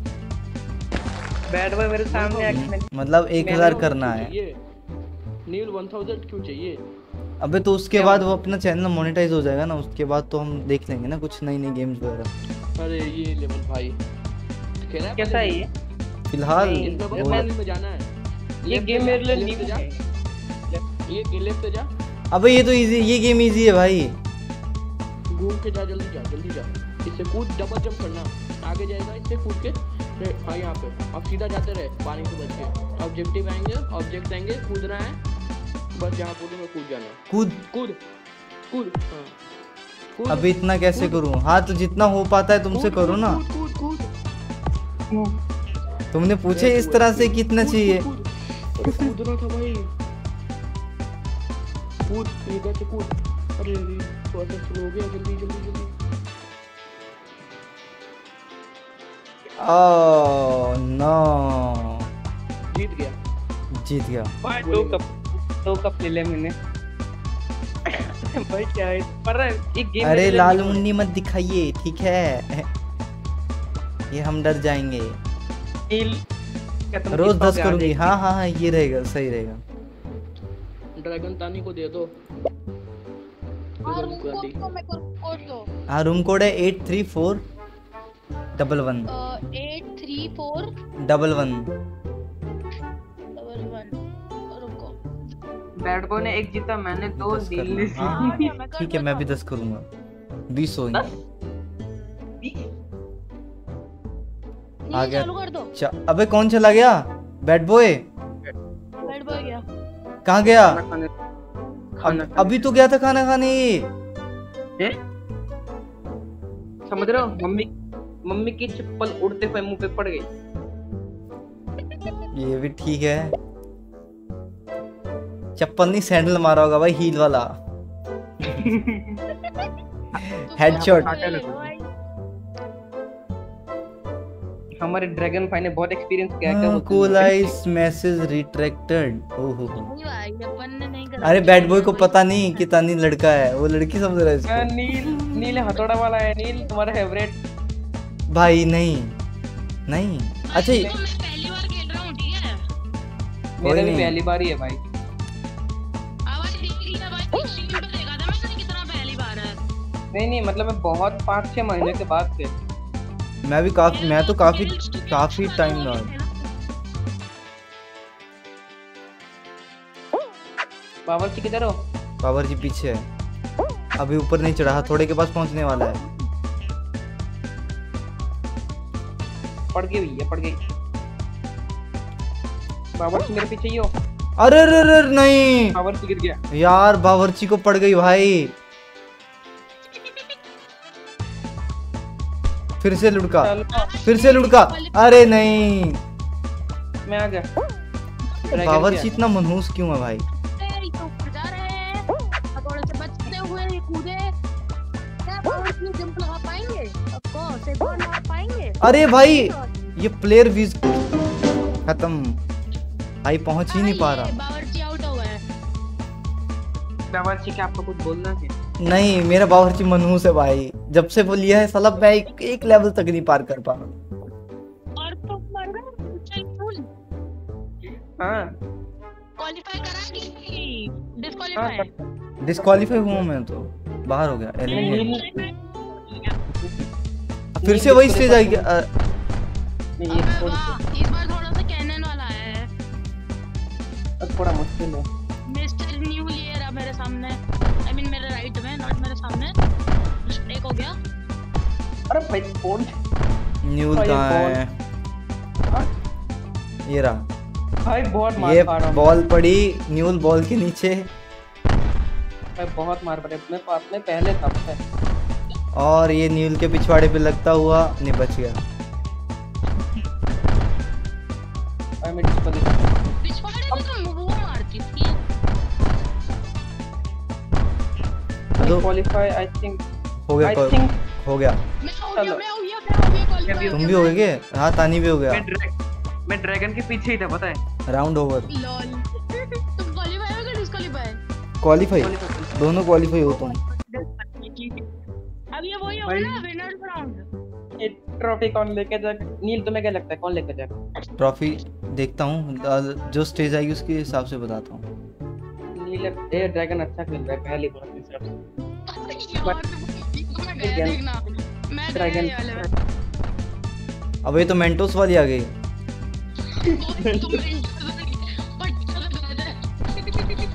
बैड बॉय मेरे सामने आके मतलब एक हजार करना है। नील वन थाउजेंड क्यों चाहिए? अबे तो उसके बाद वो अपना चैनल मोनेटाइज हो जाएगा ना, उसके बाद तो हम देख लेंगे ना कुछ नई नई गेम्स वगैरह। अरे ये लेवल भाई कैसा है ये? फिलहाल में जाना है। ये गेम मेरे लिए न्यू है। ये लेफ्ट जा। अबे ये तो इजी, ये गेम इजी है भाई। घूम के जा, जल्दी जा जल्दी जा। इससे कूद, डबल जंप करना, आगे जाएगा इससे कूद के। हाँ यहाँ पे अब सीधा जाते रहे पानी से बच के। ऑब्जेक्टिव आएंगे, ऑब्जेक्ट आएंगे, कूदना है बस। जहाँ कूदूंगा कूद जाना। कूद कूद कूद। हाँ कूद। अबे इतना कैसे करूँ? हाँ तो जितना हो पाता है तुमसे करो ना। कूद कूद। तुमने पूछे इस तरह से कितना चाहिए? कूदना था भाई। कूद, इधर से कूद। अरे थोड़ा सा स्लो हो गया, जल्दी जल्दी जल्दी। ओह नो, जीत गया जीत गया भाई। दो कप दो कप ले ले मैंने। भाई क्या है पर एक गेम। अरे लाल मुन्नी मत दिखाइए ठीक है, ये हम डर जाएंगे। रोज दस करूंगी। हाँ हाँ हाँ ये रहेगा, सही रहेगा। ड्रैगन तानी को दे दो। और रूम कोड को मैं कोड दो। हाँ रूम कोड है eight three four double one. Eight three four double one. Bad boy ने एक जीता, मैंने दो, दस नील ने करना। हाँ, मैं कर ठीक है, मैं भी देता दस करूंगा। बीस होंगे। दस हूँ। आ नील गया। चालू कर दो। चा... अबे कौन चला गया? बैड बॉय बैड बॉय गया। कहाँ गया? खाना खाने खाना अब, अभी तो गया था खाना खाने। खाने। समझ रहे हो, मम्मी मम्मी की चप्पल उड़ते हुए मुंह पे पड़ गई। ये भी ठीक है। चप्पल नहीं, सैंडल मारा होगा भाई, हील वाला। हेडशॉट। हमारे ड्रैगन भाई ने बहुत एक्सपीरियंस किया है। क्या बोलते हैं? Cool Ice message retracted. ओहो हो। नहीं भाई अपन ने नहीं करा। अरे बैड बॉय को पता नहीं कि तानी लड़का है, वो लड़की समझ रहा है हाँ, इसको। नील नील हथौड़ा वाला है। नील तुम्हारा फेवरेट। भाई नहीं नहीं। अच्छा भाई, देखो, मैं पहली बार खेल रहा हूँ, ठीक है? मेरा भी नहीं। पहली बार ही है भाई। आवाज देख लिया भाई, स्ट्रीम पे देखा था मैंने कितना पहली बार है। नहीं नहीं, मतलब मैं बहुत पाँच छह महीने के बाद से। मैं भी काफी मैं तो काफी काफी टाइम लगा। बावर्ची किधर हो? पावर जी पीछे है, अभी ऊपर नहीं चढ़ा, थोड़े के पास पहुंचने वाला है। पड़ गई भैया, पड़ गई। बावर्ची मेरे पीछे ही हो। अरे अरे अरे नहीं बावर्ची गिर गया। यार, बावर्ची को पड़ गई भाई। फिर से लुढ़का, चलो फिर से लुढ़का। अरे नहीं, मैं आ गया। ड्रैगन बावर्ची किया। इतना मनहूस क्यों है भाई? ए, तो ऊपर जा रहे हैं, हथौड़े से बचते हुए ये कूदे। क्या बावर्ची में जंप लगा पाएंगे? ऑफ कोर्स, एक बार लगा पाएंगे। अरे भाई, ये प्लेयर वीज खत्म भाई, पहुंच ही नहीं पा रहा। बावर्ची आउट हो गए। बावर्ची क्या आपको कुछ बोलना है? नहीं, मेरा बावर्ची मनहूस है भाई, जब से वो लिया है साला मैं एक, एक लेवल तक नहीं पार कर पा रहा। और तो मर गए, चल फुल हाँ क्वालीफाई करा कि हाँ डिस्क्वालीफाई? कर- डिस्क्वालीफाई हुआ मैं तो, बाहर हो गया, एलिमिनेट। नील- फिर से वही स्टेज आ गया। अ, नहीं, ये अबे थोड़ा वाह, इस बार थोड़ा सा कैनन वाला है। थोड़ा मुश्किल है। मिस्टर न्यू लियर है मेरे सामने, आई मीन मेरे राइट में, नॉट मेरे सामने। एक हो गया। अरे भाई कौन? न्यूल भाई, कहाँ बॉल। है? ये रहा। भाई बहुत मार ये खा रहा हूँ। बॉल पड़ी न्यूल बॉल के नीचे, भाई बहुत मार पड़े अपने पास में पहले तब से। और ये न्यूल के पिछवाड़े पे लगता हुआ नहीं बच गया। भाई मैं डिस्क्वालीफाई। पिछवाड़े में तो वो मारती थी। Hello, qualify I think. हो गया आई को- थिंक हो गया। मैं हो गया, चलो। मैं हो गया, मैं हो गया मैं भी- क्वालीफाई। तुम भी हो गए? हाँ, तानी भी हो गया। मैं ड्रैग मैं ड्रैगन के पीछे ही था, पता है। Round over. लॉल। तुम क्वालीफाई हो गए डिस्क्वालीफाई? Qualify, Qualify। दोनों क्वालिफाई हो तुम। अब ये वही होगा भाई। ना, विनर्स राउंड। ये ट्रॉफी कौन लेके जाएगा? नील तुम्हें क्या लगता है कौन लेके जाएगा? ट्रॉफी देखता हूँ, जो स्टेज आएगी उसके हिसाब से बताता हूँ। नील ये ड्रैगन अच्छा खेल रहा है पहली बार के हिसाब से। मैं गया देखना, मैं गया ड्रैगन ये वाले में। अब ये तो मेंटोस वाली आ गई। तुम पट्टा लगा दे।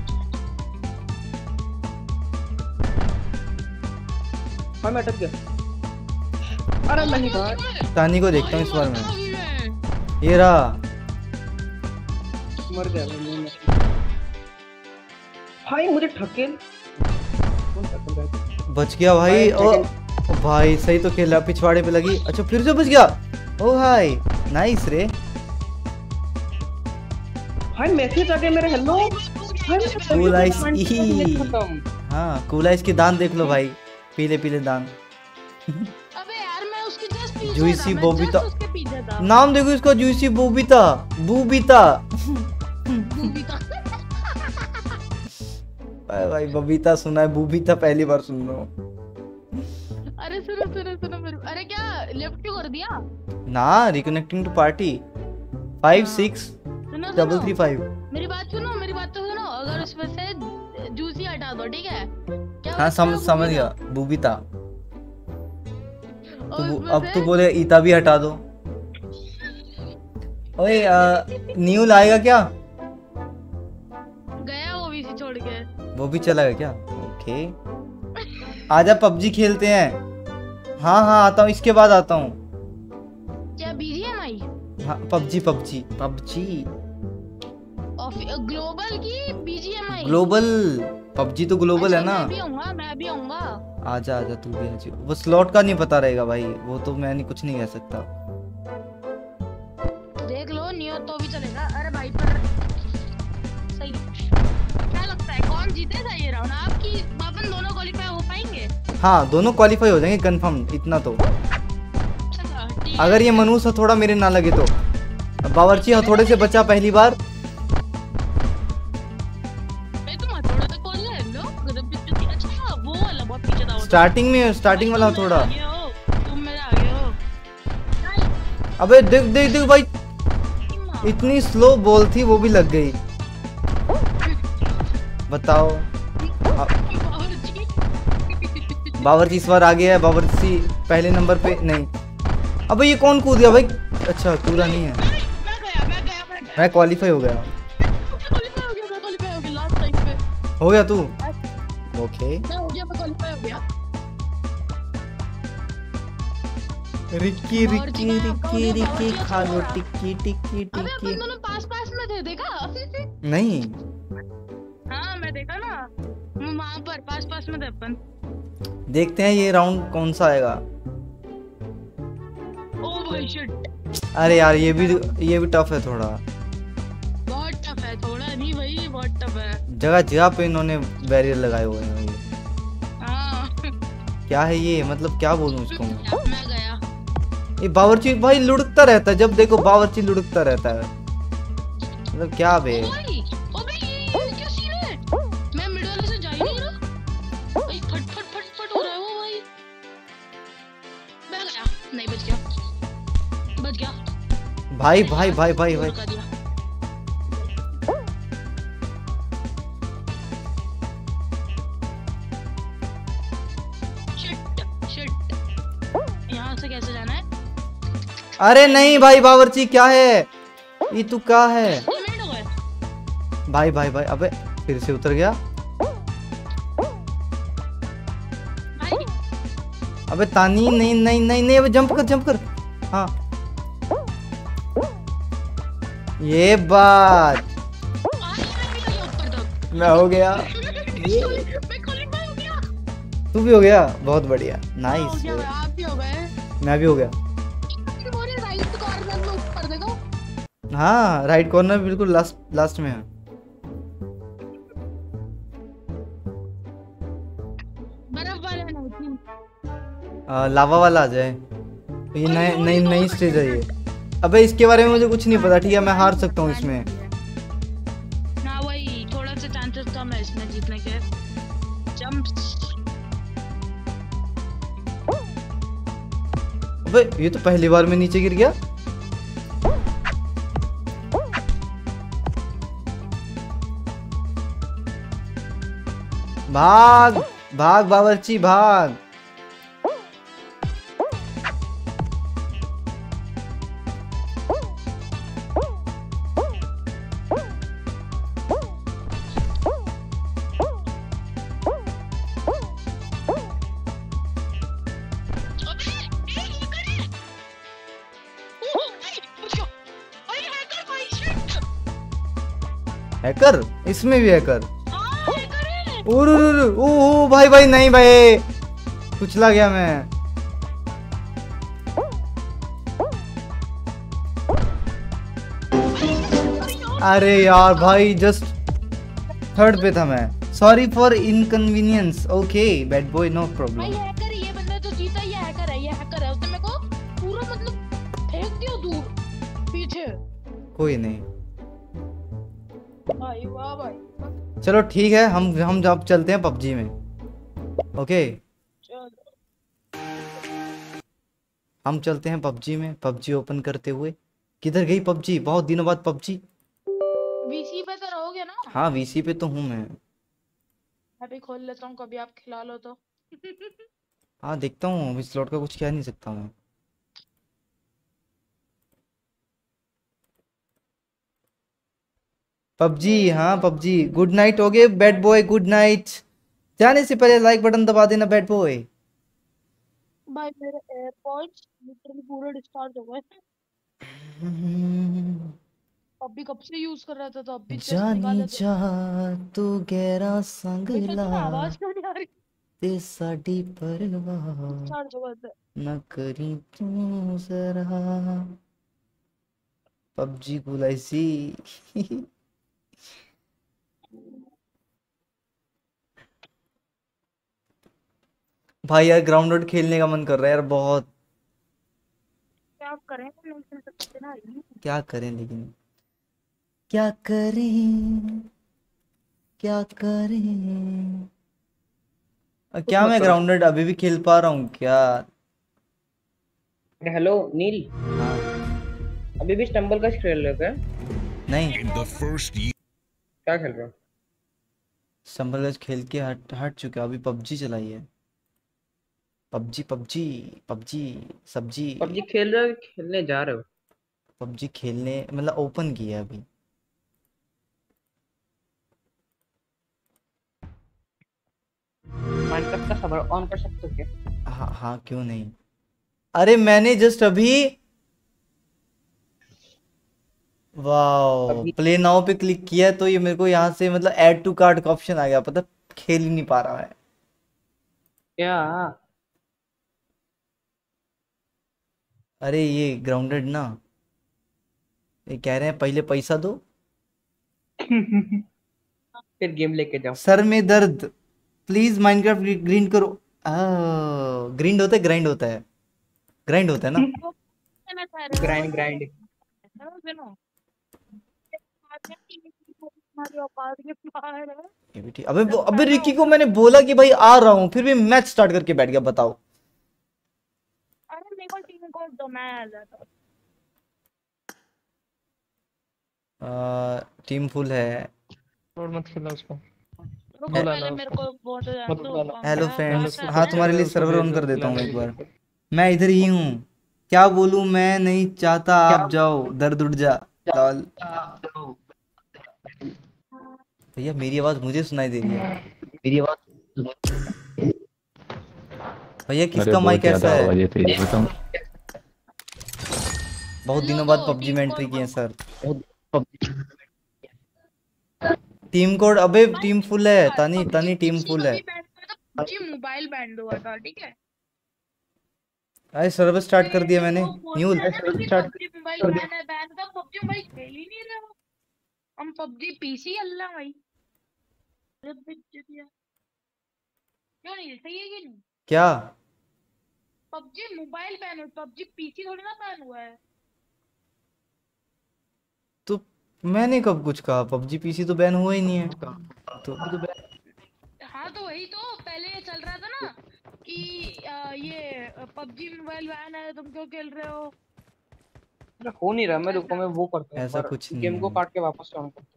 हाँ मैं अटक गया। अरे नहीं भाई तानी को देखता हूँ इस बार मैं। मैं ये रहा। मर गया मैं, नहीं मर- भाई मुझे ठकेल कौन ठकेल रहा है? बच गया भाई। ओ, ओ भाई सही तो खेला, पिछवाड़े पे लगी। अच्छा फिर से बच गया। ओ भाई नाइस रे। भाई मैसेज आ गया मेरे। हेलो भाई Cool Ice E। खत्म। हाँ, कूल आइस के दांत देख लो भाई, पीले पीले दांत। अबे यार मैं उसके जस्ट पीछे जूसी था, मैं बोबिता। just उसके पीछे था। नाम देखो इसका, जूसी बोबिता। बूबिता। बोबिता। भाई भाई बबीता सुना है, बूबिता पहली बार सुन रहा हूँ। अरे सुनो सुनो सुनो मेरे, अरे क्या लेफ्ट क्यों कर दिया? ना, reconnecting to party. Five six सुनो डबल सुनो थ्री फाइव। मेरी बात सुनो, मेरी बात तो सुनो। अगर उसमें से जूसी हटा दो, ठीक है? क्या हाँ बचता समझ है? समझ बोबिता। गया, बूबिता। और तो उसमें अब से- तो बोले ईता भी हटा दो। ओए, न्यूल आएगा क्या? गया वो भी छोड़ वो भी चला गया क्या? ओके आजा पबजी खेलते हैं। हाँ हाँ आता हूँ, इसके बाद आता हूँ। क्या बीजीएमआई? हाँ पबजी पबजी पबजी ग्लोबल की बीजीएमआई? ग्लोबल पबजी तो ग्लोबल है ना। मैं भी आऊंगा, मैं भी आऊंगा। आजा आजा तू भी आजा। वो स्लॉट का नहीं पता रहेगा भाई, वो तो मैं नहीं कुछ नहीं कह सकता। देख लो नियो तो भी चलेगा। अरे भाई पर सही। क्या लगता है कौन जीतेगा ये राउंड? आपकी अपन दोनों क्वालीफाई हो पाएंगे? हाँ दोनों क्वालिफाई हो जाएंगे कंफर्म, इतना तो। चलो, ठीक है। अगर ये मनुष्य हथौड़ा मेरे ना लगे तो। बावर्ची हथौड़े से बचा पहली बार। भाई तुम हथौड़ा तो कौन ले लो? गदब भी अच्छा वो वाला बहुत पीछे था वो। स्टार्टिंग में स्टार्टिंग वाला हथौड़ा। तुम मेरे आगे हो, तुम मेरे आगे हो। अबे देख देख देख भाई, इतनी स्लो बॉल थी वो भी लग गई। बताओ बावर्ची इस बार आगे है। बावर्ची पहले नंबर पे नहीं। अबे ये कौन कूद गया भाई? अच्छा पूरा नहीं है। मैं गया, मैं गया, मैं गया। मैं क्वालिफाई हो गया। क्वालीफाई हो गया, मैं क्वालीफाई हो गया लास्ट टाइम पे। हो गया तू? ओके मैं हो गया, मैं क्वालीफाई हो गया। रिक्की और रिक्की जी, मैं आपका रिक्की हो गया, रिक्की बावर्ची खा लो हथौड़ा। टिक्की टिक्की अबे अपन टिक्की। दोनों पास पास में थे, देखा? नहीं हाँ मैं देखा ना, मैं वहाँ पर पास पास में थे अपन। देखते हैं ये राउंड कौन सा आएगा। ओ भाई शिट, अरे यार ये भी ये भी टफ है थोड़ा। बहुत टफ है। थोड़ा नहीं भाई, बहुत टफ है। जगह जगह पे इन्होंने बैरियर लगाए हुए हैं भाई। हाँ क्या है ये, मतलब क्या बोलूं इसको मैं? मैं गया। ये बावर्ची भाई लुढ़कता रहता है, जब देखो बावर्ची लुढ़कता रहता है। मतलब क्या बे? ओ भाई, ओ भाई ये ये क्या सीन है? मैं मिड वाले से जा ही नहीं रहा भाई। फट फट फट फट हो रहा है वो भाई। मैं गया, नहीं बच गया, बच गया। भाई भाई भाई भाई भाई धोखा दिया। शिट शिट, यहाँ से कैसे जाना है? अरे नहीं भाई बावर्ची क्या है ये? तू क्या है दो मिनट हो गए। भाई भाई भाई? अबे फिर से उतर गया। भाई अबे तानी नहीं नहीं नहीं नहीं, अबे जंप कर जंप कर। हाँ ये बात। आज मैं भी गया ऊपर तक। मैं हो गया। मैं क्वालीफाई हो गया। तू भी हो गया, बहुत बढ़िया हो नाइस। गया, आप भी हो गए। मैं भी हो गया। बोले राइट कॉर्नर में ऊपर देखो। हाँ राइट कॉर्नर बिल्कुल लास्ट लास्ट में है। बर्फ वाला नहीं थी। आ, लावा वाला आ जाए। ये नई नई नई स्टेज है ये। अबे इसके बारे में मुझे कुछ नहीं पता, ठीक है मैं हार सकता हूँ इसमें। हाँ वही, थोड़ा सा चांसेस कम है इसमें जीतने के। जंप। अबे ये तो पहली बार में नीचे गिर गया। भाग भाग बावर्ची भाग। अबे ए ये करे। ओह भाई बच गया। भाई हैकर भाई शिट। हैकर? इसमें भी हैकर? हाँ हैकर है। ओर ओर ओर, ओ ओ भाई भाई नहीं भाई, कुचला गया मैं। अरे यार भाई जस्ट थर्ड पे था मैं। Sorry for inconvenience. Okay bad boy no भाई प्रॉब्लम। हैकर है ये बंदा तो जीता। ये हैकर है, ये हैकर है। उसने मेरे को पूरा मतलब फेंक दिया दूर पीछे। कोई नहीं, भाई वाह भाई। चलो ठीक है, हम हम जब चलते हैं पबजी में। ओके चलो हम चलते हैं पबजी में, पबजी ओपन करते हुए। किधर गई पबजी? बहुत दिनों बाद पबजी। वीसी पे तो रहोगे ना? हाँ वीसी पे तो हूँ मैं। मैं भी खोल लेता हूँ, कभी आप खिला लो तो। हाँ देखता हूँ, अभी स्लॉट का कुछ कह नहीं सकता मैं। पबजी, हाँ पबजी। गुड नाइट हो गए बैड बॉय, गुड नाइट। जाने से पहले लाइक बटन दबा देना बैड बॉय। भाई मेरे एयरपॉड्स लिटरली पूरे डिस्चार्ज हो गए। अभी कब से यूज कर रहा था तो अभी जस्ट जानी निकाले थे। जा तू गहरा संग भाई तो ला तुम्हें आवाज क्यों नहीं आ रही? ते साडी परवाह डिस्चार्ज हो गए थे। न करी तू जरा। पबजी गुलाइसी। भाई यार ग्राउंड खेलने का मन कर रहा है यार बहुत। क्या करें, नहीं खेल सकते ना। क्या करें लेकिन क्या करें क्या करें। अ, क्या मैं ग्राउंडेड अभी भी खेल पा रहा हूँ क्या? हेलो नील, हाँ अभी भी स्टम्बल का खेल रहे हो क्या? नहीं, क्या खेल रहे हो? संभल खेल के हट हट चुका, अभी पबजी चलाई है। पबजी पबजी पबजी सब्जी। पबजी खेल रहे हो, खेलने जा रहे हो? पबजी खेलने मतलब ओपन किया है अभी। माइनक्राफ्ट का सर्वर ऑन कर सकते हो क्या? हाँ हाँ क्यों नहीं। अरे मैंने जस्ट अभी वाओ अभी प्ले नाउ पे क्लिक किया तो ये मेरे को यहाँ से मतलब ऐड टू कार्ट का ऑप्शन आ गया, पता खेल ही नहीं पा रहा है। क्या? अरे ये ग्राउंडेड ना, ये कह रहे हैं पहले पैसा दो फिर गेम लेके जाओ। सर में दर्द, प्लीज माइनक्राफ्ट ग्रीन करो। ग्रीन होता है, ग्राइंड होता है, ग्राइंड होता है ना। ग्राइंड ग्राइंड ये भी ठीक। अबे वो- अबे रिकी को मैंने बोला कि भाई आ रहा हूँ, फिर भी मैच स्टार्ट करके बैठ गया, बताओ। अरे मेरे को टीम कोड दो, मैं आ जाता हूँ। टीम फुल है। और मत खिला उसको। रुको बुला पहले लो मेरे उसको। को बहुत मत जान बुला लो। दो। हेलो मैं फ्रेंड्स, कहाँ से हाँ आया? तुम्हारे लिए उसको सर्वर भेज ऑन दो, कर देता हूँ खिला एक दो। बार। मैं इधर ही हूँ, क्या बोलूँ, मैं नहीं चाहता आप जाओ, दर्द उठ जा। लॉल। भैया मेरी आवाज मुझे सुनाई दे रही है। मेरी आवाज भैया अरे किसका माइक बहुत ज्यादा ऐसा है? आवाज है तेरी, बताऊं? बहुत हेलो दिनों बाद दो पबजी टीम में एंट्री कोड की है दो। सर। टीम कोड अबे भाई टीम फुल है, तानी पबजी तानी टीम पीसी फुल तो है। भी बैन हुआ था, पबजी मोबाइल बैन हुआ था, ठीक है। अरे सर्वर स्टार्ट कर दिया मैंने। वो बोल न्यूल रहे थे ना कि पबजी मोबाइल बैन है, बैन था, पबजी मोबाइल खेल ही नहीं रहे हो। हम पबजी पीसी अल्लाह भाई। अरे बेइज्जती है। क्यों नहीं सही है कि नहीं? क्या? पबजी मोबाइल बैन है, पबजी पीसी थोड़ी ना बैन हुआ है। तो मैंने कब कुछ कहा? पबजी पीसी तो बैन हुआ ही नहीं है तो। हाँ तो वही तो पहले ये चल रहा था ना कि आ, ये पबजी मोबाइल बैन है, तुम क्यों खेल रहे हो? अरे हो नहीं रहा। मैं रुको, मैं वो करता हूँ, ऐसा पर कुछ नहीं गेम को है। काट के वापस ऑन करता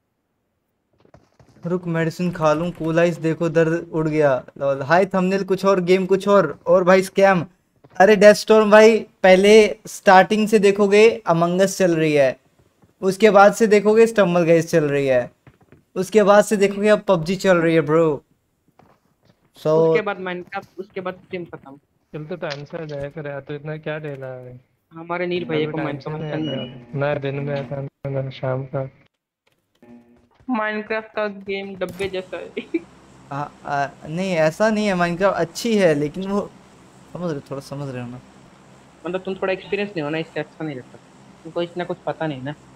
रुक मेडिसिन खा लूं। कूल आइस देखो दर्द उड़ गया। लॉल। हाय थंबनेल कुछ और, गेम कुछ और और भाई स्कैम। अरे डेस्टॉर्म भाई, पहले स्टार्टिंग से देखोगे अमंग अस चल रही है, उसके बाद से देखोगे स्टम्बल गाइस चल रही है, उसके बाद से देखोगे अब पबजी चल रही है ब्रो। सो हूँ। उसके so, बाद माइनक्राफ्ट, उसके बाद स्ट्रीम खत्म। चल तो टाइम से आ जाया कर यार, तो इतना क्या लेना है? हमारे नील भैया को माइनक्राफ्ट मैं दिन में आता हूँ, मैं शाम का। माइनक्राफ्ट का गेम डब्बे जैसा है। आ, आ, नहीं ऐसा नहीं है, माइनक्राफ्ट अच्छी है लेकिन वो समझ रहे, थोड़ा समझ रहे हो ना। मतलब तुम थोड़ा एक्सपीरियंस नहीं हो ना, इससे अच्छा नहीं लगता। तुमको इतना कुछ पता नहीं ना।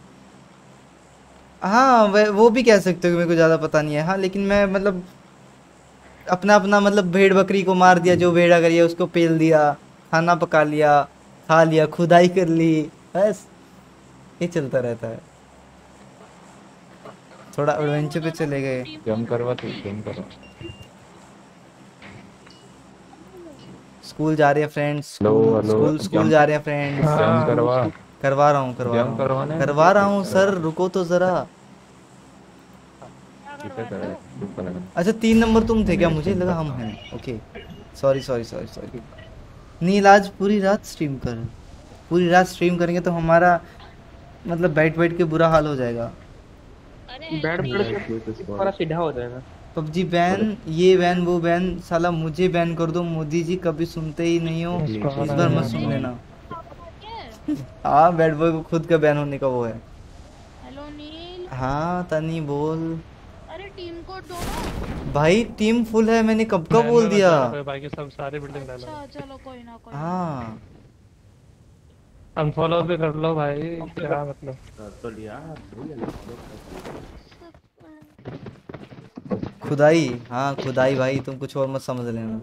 हाँ वे- वो भी कह सकते हो कि मेरे को ज़्यादा पता नहीं है। हाँ लेकिन मैं मतलब अपना अपना मतलब भेड़ बकरी को मार दिया, जो भेड़ा करिए उसको पेल दिया, खाना पका लिया, खा लिया, खुदाई कर ली, बस ये चलता रहता है। थोड़ा एडवेंचर पे चले गए। जम करवा तू, जम करवा। स्कूल जा रहे हैं friends, hello school hello, school school जम जा रहे हैं फ्रेंड्स। जम करवा। करवा रहा हूँ करवा जम रहा हूँ करवाना है करवा मुझे, रहा हूँ सर, करवा। रुको तो जरा। किसे करे? तू करे। अच्छा तीन नंबर तुम थे क्या? मुझे लगा हम हैं। Okay sorry sorry sorry sorry. Neel आज पूरी रात स्ट्रीम कर, पूरी रात स्ट्रीम करेंगे तो हमारा मतलब बैठ बैठ के बुरा हाल हो जाएगा। बैड ब्लड से थोड़ा सीधा हो जाएगा। पबजी बैन, ये बैन वो बैन, साला मुझे बैन कर दो मोदी जी, कभी सुनते ही नहीं हो, इस बार मत सुन लेना। हाँ बैड बॉय को खुद का बैन होने का वो है। हेलो नील। हाँ तनी बोल। अरे टीम कोड दो ना। भाई टीम फुल है, मैंने कब का बोल दिया। बाकी सब सारे बिल्डिंग डालो। अच्छा चलो कोई ना कोई। हाँ अनफॉलो भी कर लो भाई, क्या मतलब। तो लिया खुदाई, हाँ खुदाई भाई, तुम कुछ और मत समझ लेना।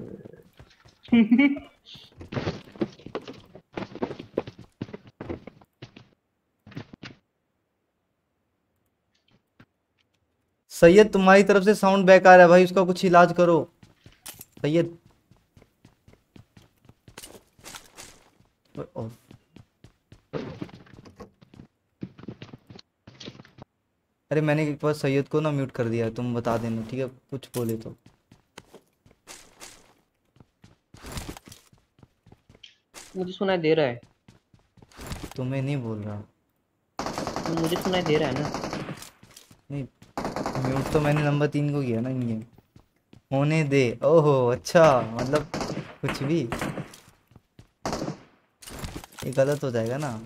सैयद तुम्हारी तरफ से साउंड बैक आ रहा है भाई, उसका कुछ इलाज करो सैयद। अरे मैंने एक बार सैयद को ना म्यूट कर दिया, तुम बता देना ठीक है, कुछ बोले तो। मुझे सुनाई दे रहा है। तुम्हें नहीं बोल रहा। तो मुझे सुनाई दे रहा है ना। नहीं म्यूट तो मैंने नंबर तीन को किया ना, नहीं होने दे। ओहो अच्छा, मतलब कुछ भी ये गलत हो जाएगा ना।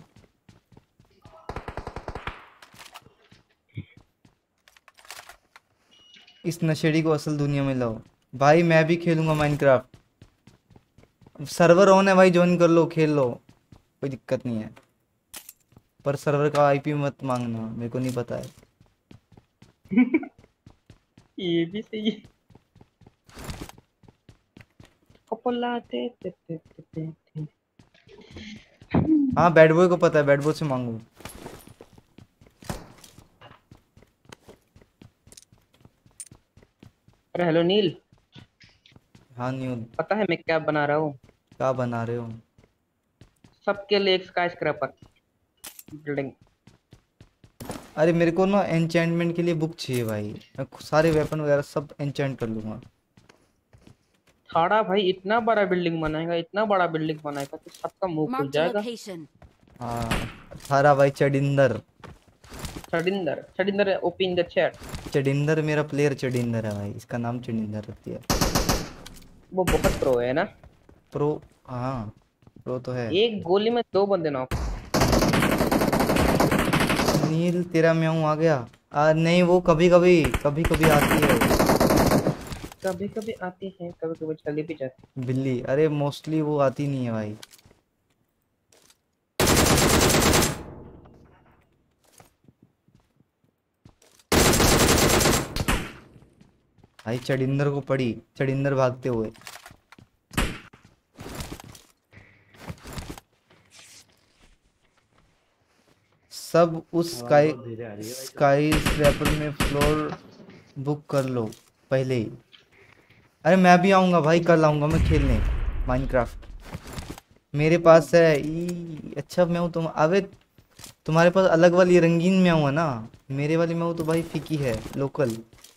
इस नशेड़ी को असल दुनिया में लाओ भाई, मैं भी खेलूंगा माइनक्राफ्ट। सर्वर ऑन है भाई, ज्वाइन कर लो, खेल लो, कोई दिक्कत नहीं है। पर सर्वर का आईपी मत मांगना, मेरे को नहीं पता है। ये भी सही है। कपलाते ते ते ते ते। हाँ बैड बॉय को पता है, बैड बॉय से मांगो। अरे हेलो नील। हाँ न्यूल। पता है मैं क्या बना रहा हूँ? क्या बना रहे हो? सबके लिए एक स्काई स्क्रैपर बिल्डिंग। अरे मेरे को ना एन्चेंटमेंट के लिए बुक चाहिए भाई, मैं सारे वेपन वगैरह सब एन्चेंट कर लूंगा। थाड़ा भाई इतना बड़ा बिल्डिंग बनाएगा, इतना बड़ा बिल्डिंग बनाएगा कि सबका मुंह खुल जाएगा। हाँ थारा भाई Chadinder. Chadinder Chadinder OP in the chat. Chadinder मेरा प्लेयर चडिंदर है भाई, इसका नाम चडिंदर रख दिया। वो बहुत प्रो है ना। प्रो हाँ प्रो तो है। एक गोली में दो बंदे नॉक। नील तेरा म्याऊं आ गया। आ, नहीं वो कभी कभी कभी कभी आती है, कभी कभी आती है, कभी कभी चली भी जाती बिल्ली। अरे मोस्टली वो आती नहीं है भाई। भाई चडिंदर को पड़ी, चडिंदर भागते हुए। सब उस स्काई स्काई स्क्रैपर में फ्लोर बुक कर लो पहले ही। अरे मैं भी आऊँगा भाई, कल आऊँगा मैं खेलने माइनक्राफ्ट। मेरे पास है ई अच्छा मैं हूँ तुम। अबे तुम्हारे पास अलग वाली रंगीन में हूँ ना, मेरे वाली में हूँ तो भाई फीकी है, लोकल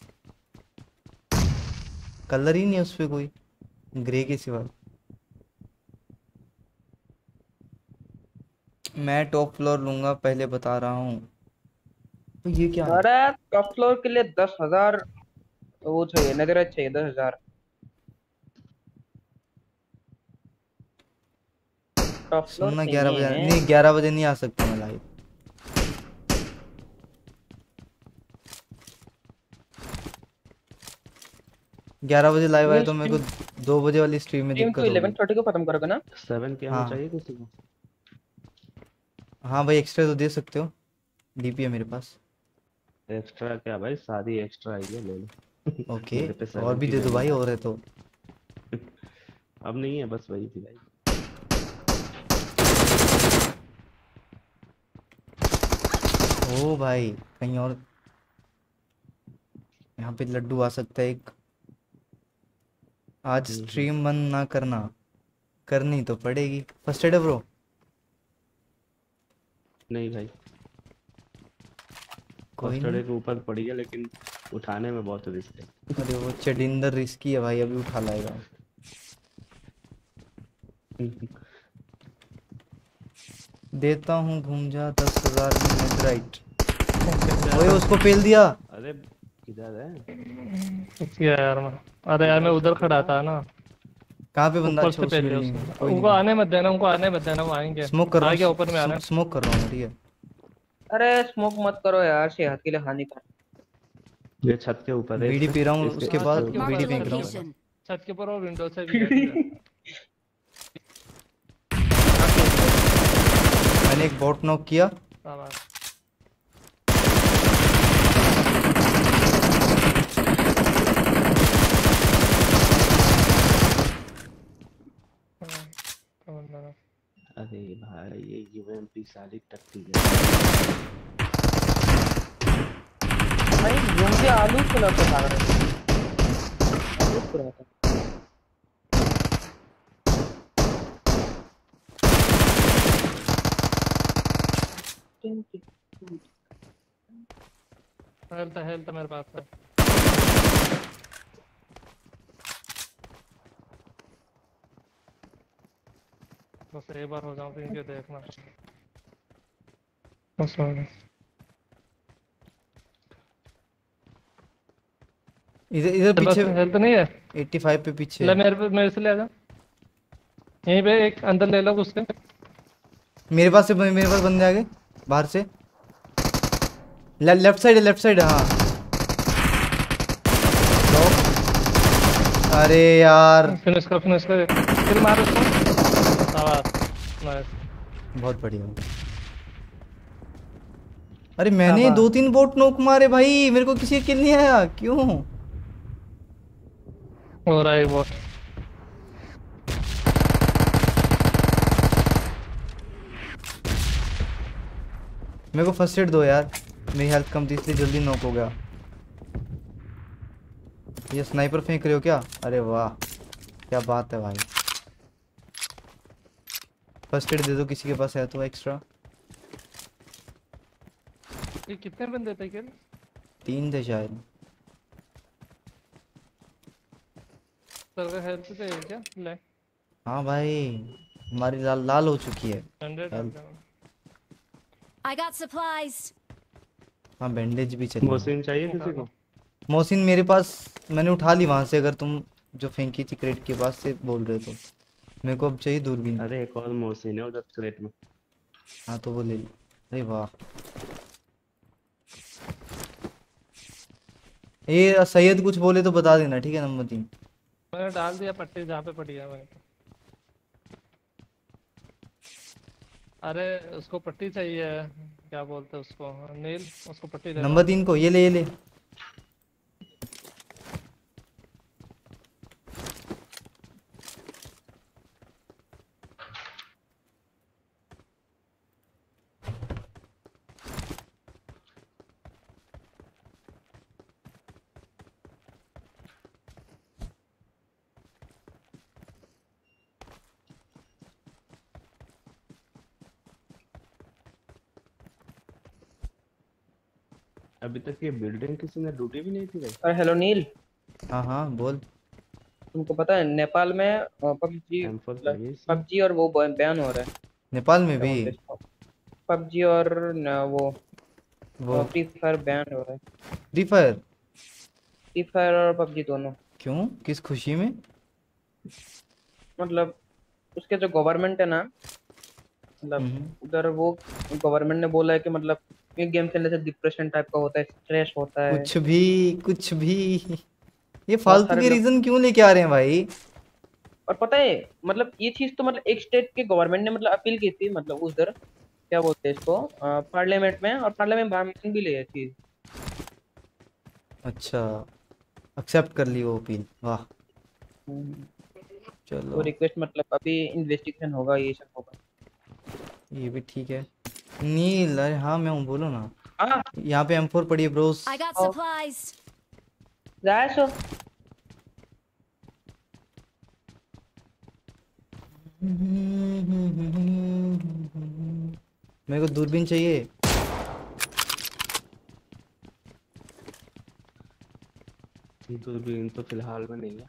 कलर ही नहीं है उस पर कोई ग्रे के सिवा। मैं टॉप फ्लोर लूंगा पहले बता रहा हूँ। तो ये क्या है? अरे टॉप फ्लोर के लिए दस हजार वो चाहिए, नजर चाहिए दस हजार। टॉप फ्लोर सुनना ग्यारह बजे नहीं, ग्यारह बजे नहीं आ सकता मैं लाइव। ग्यारह बजे लाइव आए तो मेरे को दो बजे वाली स्ट्रीम में दिक्कत होगी। इलेवन थर्टी को खत्म करोगे ना? सेवन के हाँ चाहिए किसी को? हाँ भाई एक्स्ट्रा तो दे सकते हो, डीपी है मेरे पास। एक्स्ट्रा क्या भाई, सारी एक्स्ट्रा आई है ले लो। ओके और भी दे दो भाई, और है तो। अब नहीं है बस वही थी भाई। ओ भाई कहीं और यहाँ पे लड्डू आ सकता है एक। आज स्ट्रीम बंद ना करना, करनी तो पड़ेगी। फर्स्ट एड है ब्रो? नहीं भाई कोई नहीं के ऊपर पड़ी है, लेकिन उठाने में बहुत रिस्क है। अरे वो चडिंदर रिस्की है भाई, अभी उठा लाएगा। देता हूँ घूम जा दस हजार में नेटराइट। ओए उसको पेल दिया। अरे किधर है? क्या यार मैं, अरे यार मैं उधर खड़ा था ना। कहाँ पे बंदा? ऊपर अच्छा से उस पहले बिल्डिंग में। उसको कोई उनको नहीं, आने मत देना, उनको आने मत देना, वो आएंगे। स्मोक कर रहा आ गया, ऊपर में आ हूँ, रहा स्मोक कर रहा हूँ, ठीक है। अरे स्मोक मत करो यार, सेहत के लिए हानिकारक। ये छत के ऊपर है बीड़ी इसके, पी रहा हूँ, इसके उसके हाँ, बाद छत के ऊपर बीड़ी है, फेंक छत रहा के हूँ। ऊपर। छत के ऊपर और विंडो से भी है, ठीक है। मैंने एक बॉट नॉक किया। शाबाश। हाँ, कौन लगा? अरे भाई ये यूएमपी साली टट्टी है। भाई घूम के आलू खुला तो भाग रहे थे। आलू खुला था। हेल्थ हेल्थ मेरे पास है। बस एक बार हो जाऊं तो इनके देखना। बस हो गया। इधर इधर बस पीछे हेल्थ नहीं है। पचासी पे पीछे ले है। मेरे पे, मेरे से ले आजा। यहीं पे एक अंदर ले लो उसके। मेरे पास से मेरे पास बंदे आ गए बाहर से। ले, लेफ्ट साइड है, लेफ्ट साइड है, हाँ। अरे यार फिनिश कर, फिनिश कर, फिर मार उसको। शाबाश, नाइस। बहुत बढ़िया। अरे मैंने शाबाश। दो तीन बोट नोक मारे भाई, मेरे को किसी का किल नहीं आया, क्यों? हो रहा है वो। मेरे को फर्स्ट एड दो यार, मेरी हेल्थ कम थी इसलिए जल्दी नॉक हो गया। ये स्नाइपर फेंक रहे हो क्या? अरे वाह, क्या बात है भाई। फर्स्ट एड दे दो किसी के पास है तो एक्स्ट्रा। ये कितने बंदे थे किल? तीन थे शायद। सर का हेल्थ पे है क्या? ले हाँ भाई, हमारी लाल लाल हो चुकी है hundred. Health. I got supplies. हाँ बैंडेज भी चाहिए। मोहसिन चाहिए किसी को? मोहसिन मेरे पास, मैंने उठा ली वहां से, अगर तुम जो फेंकी थी क्रेट के पास से बोल रहे तो। मेरे को अब चाहिए दूरबीन। अरे एक और मोहसिन है उधर क्रेट में। हाँ तो वो ले ली। अरे वाह, ये सैयद कुछ बोले तो बता देना, ठीक है? नंबर तीन मैंने डाल दिया पट्टी जहाँ पे पड़ी है मैंने। अरे उसको पट्टी चाहिए, क्या बोलते हैं उसको, नील, उसको पट्टी दे। नंबर तीन को ये ले, ये ले। अभी तक ये बिल्डिंग किसी ने लूटी भी नहीं थी भाई। अरे हेलो नील, हाँ हाँ बोल। तुमको पता है नेपाल में पबजी पबजी और वो बैन हो रहा है। नेपाल में भी पबजी और न, वो वो फ्री फायर बैन हो रहा है। फ्री फायर फ्री फायर और पबजी दोनों। क्यों, किस खुशी में? मतलब उसके जो गवर्नमेंट है ना, मतलब उधर वो गवर्नमेंट ने बोला है कि मतलब ये गेम खेलने से डिप्रेशन टाइप का होता है, स्ट्रेस होता है, कुछ भी कुछ भी। ये फालतू के रीजन क्यों लेके आ रहे हैं भाई? और पता है मतलब ये चीज तो मतलब एक स्टेट के गवर्नमेंट ने मतलब अपील की थी, मतलब उधर क्या बोलते हैं इसको, पार्लियामेंट में, और पार्लियामेंट मान भी ली है चीज। अच्छा, एक्सेप्ट कर ली वो अपील, वाह। चलो वो रिक्वेस्ट मतलब अभी इन्वेस्टिगेशन होगा, ये सब होगा। ये भी ठीक है। नील, अरे हाँ मैं हूँ, बोलो ना। हाँ यहाँ पे एम फोर पड़ी है ब्रोस। I got supplies. जाए सो। मेरे को दूरबीन चाहिए। दूरबीन तो फिलहाल में नहीं है।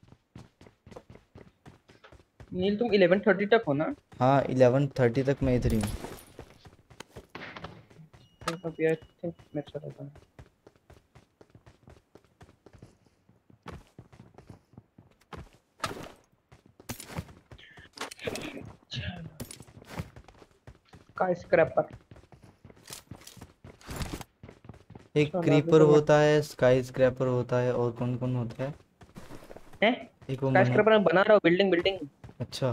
नील तुम इलेवन थर्टी तक हो ना? हाँ इलेवन थर्टी तक मैं इधर ही हूँ। अभी आई थिंक मैं चला था। स्काई स्क्रैपर एक चलो अभी क्रीपर तो मैं होता है, स्काई स्क्रैपर होता है, और कौन कौन होता है? हैं एक वो स्काई मना स्क्रैपर बना रहा हूँ बिल्डिंग बिल्डिंग। अच्छा।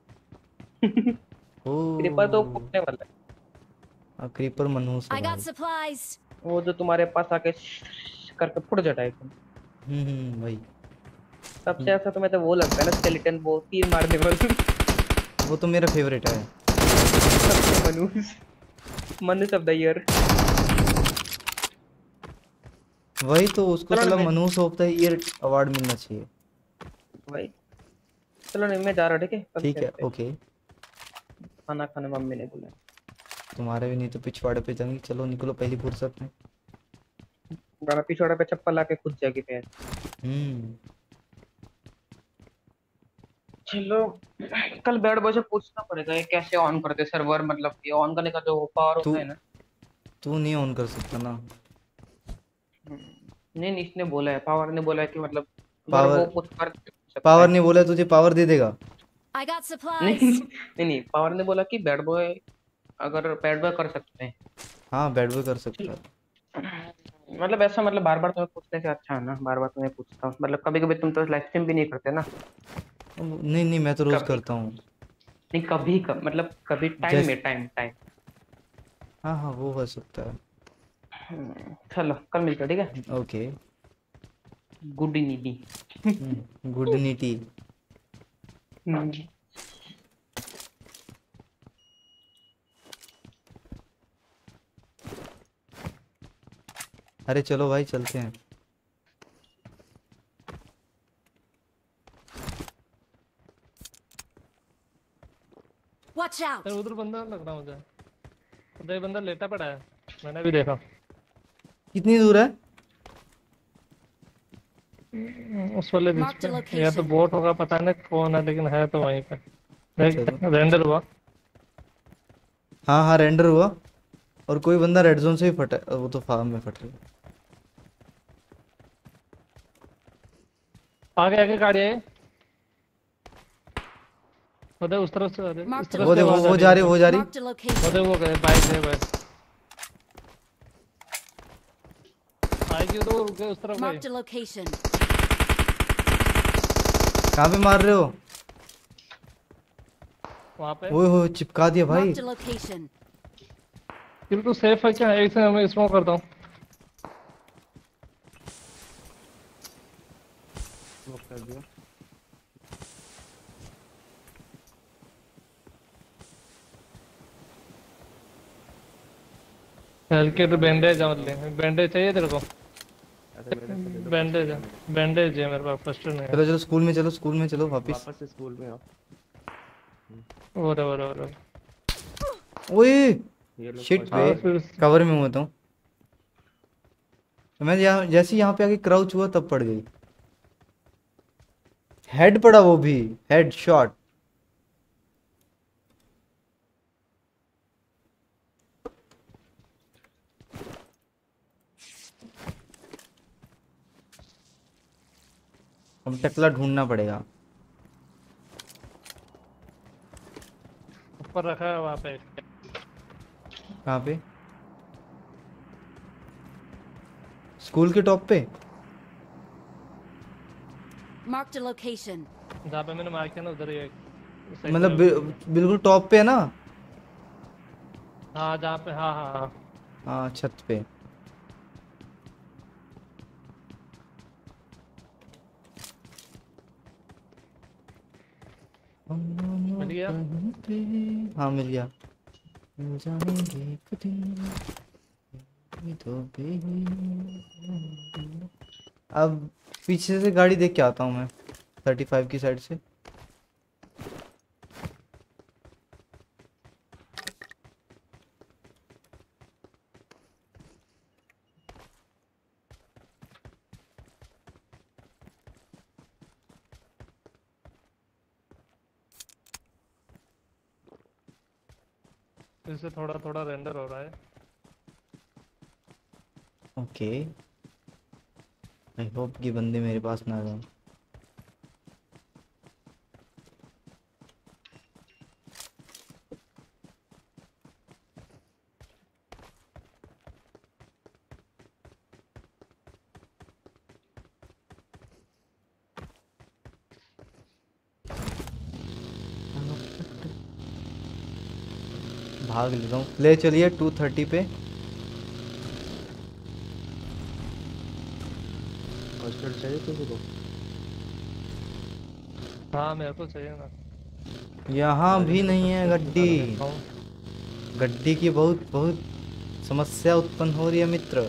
ओ क्रीपर तो फूटने वाला हाँ, क्रीपर मनहूस है I got भाई। supplies. है वो जो तुम्हारे पास आके करके फुट जाता है एकदम। हम्म हम्म भाई। सबसे अच्छा तो मैं तो वो लगता है ना स्केलेटन, वो तीर मारने वाला। वो तो मेरा फेवरेट है। सबसे मनूस मनूस ऑफ द ईयर। वही तो, उसको चलो ना साला मैं मनहूस ऑफ द ईयर अवार्ड मिलना चाहिए। भाई, चलो नहीं मैं जा रहा हूँ, ठीक है कल ठीक है खेलते हैं। ओके। खाना खाने मम्मी ने बुलाया। तुम्हारे भी नहीं तो पिछवाड़े पे जाएंगे, चलो निकलो पहली फुर्सत में। गाना पिछवाड़े पे चप्पल आके खुद जाएगी पैर। हम्म। चलो कल बैड बॉय से पूछना पड़ेगा ये कैसे ऑन करते सर्वर, मतलब ये ऑन करने का जो पावर तू होता है ना। तू नहीं ऑन कर सकता ना। नहीं नहीं इसने बोला है, पावर ने बोला है कि मतलब अगर वो पावर कुछ कर सकता पावर है। नहीं बोला, तुझे पावर दे देगा। I got नहीं supplies. नहीं नहीं पावर ने बोला कि बैड बॉय अगर बैड बॉय कर सकते हैं। हाँ बैड बॉय कर सकता है। मतलब ऐसा मतलब बार बार तुम्हें पूछने से अच्छा है ना, बार बार तुम्हें पूछता हूँ, मतलब कभी कभी तुम तो लाइव स्ट्रीम भी नहीं करते ना। नहीं नहीं मैं तो रोज कभी करता हूँ। नहीं कभी कब मतलब कभी टाइम जैस में टाइम टाइम। हाँ हाँ वो हो सकता है। चलो कल मिलते हैं ठीक है। ओके। गुड नीडी। गुड नीटी। अरे चलो भाई चलते हैं। Watch out. सर उधर बंदा लग रहा मुझे, उधर एक बंदा लेटा पड़ा है, मैंने भी देखा। कितनी दूर है? हम्म, उस वाले बीच Marked a पे, या तो location. बोट होगा पता नहीं कौन है, लेकिन है तो वहीं पे। देख चलो। रेंडर हुआ। हाँ हाँ रेंडर हुआ। और कोई बंदा रेड जोन से भी फटा, वो तो फार्म में फट रहा है। आगे आगे गाड़ी है उधर, उस तरफ से, अरे इस Marked a तरफ वो से देखो आवाज आ वो रही जा है रही मुझे। वो जा रही। Marked a location. उधर वो गए, बाइक है बाइक आएगी उधर, रुक गए उस तरफ गए। Marked a location. कहाँ पे मार रहे हो? वहाँ पे ओए हो चिपका दिया भाई। Marked a location. बिल्कुल सेफ है क्या? एक से मैं स्मोक करता हूँ। स्मोक कर दिया। हल्के तो बैंडेज मत ले, बैंडेज चाहिए तेरे को? अरे मेरे को दे दो, बैंडेज फर्स्ट है, एड है बैंडेज है मेरे पास, फर्स्ट नहीं है। चलो चलो स्कूल में चलो, स्कूल में चलो मेरे। वापस। वापस से स्कूल में आओ। वो रहा वो रहा वो रहा। ओए ये लोग शिट फर्स्ट बे, हाँ एड फिर कवर में होता हूँ मैं। यहाँ जैसे यहाँ पे आके क्राउच हुआ तब पड़ गई। हेड पड़ा, वो भी हेड शॉट। अब टकला ढूंढना पड़ेगा। ऊपर रखा है वहाँ पे। कहाँ पे? स्कूल के टॉप पे? Marked a location. जहाँ पे मैंने मार किया ना उधर ही एक सही मतलब तरह बि, उधर ही है। बिल्कुल टॉप पे है ना? हाँ जहाँ पे, हाँ हाँ हाँ। हाँ छत पे। हम दोनों मिल गया? कहीं पे- हाँ मिल गया। मिल जाएंगे एक दिन, ये तो भी- अब पीछे से गाड़ी देख के आता हूँ मैं, थर्टी फाइव की साइड से। फिर से थोड़ा थोड़ा रेंडर हो रहा है। ओके, आई होप कि बंदे मेरे पास ना आ जाए। भाग लेता हूँ। ले चलिए टू थर्टी पे। हॉस्पिटल चाहिए किसी को? हाँ मेरे को चाहिए ना। यहाँ भी नहीं है देखता गड्डी। हूँ। गड्डी की बहुत बहुत समस्या उत्पन्न हो रही है मित्र।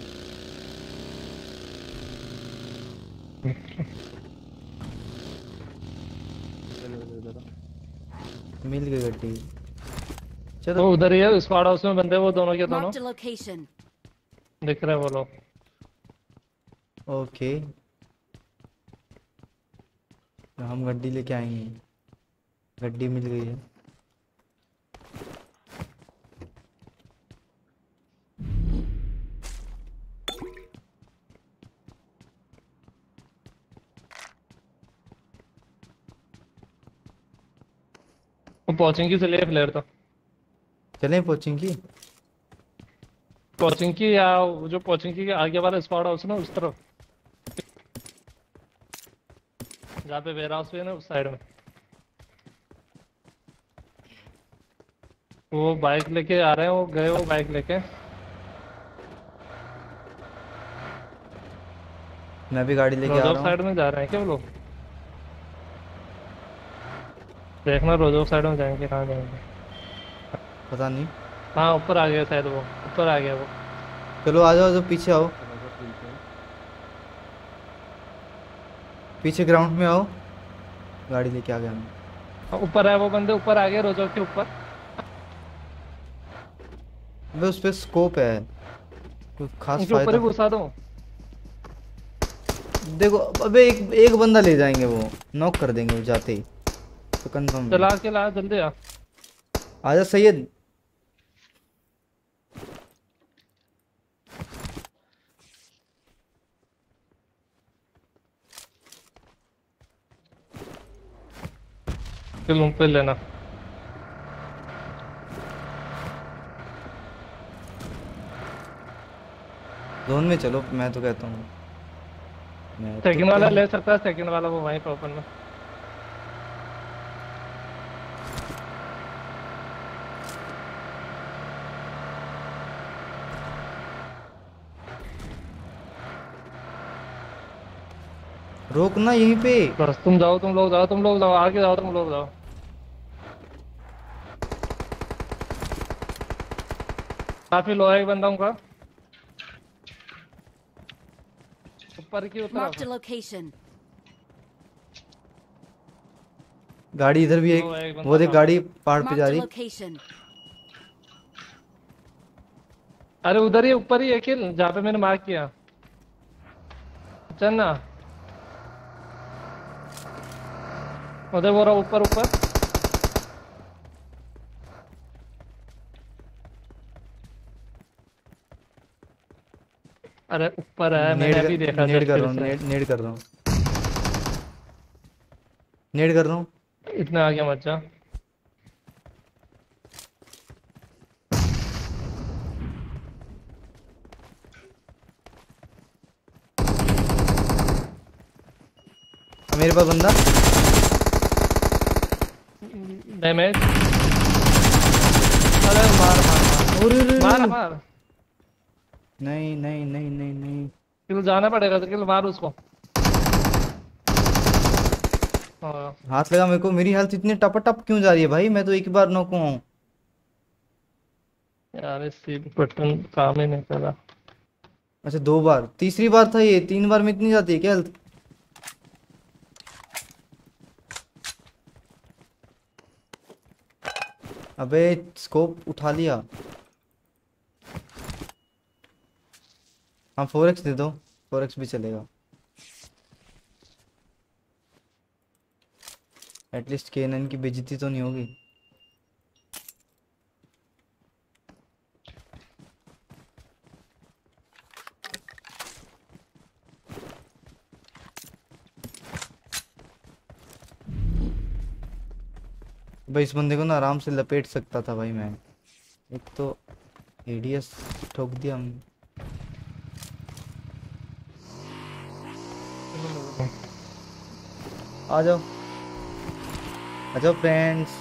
मिल गई गड्डी। चलो वो उधर ही है स्क्वाड हाउस में बंदे, वो दोनों के दोनों Marked a location. दिख रहे हैं वो लोग। ओके, तो हम गड्डी लेके आएंगे। गड्डी मिल गई है। वो पहुंचेंगी से ले फ्लेयर तो चलें कोचिंग की। कोचिंग की या वो जो कोचिंग की आगे वाला स्क्वाड हाउस ना उस तरफ, जहाँ पे वेयर हाउस है ना उस साइड में। वो बाइक लेके आ रहे हैं, वो गए वो बाइक लेके। मैं भी गाड़ी लेके आ रोजोक रहा साइड हूँ। में जा रहे हैं क्या वो लोग? देखना रोजोक साइड में जाएंगे, कहाँ जाएंगे पता नहीं। हाँ ऊपर आ गया शायद, वो ऊपर आ गया वो। चलो आ जाओ, जो पीछे आओ, पीछे ग्राउंड में आओ। गाड़ी लेके आ गया मैं। हाँ, ऊपर है वो बंदे, ऊपर आ गए रोजोक के ऊपर। अबे उस पे स्कोप है, कोई खास उनके ऊपर ही फायदा। घुसा दो। देखो अबे एक एक बंदा ले जाएंगे, वो नॉक कर देंगे वो जाते ही, तो कंफर्म। चला के ला जल्दी आ। आजा सैयद। फिर पे लेना। जोन में चलो, मैं तो कहता हूँ। मैं तो सेकंड वाला क्या- ले सकता है, सेकंड वाला वो वहीं पे ओपन में। रोकना यहीं पे। बस तुम जाओ, तुम लोग जाओ, तुम लोग जाओ, आगे जाओ, तुम लोग जाओ। काफी लो है एक बंदा उनका ऊपर की Marked a उतर। location. गाड़ी इधर भी एक, वो एक बंदा वो देख था। गाड़ी पहाड़ पे Marked जा a रही। location. अरे उधर ही ऊपर ही एक ही जहाँ पे मैंने मार्क किया। चल ना उधर वो रहा ऊपर ऊपर। अरे ऊपर है, मैंने नेड अभी देखा। नेड जस्ट कर रहा हूँ, फिर से। नेड नेड कर रहा हूँ, नेड कर रहा हूँ। इतने आगे मत जा। मेरे पास बंदा। डैमेज। अरे मार मार अरे, अरे, मार अरे। मार। नहीं नहीं नहीं नहीं नहीं। किल जाना पड़ेगा तो किल मार उसको। हाँ हाथ लगा मेरे को। मेरी हेल्थ इतनी टप टप क्यों जा रही है भाई? मैं तो एक ही बार नॉक हुआ हूँ। यार इस बटन काम ही नहीं कर रहा। अच्छा दो बार, तीसरी बार था ये। तीन बार में इतनी जाती है क्या हेल्थ? अबे स्कोप उठा लिया। हाँ फोर एक्स दे दो, फोर एक्स भी चलेगा। एटलीस्ट के नाइन की बेइज्जती तो नहीं होगी। भाई इस बंदे को ना आराम से लपेट सकता था भाई मैं। एक तो एडीएस ठोक दिया हम। आ जाओ आ जाओ फ्रेंड्स।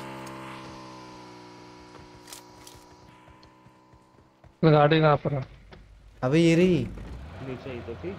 गाड़ी कहाँ पर है? अबे ये रही। नीचे ही तो थी।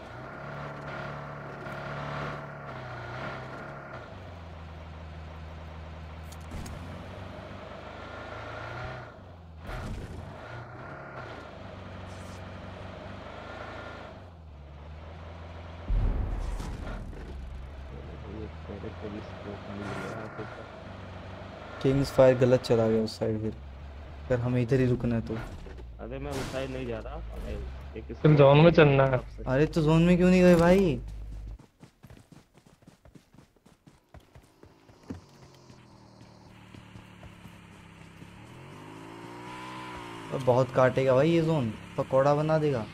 किंग्स फायर गलत चला गया उस साइड फिर। अगर हमें इधर ही रुकना है तो। अरे मैं उस साइड नहीं जा रहा, मैं एक तुम जोन में चलना है। अरे तो जोन में क्यों नहीं गए भाई? अब बहुत काटेगा भाई ये जोन, पकौड़ा बना देगा।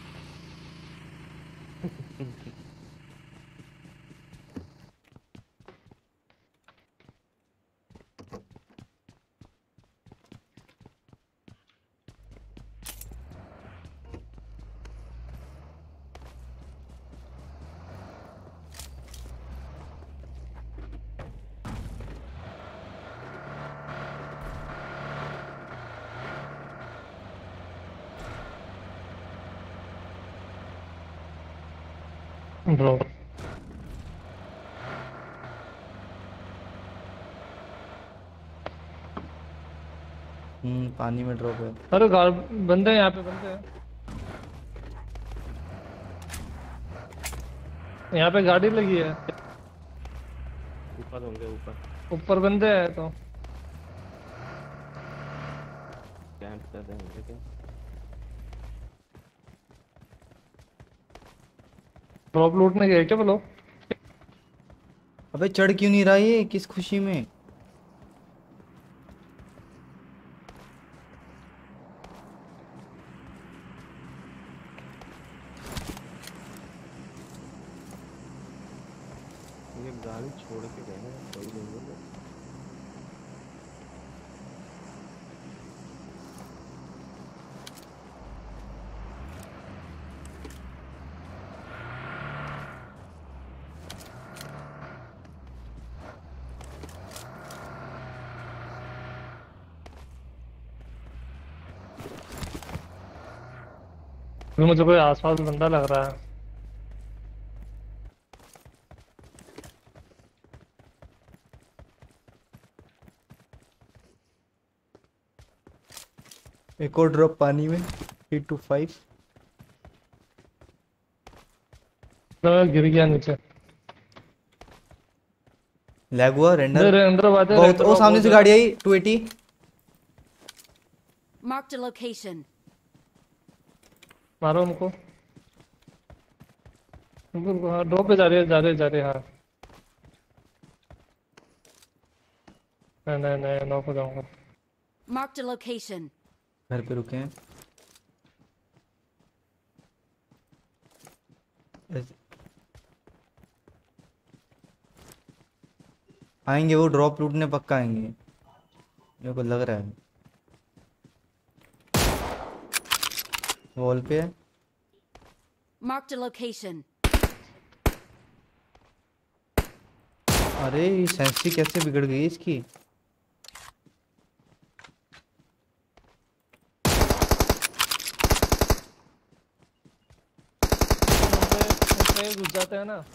ब्रो हम्म पानी में ड्रॉप है। अरे गाड़ बंदे हैं यहाँ पे, बंदे हैं यहाँ पे, गाड़ी लगी है। ऊपर होंगे, ऊपर ऊपर बंदे हैं तो कैंप कर रहे होंगे क्या? ड्रॉप लूटने गए क्या बोलो? अबे चढ़ क्यों नहीं रहा ये, किस खुशी में? ये गाड़ी छोड़ के गए हैं कोई नहीं है। मुझे कोई आसपास बंदा लग रहा है। एक और ड्रॉप पानी में। एट टू फाइव गिर गया नीचे। लैग हुआ रेंडर रेंडर बात है, बहुत। रेंडर ओ सामने से गाड़ी आई two eighty. Marked a location. मारो उनको। उनको हाँ ड्रॉप पे जा रही है, जा रही है, जा रही है। हाँ नहीं नहीं नहीं, नॉक हो जाऊंगा। Marked a location. घर पे रुके हैं। ऐसे- आएंगे वो ड्रॉप लूटने, पक्का आएंगे मेरे को लग रहा है। वॉल पे है। Marked a location. अरे ये सेंसिटी कैसे बिगड़ गई इसकी? घुस जाते हैं ना।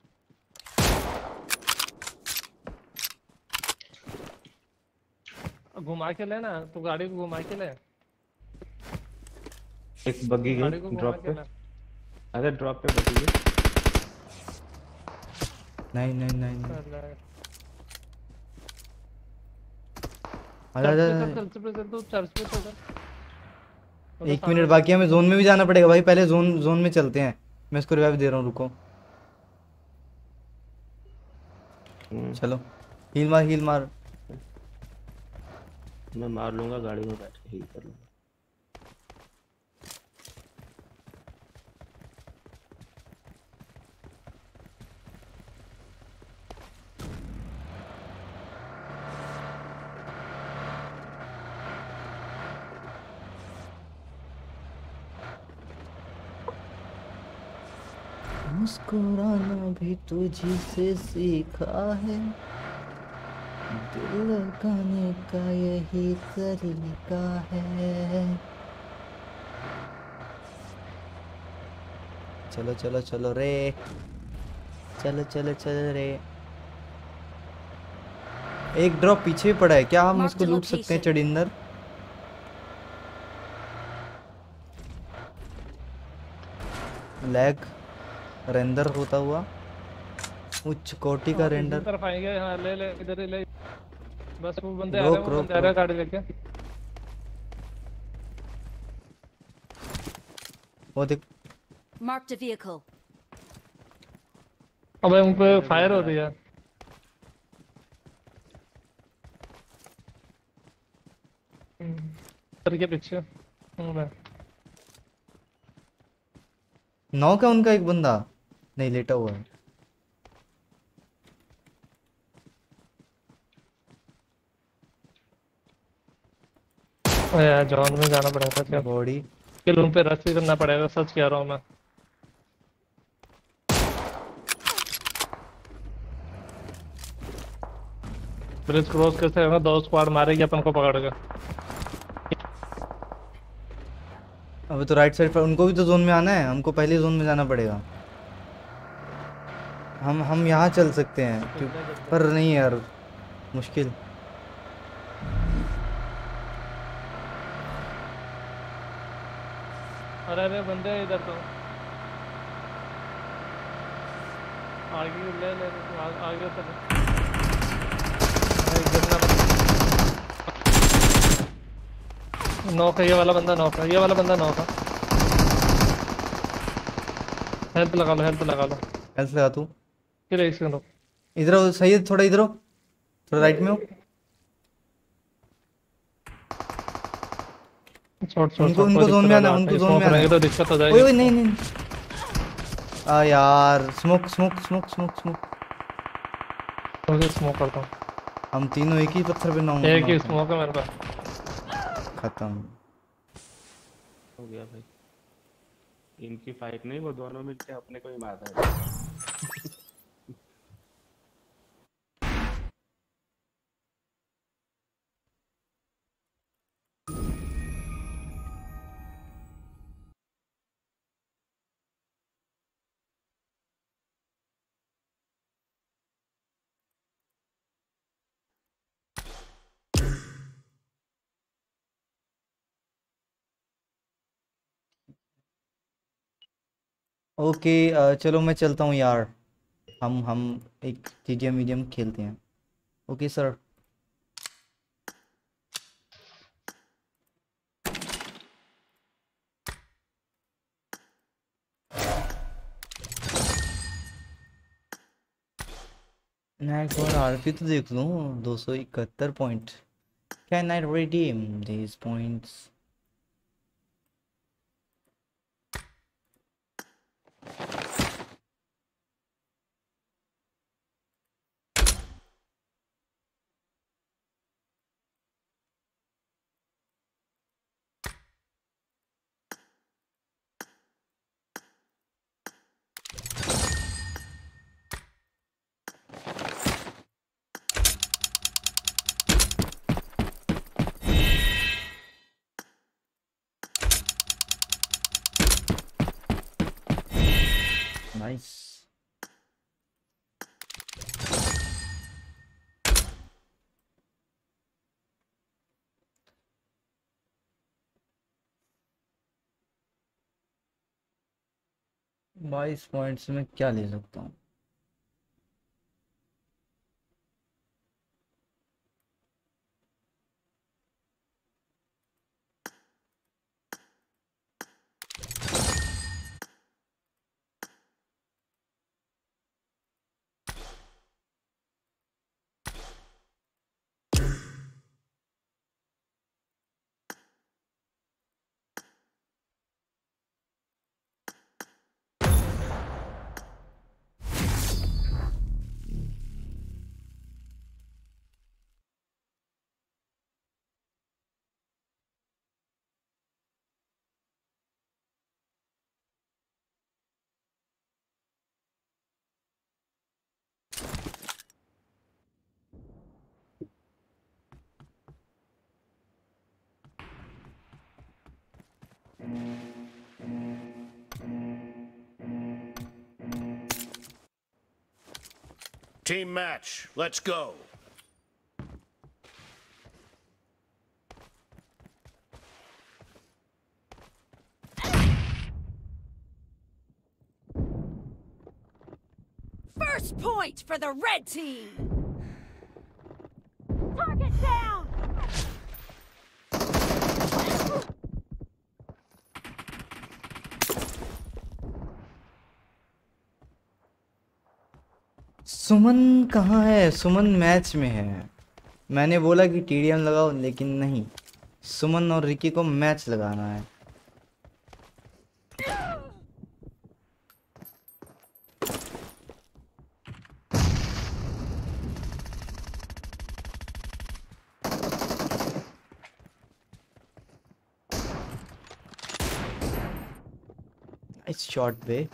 घुमा के ले ना, तू गाड़ी को घुमा के ले। एक बग्गी गाड़ी गई को घुमा ड्रॉप के पे। ले। अरे ड्रॉप पे बग्गी गई। नहीं नहीं नहीं नहीं। चल आजा आजा चल आजा। चल चल चल, तू चर्च पे चल। एक मिनट बाकी है, हमें जोन में भी जाना पड़ेगा भाई। पहले जोन जोन में चलते हैं। मैं इसको रिवाइव दे रहा हूँ, रुको। चलो हील मार हील मार। मैं मार लूंगा, गाड़ी में बैठ के हील कर लूंगा। मुस्कुराना भी तुझी से सीखा है, दिल लगाने का यही तरीका है। चलो चलो चलो रे, चलो चलो चलो रे। एक ड्रॉप पीछे पड़ा है, क्या हम Mark उसको the लूट सकते हैं location. चढ़िंदर? लैग रेंडर होता हुआ, उच्च कोटि का हाँ, इसी रेंडर। तरफ आएंगे। हाँ ले ले, इधर ही ले। बस वो बंदे आ रहे रोक हैं, वो रोक बंदे आ रहे हैं रोक। गाड़ी लेके। वो देख, Marked a vehicle. अबे उन पे फायर हो रही है। हम्म, सर के पीछे। हम्म, मैं- नौ का उनका एक बंदा नहीं लेटा हुआ है। अरे यार जॉन में जाना पड़ेगा क्या? बॉडी किल उन पे रश ही करना पड़ेगा, सच कह रहा हूँ मैं। ब्रिज क्रॉस कैसे होगा? दो स्क्वाड मारेगी अपन को पकड़ के। अबे तो राइट साइड पर उनको भी तो जोन में आना है, हमको पहले जोन में जाना पड़ेगा। हम हम यहाँ चल सकते हैं क्यों, पर नहीं यार, मुश्किल। अरे अरे बंदे हैं इधर तो। आगे ले ले ले, आ, आगे चल। भाई गिरना बंदा। नॉक है ये वाला बंदा, नॉक है ये वाला बंदा, नॉक है। हेल्प लगा लो, हेल्प लगा लो। हेल्थ लगा तू। फिर एक सेकंड रुक। इधर हो सही है, थोड़ा इधर हो, थोड़ा राइट में हो। शॉट शॉट उनको उनको जोन में आना, उनको जोन में आना है। तो दिक्कत हो ओए जाएगी। ओए नहीं नहीं आ यार, smoke smoke smoke smoke smoke. मुझे स्मोक करता हूँ। हम तीनों एक ही पत्थर पे नौ एक ही नौ स्मोक है मेरे पास। खत्म हो गया भाई। इनकी फाइट नहीं, वो दोनों मिलके अपने को ही मार रहे हैं। ओके। अ, चलो मैं चलता हूँ यार, हम हम एक टीडीएम मीडियम खेलते हैं। Okay sir. मैं एक बार आरपी तो देख लूँ। दो सौ इकहत्तर point. Can I redeem these points? Nice. बाईस पॉइंट्स में क्या ले सकता हूँ? Team match, let's go. First point for the red team. Target down. सुमन कहाँ है? सुमन मैच में है। मैंने बोला कि टीडीएम लगाओ, लेकिन नहीं, सुमन और रिकी को मैच लगाना है। Nice shot, bे।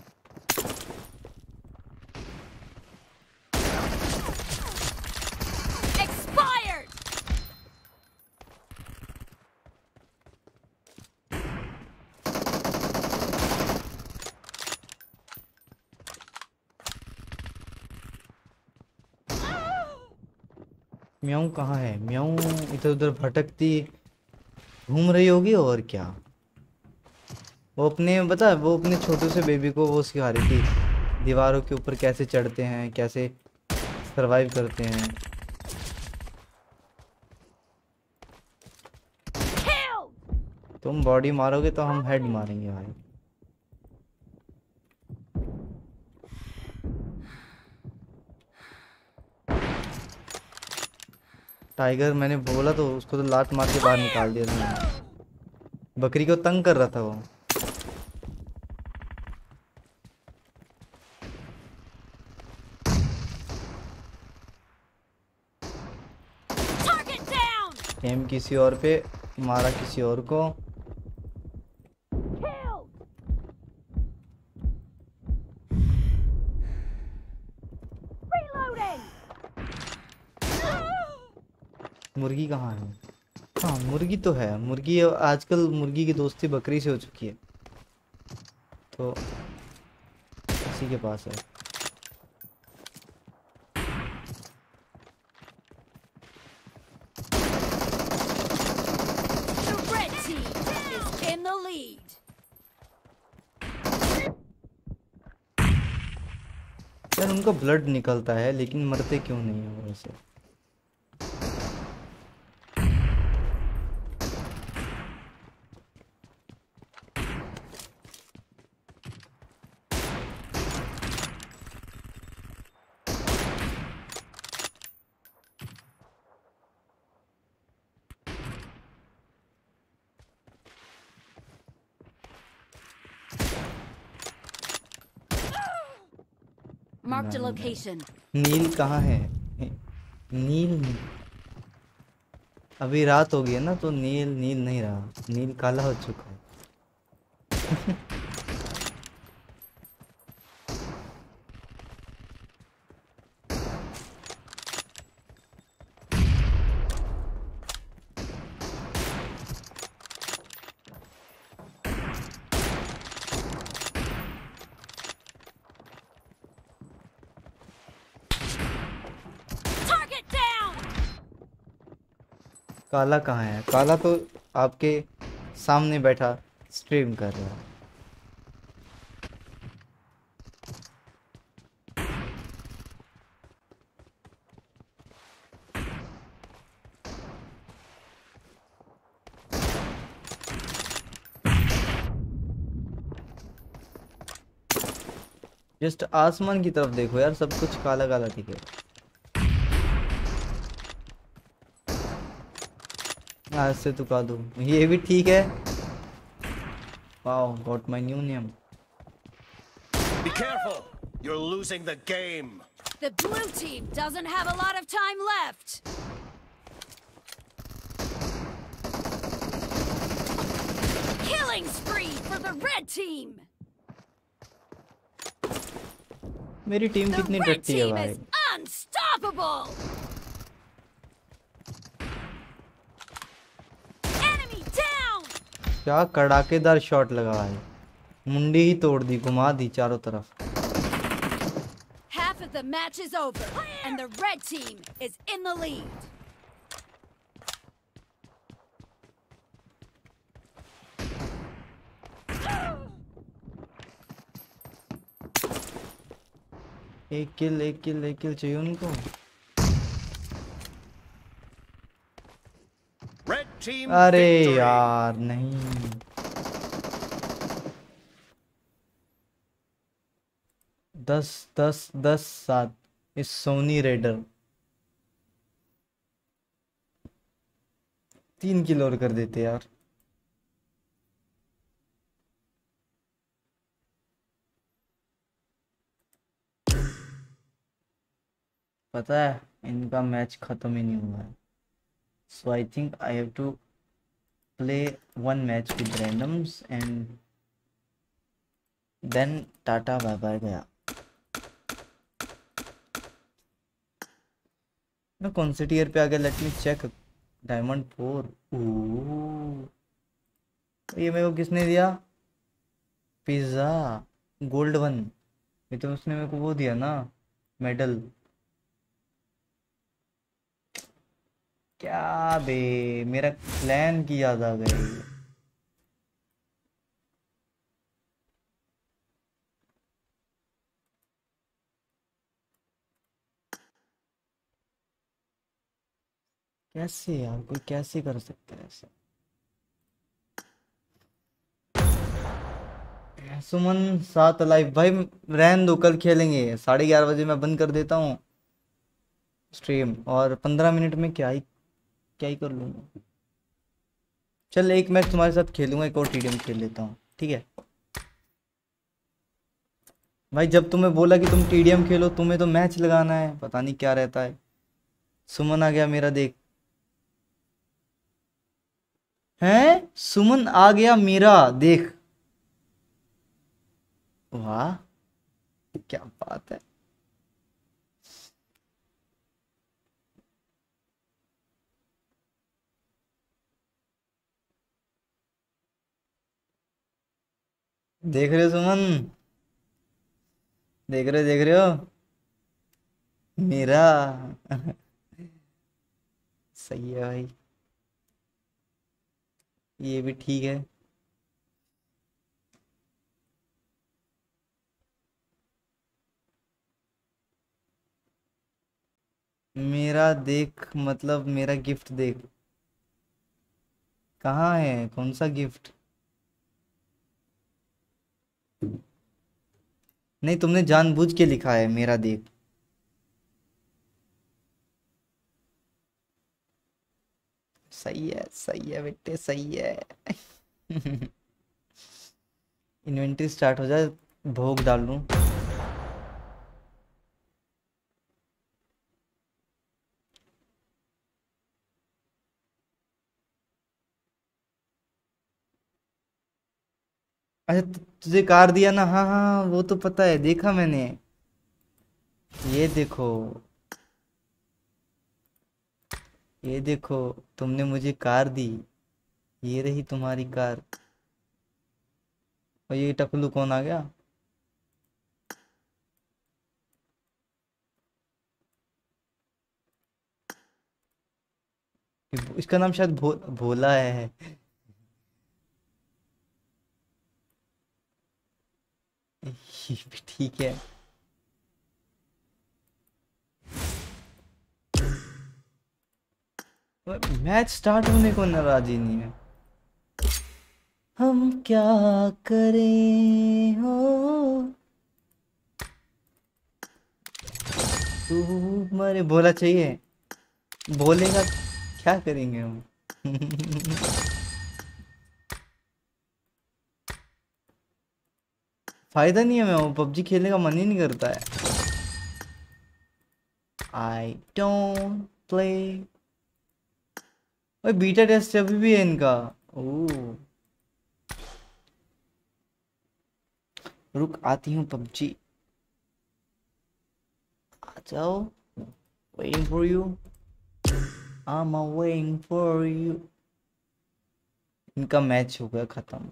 म्याऊ कहाँ है? म्याऊ इधर उधर भटकती घूम रही होगी और क्या। वो अपने बता वो अपने छोटू से बेबी को वो सिखा रही थी दीवारों के ऊपर कैसे चढ़ते हैं, कैसे सरवाइव करते हैं। तुम बॉडी मारोगे तो हम हेड मारेंगे भाई। टाइगर मैंने बोला तो उसको तो लात मार के बाहर निकाल दिया था। बकरी को तंग कर रहा था वो। एम किसी और पे मारा, किसी और को। मुर्गी कहाँ है? हाँ मुर्गी तो है। मुर्गी आजकल मुर्गी की दोस्ती बकरी से हो चुकी है, तो इसी के पास है। यार उनका ब्लड निकलता है लेकिन मरते क्यों नहीं है वो ऐसे? Marked a location. नील कहाँ है? नील अभी रात हो गई है ना, तो नील नील नहीं रहा, नील काला हो चुका है। काला कहाँ है? काला तो आपके सामने बैठा स्ट्रीम कर रहा है। जस्ट आसमान की तरफ देखो यार, सब कुछ काला काला दिखे। आज से तो का दो, ये भी ठीक है। Wow, got my new name. Be careful, you're losing the game. The blue team doesn't have a lot of time left. Killing spree for the red team. मेरी टीम कितनी डरती है भाई। Unstoppable. क्या कड़ाकेदार शॉट लगा है, मुंडी ही तोड़ दी, घुमा दी चारों तरफ। Half of that the match is over and the red team is in the lead. एक किल एक किल एक किल चाहिए उनको। Red team अरे victory. यार नहीं, दस दस दस सात इस सोनी रेडर तीन किल और कर देते यार। पता है इनका मैच खत्म ही नहीं हुआ है, so I think I have to play one match with randoms and then tata bye bye गया। मैं कौन से टीयर पे आ गया, let me check. Diamond four. ये मेरे को किसने दिया? Pizza gold one. ये तो उसने मेरे को वो दिया ना, मेडल। क्या बे, मेरा प्लान की याद आ गई। कैसे यार, कोई कैसे कर सकता है ऐसा? सुमन सात लाइव भाई, रहने दो, कल खेलेंगे। साढ़े ग्यारह बजे मैं बंद कर देता हूँ स्ट्रीम, और पंद्रह मिनट में क्या ही क्या ही कर लूँगा। चल एक मैच तुम्हारे साथ खेलूंगा, एक और टीडीएम खेल लेता हूँ, ठीक है भाई। जब तुम्हें बोला कि तुम टीडीएम खेलो, तुम्हें तो मैच लगाना है, पता नहीं क्या रहता है। सुमन आ गया मेरा, देख। हैं, सुमन आ गया मेरा, देख। वाह क्या बात है। देख रहे हो सुमन, देख रहे हो देख रहे हो मेरा। सही है भाई, ये भी ठीक है। मेरा देख, मतलब मेरा गिफ्ट देख। कहाँ है, कौन सा गिफ्ट? नहीं, तुमने जानबूझ के लिखा है मेरा देख। सही है सही है बेटे, सही है। इन्वेंटरी स्टार्ट हो जाए, भोग डाल लूं। अच्छा तु- तुझे कार दिया ना? हाँ हाँ हाँ, वो तो पता है, देखा मैंने। ये देखो, ये देखो, तुमने मुझे कार दी, ये रही तुम्हारी कार। और ये टकलू कौन आ गया? ये- इसका नाम शायद भो, भोला है। ये भी ठीक है। मैच स्टार्ट होने को नाराज ही नहीं है। हम क्या करें हो, तू मरे। बोला चाहिए, बोलेगा क्या करेंगे हम। फायदा नहीं है, मैं वो पबजी खेलने का मन ही नहीं करता है। I don't play. ओए बीटा टेस्ट अभी भी है इनका। ओह रुक, आती हूँ पबजी, आ जाओ। Waiting for you, I am waiting for you. इनका मैच हो गया खत्म।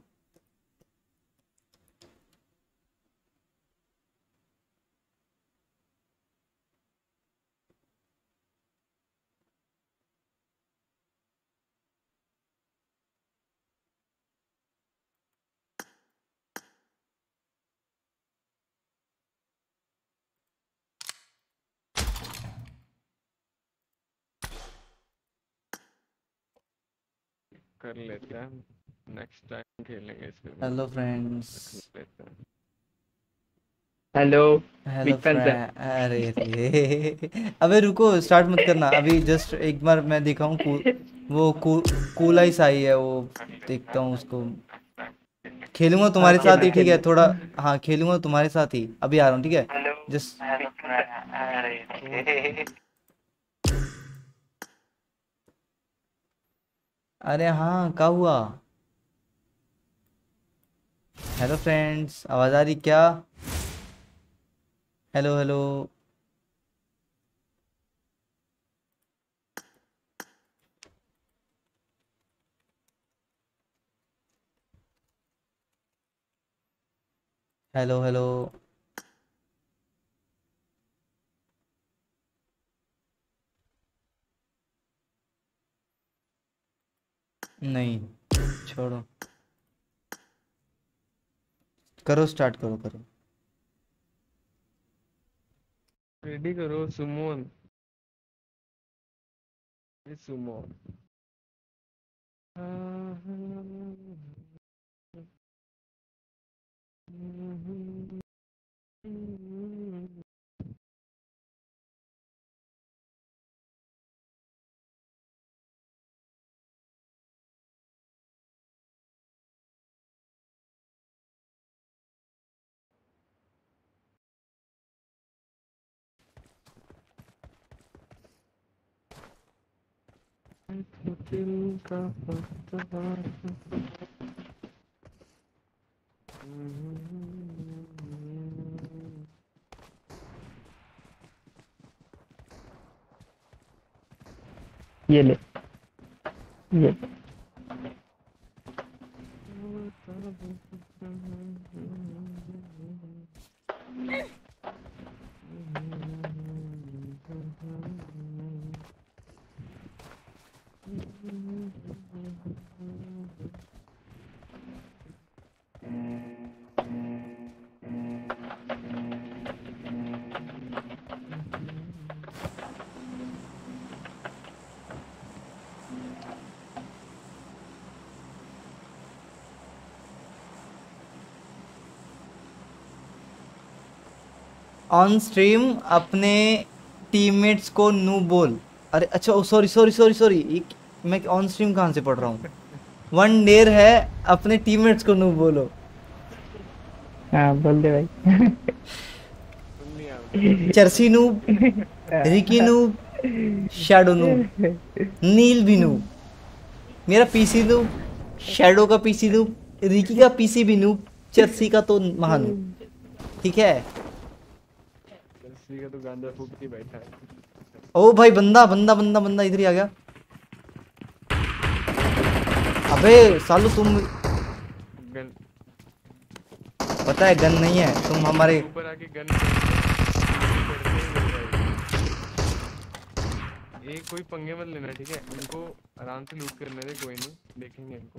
कर लेते हैं, नेक्स्ट टाइम खेलेंगे इसमें। Hello friends. Hello hello big fan sir. Friend. अरे रे अबे रुको, स्टार्ट मत करना अभी, जस्ट एक बार मैं दिखाऊं। कू, वो कू, कूल आइस आई है, वो देखता हूँ उसको। खेलूंगा तुम्हारे साथ ही, ठीक है थोड़ा। हाँ खेलूंगा तुम्हारे साथ ही, अभी आ रहा हूँ, ठीक है जस्ट। अरे हाँ क्या हुआ? हेलो फ्रेंड्स, आवाज़ आ रही क्या? Hello hello. Hello hello. नहीं, छोड़ो, करो स्टार्ट, करो करो। रेडी करो सुमोन, सुमोन। दिल का पत्ता। ये ले ये ऑन स्ट्रीम अपने टीममेट्स को नू बोल। अरे अच्छा, सॉरी सॉरी सॉरी सॉरी, मैं ऑन स्ट्रीम कहाँ से पढ़ रहा हूँ? वन डेयर है, अपने टीममेट्स को नू बोलो। हाँ बोल दे भाई। चर्सी noob, Ricky noob, Shadow noob, Neel भी नूब, मेरा पीसी नूब, शैडो का पीसी नूब, रिकी का पीसी भी नूब, चर्सी का तो महानूब, ठीक है। चर्सी का तो गांजा फूक के बैठा है। ओ भाई, बंदा बंदा बंदा बंदा इधर ही आ गया। अबे सालू तुम, गन पता है गन नहीं है, तुम हमारे ऊपर आके गन एक कोई पंगे मत लेना, ठीक है? इनको आराम से लूट करने दे, कोई नहीं देखेंगे इनको।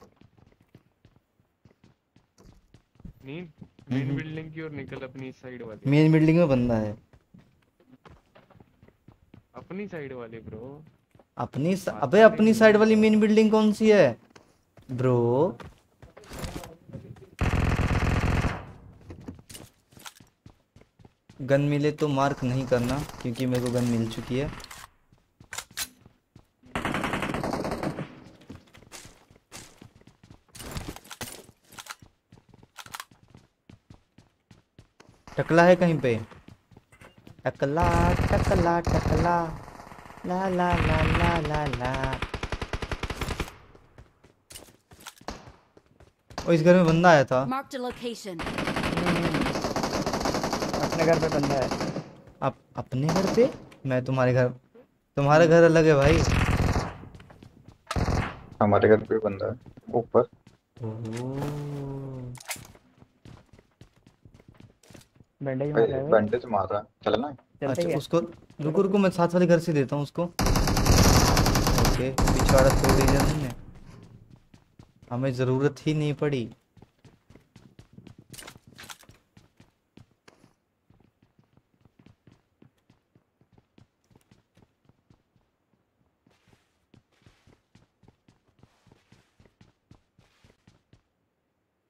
नहीं, मेन बिल्डिंग की ओर निकल, अपनी साइड वाली। मेन बिल्डिंग में बंदा है, अपनी साइड वाली ब्रो। अपनी स... अबे अपनी साइड वाली मेन बिल्डिंग कौन सी है ब्रो? गन मिले तो मार्क नहीं करना, क्योंकि मेरे को गन मिल चुकी है। टकला है कहीं पे? टकला टकला टकला, ला ला ला ला ला ला। ओ, इस घर में बंदा आया था। Marked a location. अपने घर पे बंदा है। आप अपने घर पे? मैं तुम्हारे घर, तुम्हारा घर अलग है भाई। हमारे घर पे बंदा है ऊपर। बैंडेज मार रहा है, बैंडेज मार रहा है, चलना है। अच्छा उसको, रुको रुको, मैं साथ वाले घर से देता हूँ उसको। ओके, पिछवाड़ा छोड़ दीजिए हमने, हमें जरूरत ही नहीं पड़ी।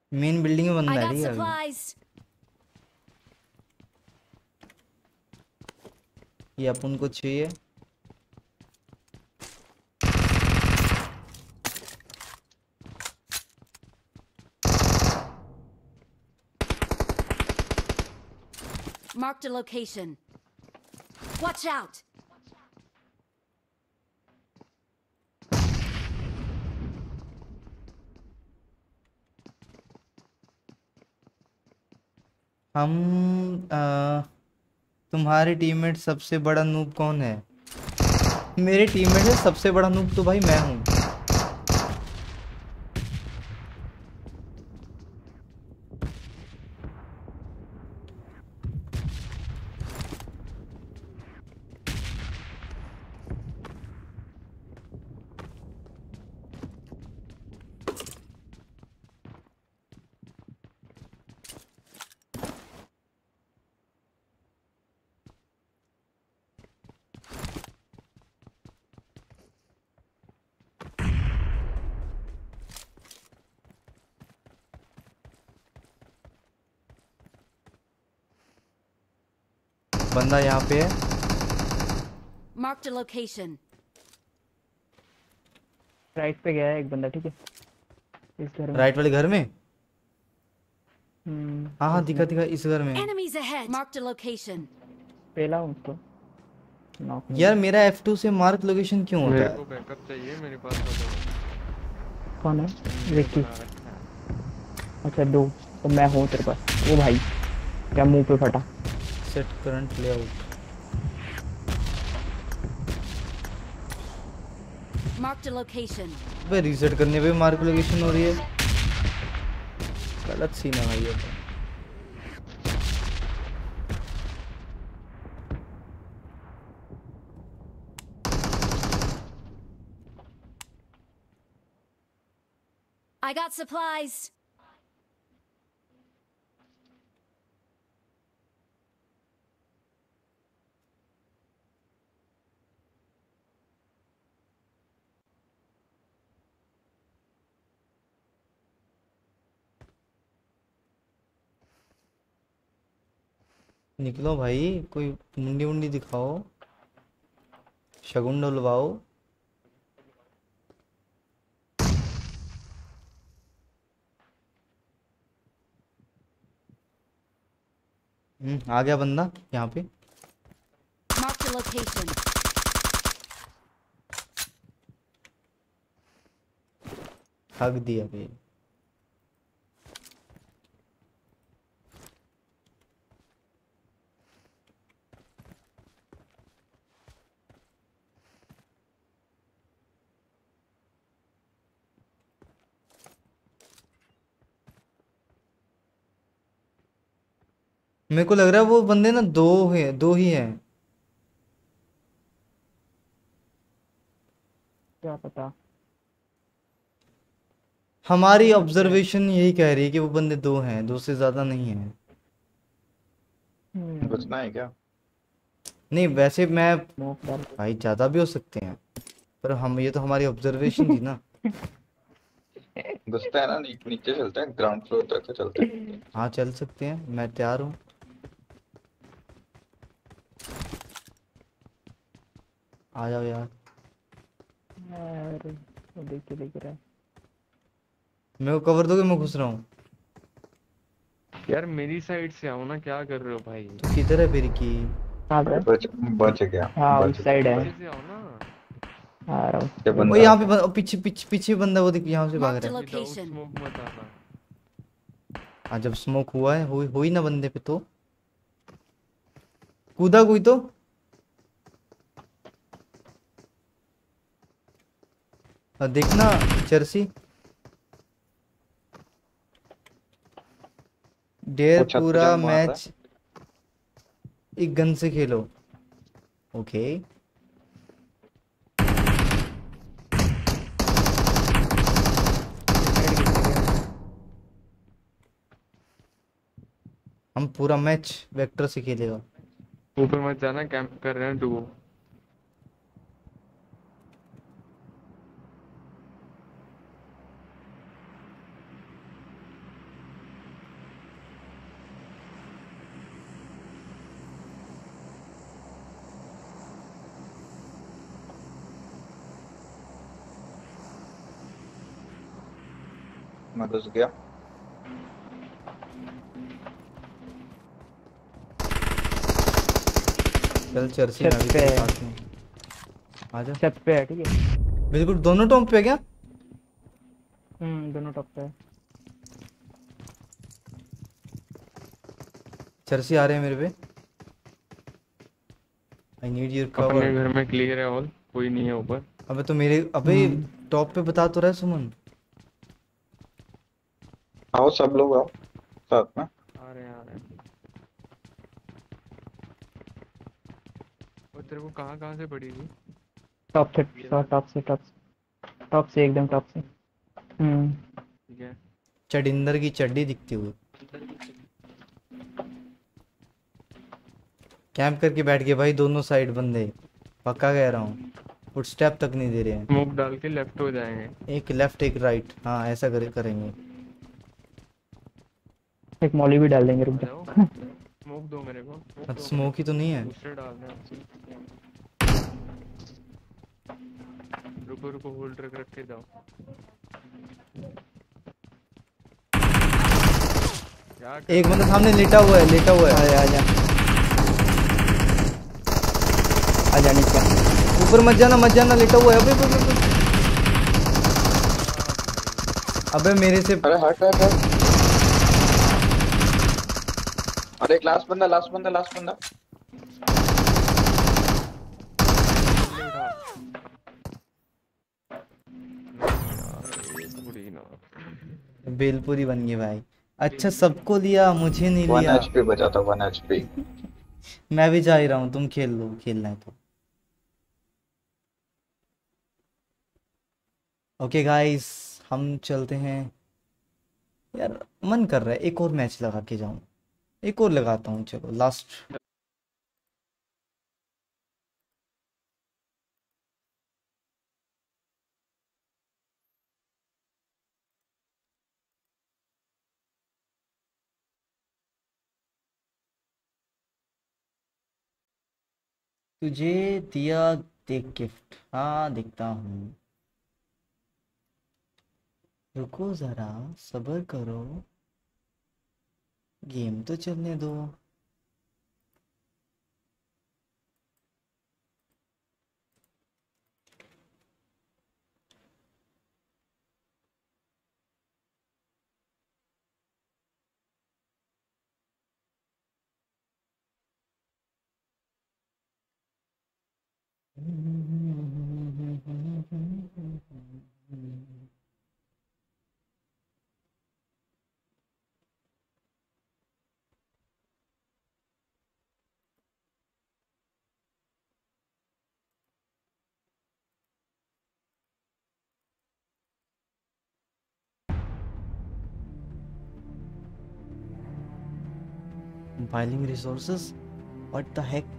मेन बिल्डिंग में I बंदा है got ठीक है अभी। supplies. ये अपन को चाहिए। Marked a location. Watch out. हम आ, तुम्हारे टीममेट सबसे बड़ा नूब कौन है? मेरे टीममेट में सबसे बड़ा नूब तो भाई मैं हूँ। बंदा यहाँ पे है। Marked a location. राइट पे गया है एक बंदा, ठीक है इस घर में। राइट वाले घर में? हम्म हाँ हाँ दिखा दिखा इस घर में। Enemies ahead. Marked a location. पहला हूँ उसको नॉक। यार मेरा एफ टू से मार्क लोकेशन क्यों होता मेरे है? को बैकअप चाहिए, मेरे पास तो कौन है? विक्की। अच्छा दो तो मैं हूँ तेरे पास। ओ भाई क्या मुंह पे फटा। Set current layout. Marked a location. बे रीसेट करने पे मार्क लोकेशन हो रही है। गलत सीन है भाई ये तो। I got supplies. निकलो भाई, कोई मुंडी मुंडी दिखाओ, शगुन डलवाओ। हम्म आ गया बंदा यहाँ पे। Marked a location. हक दिया भाई। मेरे को लग रहा है वो बंदे ना दो है, दो ही हैं। क्या पता। हमारी ऑब्जर्वेशन यही कह रही है कि वो बंदे दो हैं, दो से ज्यादा नहीं है। बचना है क्या? नहीं वैसे मैं भाई ज्यादा भी हो सकते हैं, पर हम ये तो हमारी ऑब्जर्वेशन थी ना। घुसता है ना, नी, नीचे चलते हैं, ग्राउंड फ्लोर तक से चलते हैं। हाँ चल सकते हैं, मैं तैयार हूँ। आ जाओ यार। यार वो देख के देख रहा है। मेरे को कवर दोगे, मैं घुस रहा हूँ। यार मेरी साइड से आओ ना, क्या कर रहे हो भाई? तो किधर है बिरकी? बच बच गया। हाँ बच उस साइड है। पीछे से आओ ना। आ रहा हूँ। क्या वो बंदा? यहाँ पे बंदा, पीछे पीछे पीछे बंदा, वो दिख यहाँ से भाग Marked a रहा है। location. स्मोक मत आना। हाँ जब स्मोक हुआ है, हुई हुई ना बंदे पे, तो कूदा कोई तो। और देखना चर्सी, डेयर वो छत पे पूरा जंप मार रहा है। मैच एक गन से खेलो। ओके हम पूरा मैच वेक्टर से खेलेगा। ऊपर मत जाना, कैंप कर रहे हैं डुओ। मैं घुस गया। चल चर्सी छत मैं भी पे तेरे है। साथ हूँ, आजा। छत पे है, ठीक है। बिल्कुल दोनों टॉप पे क्या? हम्म दोनों टॉप पे है। चर्सी आ रहे हैं मेरे पे। आई नीड योर अपने कवर। घर में क्लियर है ऑल, कोई नहीं है ऊपर। अबे तो मेरे अबे हम्म। टॉप पे बता तो रहा है सुमन। आओ सब लोग आओ साथ में। आ रहे हैं आ रहे हैं। और तेरे को कहाँ कहाँ से पड़ी थी? टॉप से टॉप से टॉप से टॉप से एकदम टॉप से। हम्म ठीक है। चडिंदर की चड्डी दिखती हुई कैंप करके बैठ गए भाई, दोनों साइड बंदे, पक्का कह रहा हूँ। फुट स्टेप तक नहीं दे रहे हैं। स्मोक डाल के लेफ्ट हो जाएंगे। एक लेफ्ट एक राइट, हाँ ऐसा करे करेंगे। एक मॉली भी डाल देंगे, रुक आ जा। जाओ, स्मोक दो मेरे को। अच्छा स्मोक ही तो नहीं है। बूस्टर डालना है। रुको रुको होल्ड रख रख के जाओ। क्या कर- एक बंदा सामने लेटा हुआ है, लेटा हुआ है। आजा आजा आजा नीचे। ऊपर मत जाना मत जाना, लेटा हुआ है। अबे अबे अबे अबे मेरे से। अरे हट हट हट। अरे एक लास्ट बंदा लास्ट बंदा लास्ट बंदा। बेलपुरी बन गई भाई। अच्छा सबको लिया, मुझे नहीं वन लिया। एचपी बचा था, वन एचपी। मैं भी जा ही रहा हूँ, तुम खेल लो, खेलना है तो। ओके गाइस हम चलते हैं। यार मन कर रहा है एक और मैच लगा के जाऊं, एक और लगाता हूँ, चलो लास्ट। तुझे दिया देख गिफ्ट, हाँ देखता हूँ। रुको जरा सब्र करो, गेम तो चलने दो। Compiling resources? What the heck?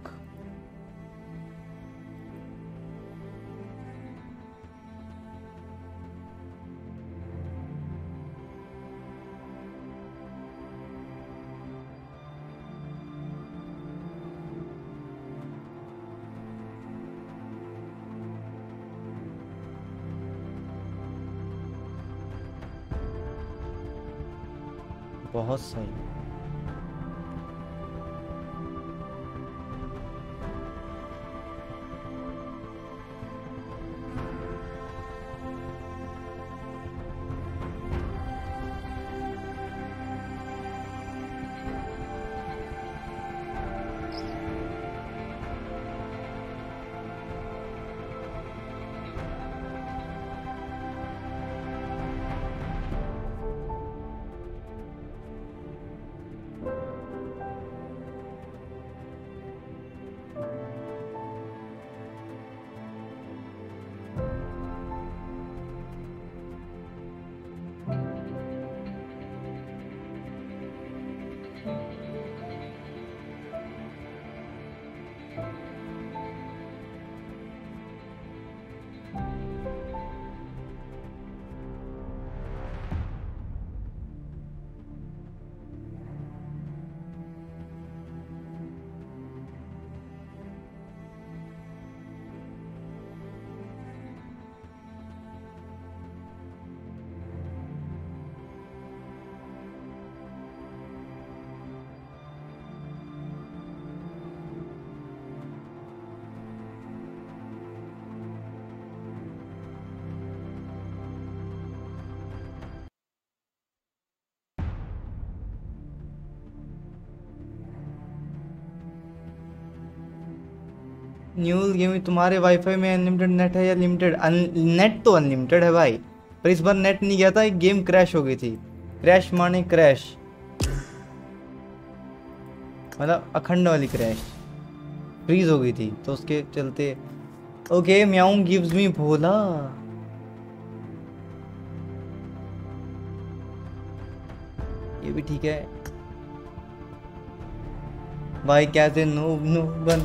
बहुत सही। न्यूज़ गेमिंग, तुम्हारे वाईफाई में अनलिमिटेड नेट है या लिमिटेड? नेट तो अनलिमिटेड है भाई, पर इस बार नेट नहीं गया था, एक गेम क्रैश हो गई थी। क्रैश माने क्रैश, मतलब अखंड वाली क्रैश, फ्रीज हो गई थी तो उसके चलते। ओके म्याऊ गिव्स मी भोला। ये भी ठीक है भाई, कैसे नूब नूब बन।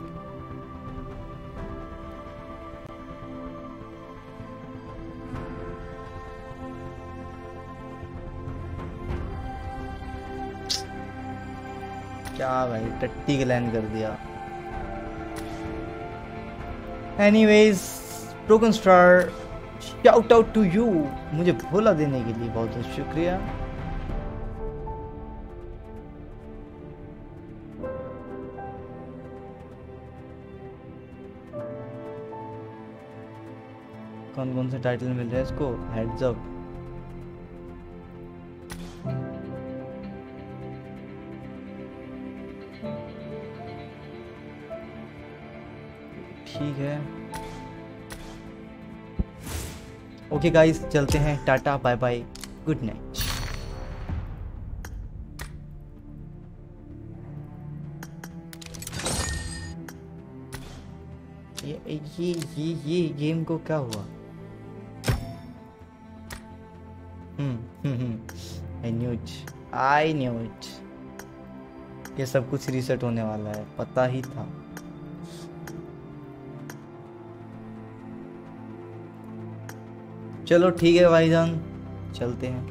क्या भाई टट्टी ग्लैन कर दिया। Anyways broken star, shout out to you, मुझे भोला देने के लिए बहुत बहुत शुक्रिया। कौन कौन से टाइटल मिल रहे हैं इसको? हेड्स अप, ठीक है। ओके गाइस चलते हैं, tata bye bye, good night. ये ये ये ये गेम को क्या हुआ? I knew it, I knew it, ये सब कुछ रीसेट होने वाला है, पता ही था। चलो ठीक है भाईजान, चलते हैं।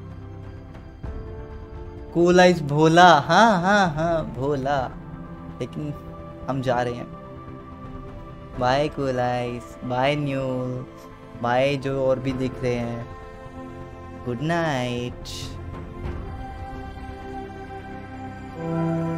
कूल आइस भोला, हाँ हाँ हाँ भोला, लेकिन हम जा रहे हैं। Bye Cool Ice, bye new, bye जो और भी दिख रहे हैं, गुड नाइट।